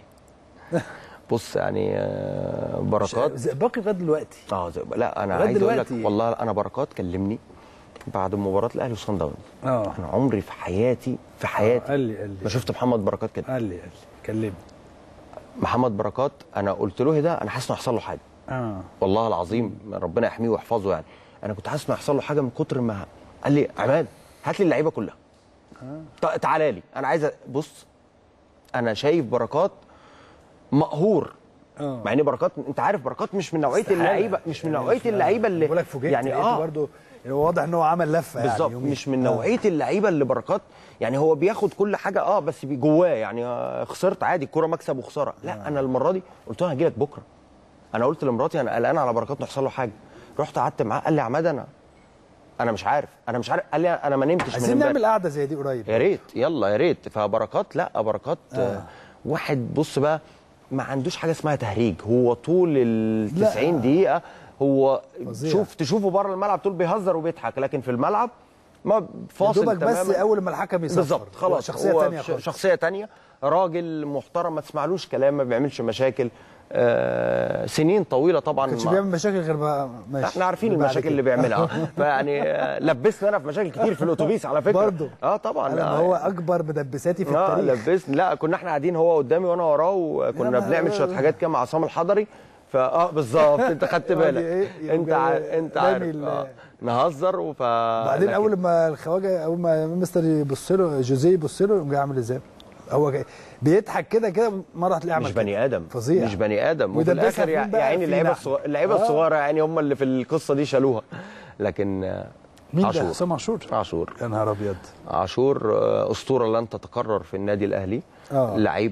بص يعني بركات زئبقي لغايه دلوقتي. اه زئبقي. لا انا عايز اقول لك والله انا بركات كلمني بعد مباراه الاهلي وصن داونز. اه انا عمري في حياتي في حياتي آه. قال لي قال لي ما شفت محمد بركات كده. قال لي قال لي كلمني محمد بركات. انا قلت له ده انا حاسس انه هيحصل له حاجه. اه والله العظيم ربنا يحميه ويحفظه. يعني انا كنت حاسس انه هيحصل له حاجه من كتر ما قال لي عماد هات لي اللعيبه كلها. اه تعالى لي انا عايز بص انا شايف بركات مقهور. اه مع ان بركات انت عارف بركات مش من نوعيه اللعيبه مش من نوعيه اللعيبه اللي بقول لك فوجئت يعني اه برضه واضح ان هو عمل لفه بالظبط يعني مش من نوعيه آه. اللعيبه اللي بركات يعني هو بياخد كل حاجه اه بس جواه يعني آه خسرت عادي الكوره مكسب وخساره. لا آه. انا المره دي قلت له هجي لك بكره. انا قلت لمراتي انا قلقان على بركات انه يحصل له حاجه. رحت قعدت معاه قال لي يا عماد انا انا مش عارف انا مش عارف قال لي انا ما نمتش من عايزين نعمل قعده زي دي قريب. يا ريت يلا يا ريت. فبركات لا بركات آه. واحد بص بقى ما عندوش حاجه اسمها تهريج. هو طول ال تسعين دقيقه هو فزيع. شوف تشوفه بره الملعب طول بيهزر وبيضحك لكن في الملعب ما فاصل تماما. بس اول ما الحكم يصفر بالظبط خلاص شخصيه ثانيه خالص. شخصيه ثانيه راجل محترم ما تسمعلوش كلام ما بيعملش مشاكل. آه سنين طويله طبعا ما كانش بيعمل مشاكل غير بقى ماشي. احنا عارفين المشاكل اللي بيعملها فيعني آه لبسنا انا في مشاكل كتير في الاتوبيس على فكره برضه. اه طبعا انا آه هو اكبر مدبساتي في آه التاريخ. لبسني. لا كنا احنا قاعدين هو قدامي وانا وراه وكنا بنعمل شويه حاجات كده مع عصام الحضري فاه بالظبط انت خدت بالك انت ع... انت عارف آه نهزر وف بعدين اول ما الخواجه اول ما مستر يبص له جوزيه يبص له يقوم جاي عامل ازاي؟ هو بيضحك كده كده مره هتلاقيه عمل مش بني ادم فظيع، مش بني ادم، وفي الاخر يا عيني اللعيبه الصغيره اللعيبه الصغيره يعني هم اللي في القصه دي شالوها. لكن مين ده؟ حسام عاشور. عاشور يا نهار ابيض. عاشور اسطوره لن تتكرر في النادي الاهلي. اه لعيب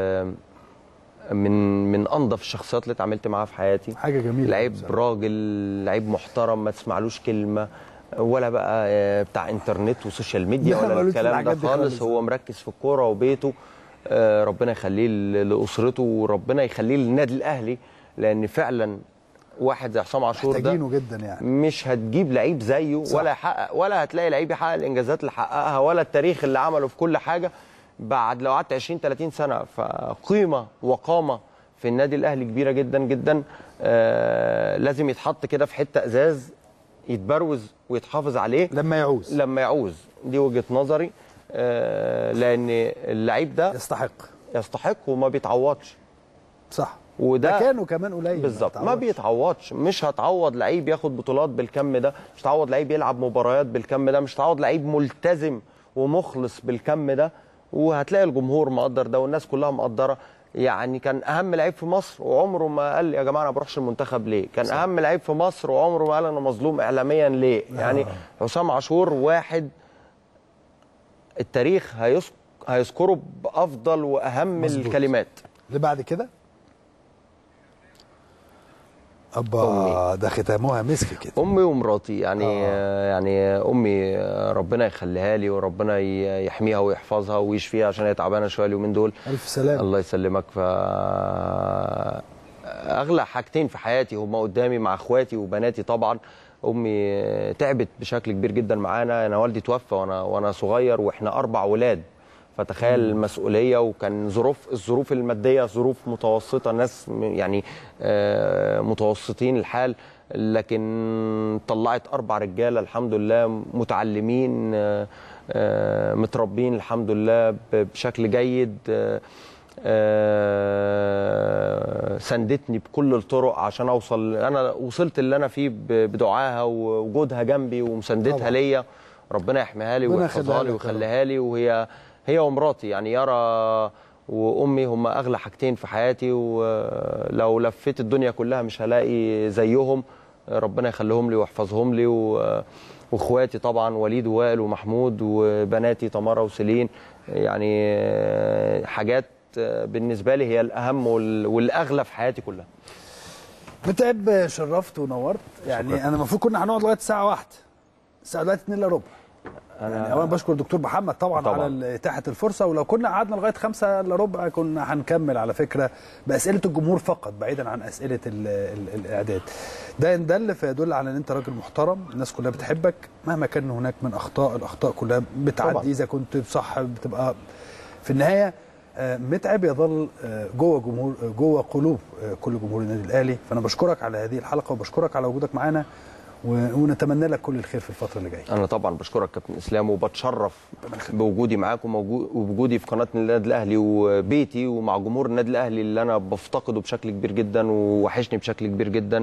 من من انظف الشخصيات اللي اتعاملت معاها في حياتي. حاجه جميله. لعيب راجل، لعيب محترم، ما تسمعلوش كلمه ولا بقى بتاع انترنت وسوشيال ميديا ولا الكلام ده خالص. هو مركز في الكوره وبيته. ربنا يخليه لاسرته وربنا يخليه للنادي الاهلي، لان فعلا واحد زي حسام عاشور ده محتاجينه جدا يعني. مش هتجيب لعيب زيه صح. ولا يحقق، ولا هتلاقي لعيب يحقق الانجازات اللي حققها ولا التاريخ اللي عمله في كل حاجه بعد لو قعدت عشرين ثلاثين سنه. فقيمه وقامه في النادي الاهلي كبيره جدا جدا. آه لازم يتحط كده في حته ازاز يتبروز ويتحافظ عليه لما يعوز. لما يعوز دي وجهه نظري. آه لان اللعيب ده يستحق يستحق وما بيتعوضش. صح. وده مكانه كمان قليل بالظبط، ما بيتعوضش. مش هتعوض لعيب ياخد بطولات بالكم ده، مش هتعوض لعيب يلعب مباريات بالكم ده، مش هتعوض لعيب ملتزم ومخلص بالكم ده. وهتلاقي الجمهور مقدر ده والناس كلها مقدره. يعني كان اهم لعيب في مصر وعمره ما قال يا جماعه انا ما بروحش المنتخب ليه؟ كان صح. اهم لعيب في مصر وعمره ما قال انا مظلوم اعلاميا ليه؟ آه. يعني حسام عاشور واحد التاريخ هيذكر هيذكره بافضل واهم مزبوط. الكلمات. اللي بعد كده ابا ده ختامها مسك كده. امي ومراتي يعني آه. يعني امي ربنا يخليها لي وربنا يحميها ويحفظها ويشفيها عشان هي تعبانه شويه اليومين دول. الف سلامه. الله يسلمك. ف اغلى حاجتين في حياتي هم قدامي مع اخواتي وبناتي طبعا. امي تعبت بشكل كبير جدا معانا. انا والدي توفى وانا وانا صغير واحنا اربع ولاد، فتخيل المسؤوليه. وكان ظروف الظروف الماديه ظروف متوسطه، ناس يعني متوسطين الحال، لكن طلعت اربع رجاله الحمد لله متعلمين متربين الحمد لله بشكل جيد. ساندتني بكل الطرق عشان اوصل. انا وصلت اللي انا فيه بدعاها ووجودها جنبي ومساندتها ليا. ربنا يحميها لي ويحفظها لي ويخليها لي. وهي هي ومراتي يعني يارا وامي هم اغلى حاجتين في حياتي، ولو لفيت الدنيا كلها مش هلاقي زيهم. ربنا يخليهم لي ويحفظهم لي. واخواتي طبعا وليد ووائل ومحمود، وبناتي تمارا وسيلين. يعني حاجات بالنسبه لي هي الاهم والاغلى في حياتي كلها. متعب شرفت ونورت. يعني شكرا. انا المفروض كنا هنقعد لغايه الساعه واحدة، الساعه دلوقتي اتنين الا ربع. أنا يعني اولا بشكر الدكتور محمد طبعا, طبعا على اتاحه الفرصه. ولو كنا قعدنا لغايه خمسة الا ربع كنا هنكمل على فكره باسئله الجمهور فقط بعيدا عن اسئله ال ال الاعداد. ده ان دل فيدل على ان انت راجل محترم، الناس كلها بتحبك مهما كان هناك من اخطاء. الاخطاء كلها بتعدي اذا كنت صح بتبقى في النهايه. متعب يظل جوه جمهور جوه قلوب كل جمهور النادي الاهلي. فانا بشكرك على هذه الحلقه وبشكرك على وجودك معانا، ونتمنى لك كل الخير في الفتره اللي جايه. انا طبعا بشكرك كابتن اسلام وبتشرف بوجودي معاكم وبوجودي في قناه النادي الاهلي وبيتي ومع جمهور النادي الاهلي اللي انا بفتقده بشكل كبير جدا ووحشني بشكل كبير جدا.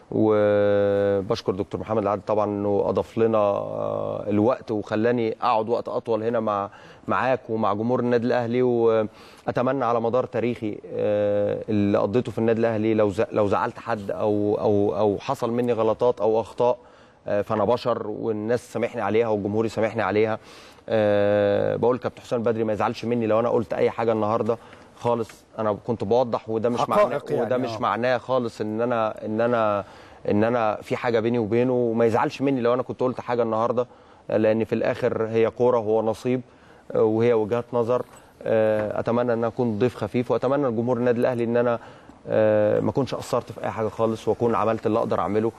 وبشكر دكتور محمد العادل طبعا انه اضاف لنا الوقت وخلاني اقعد وقت اطول هنا مع معاك ومع جمهور النادي الاهلي. واتمنى على مدار تاريخي اللي قضيته في النادي الاهلي لو لو زعلت حد او او او حصل مني غلطات او اخطاء، فانا بشر والناس سامحني عليها والجمهور يسامحني عليها. بقول كابتن حسام بدري ما يزعلش مني لو انا قلت اي حاجه النهارده خالص. انا كنت بوضح وده مش معناه يعني وده مش معناه خالص ان انا ان انا ان انا في حاجه بيني وبينه. وما يزعلش مني لو انا كنت قلت حاجه النهارده، لان في الاخر هي كوره وهو نصيب وهي وجهات نظر. اتمنى ان اكون ضيف خفيف، واتمنى لجمهور النادي الاهلي ان انا ما اكونش قصرت في اي حاجه خالص، واكون عملت اللي اقدر اعمله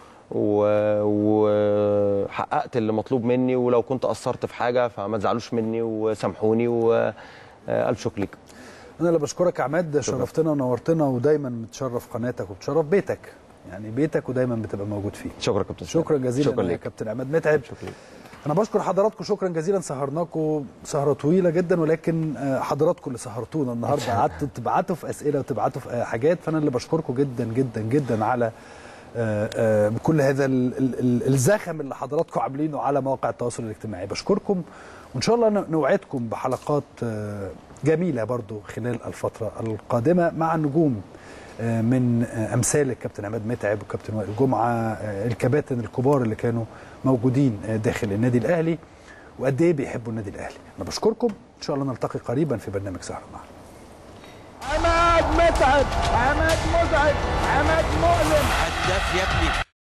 وحققت اللي مطلوب مني. ولو كنت قصرت في حاجه فما تزعلوش مني وسامحوني. والف شكر ليك. انا اللي بشكرك يا عماد، شرفتنا ونورتنا، ودايما بتشرف قناتك وبتشرف بيتك، يعني بيتك ودايما بتبقى موجود فيه. شكرا كابتن. شكرا جزيلا. شكرا يا كابتن عماد متعب. شكرا. انا بشكر حضراتكم شكرا جزيلا. سهرناكم سهره طويله جدا، ولكن حضراتكم اللي سهرتونا النهارده قعدتوا تبعتوا في اسئله وتبعتوا في حاجات. فانا اللي بشكركم جدا جدا جدا على بكل هذا الزخم اللي حضراتكم عاملينه على مواقع التواصل الاجتماعي. بشكركم، وان شاء الله نوعدكم بحلقات جميله برضو خلال الفتره القادمه مع النجوم من امثال الكابتن عماد متعب والكابتن وائل جمعه، الكباتن الكبار اللي كانوا موجودين داخل النادي الاهلي وقد ايه بيحبوا النادي الاهلي. انا بشكركم، ان شاء الله نلتقي قريبا في برنامج سهرة معنا. عماد متعب، عماد مزعج، عماد مؤلم، هداف يا ابني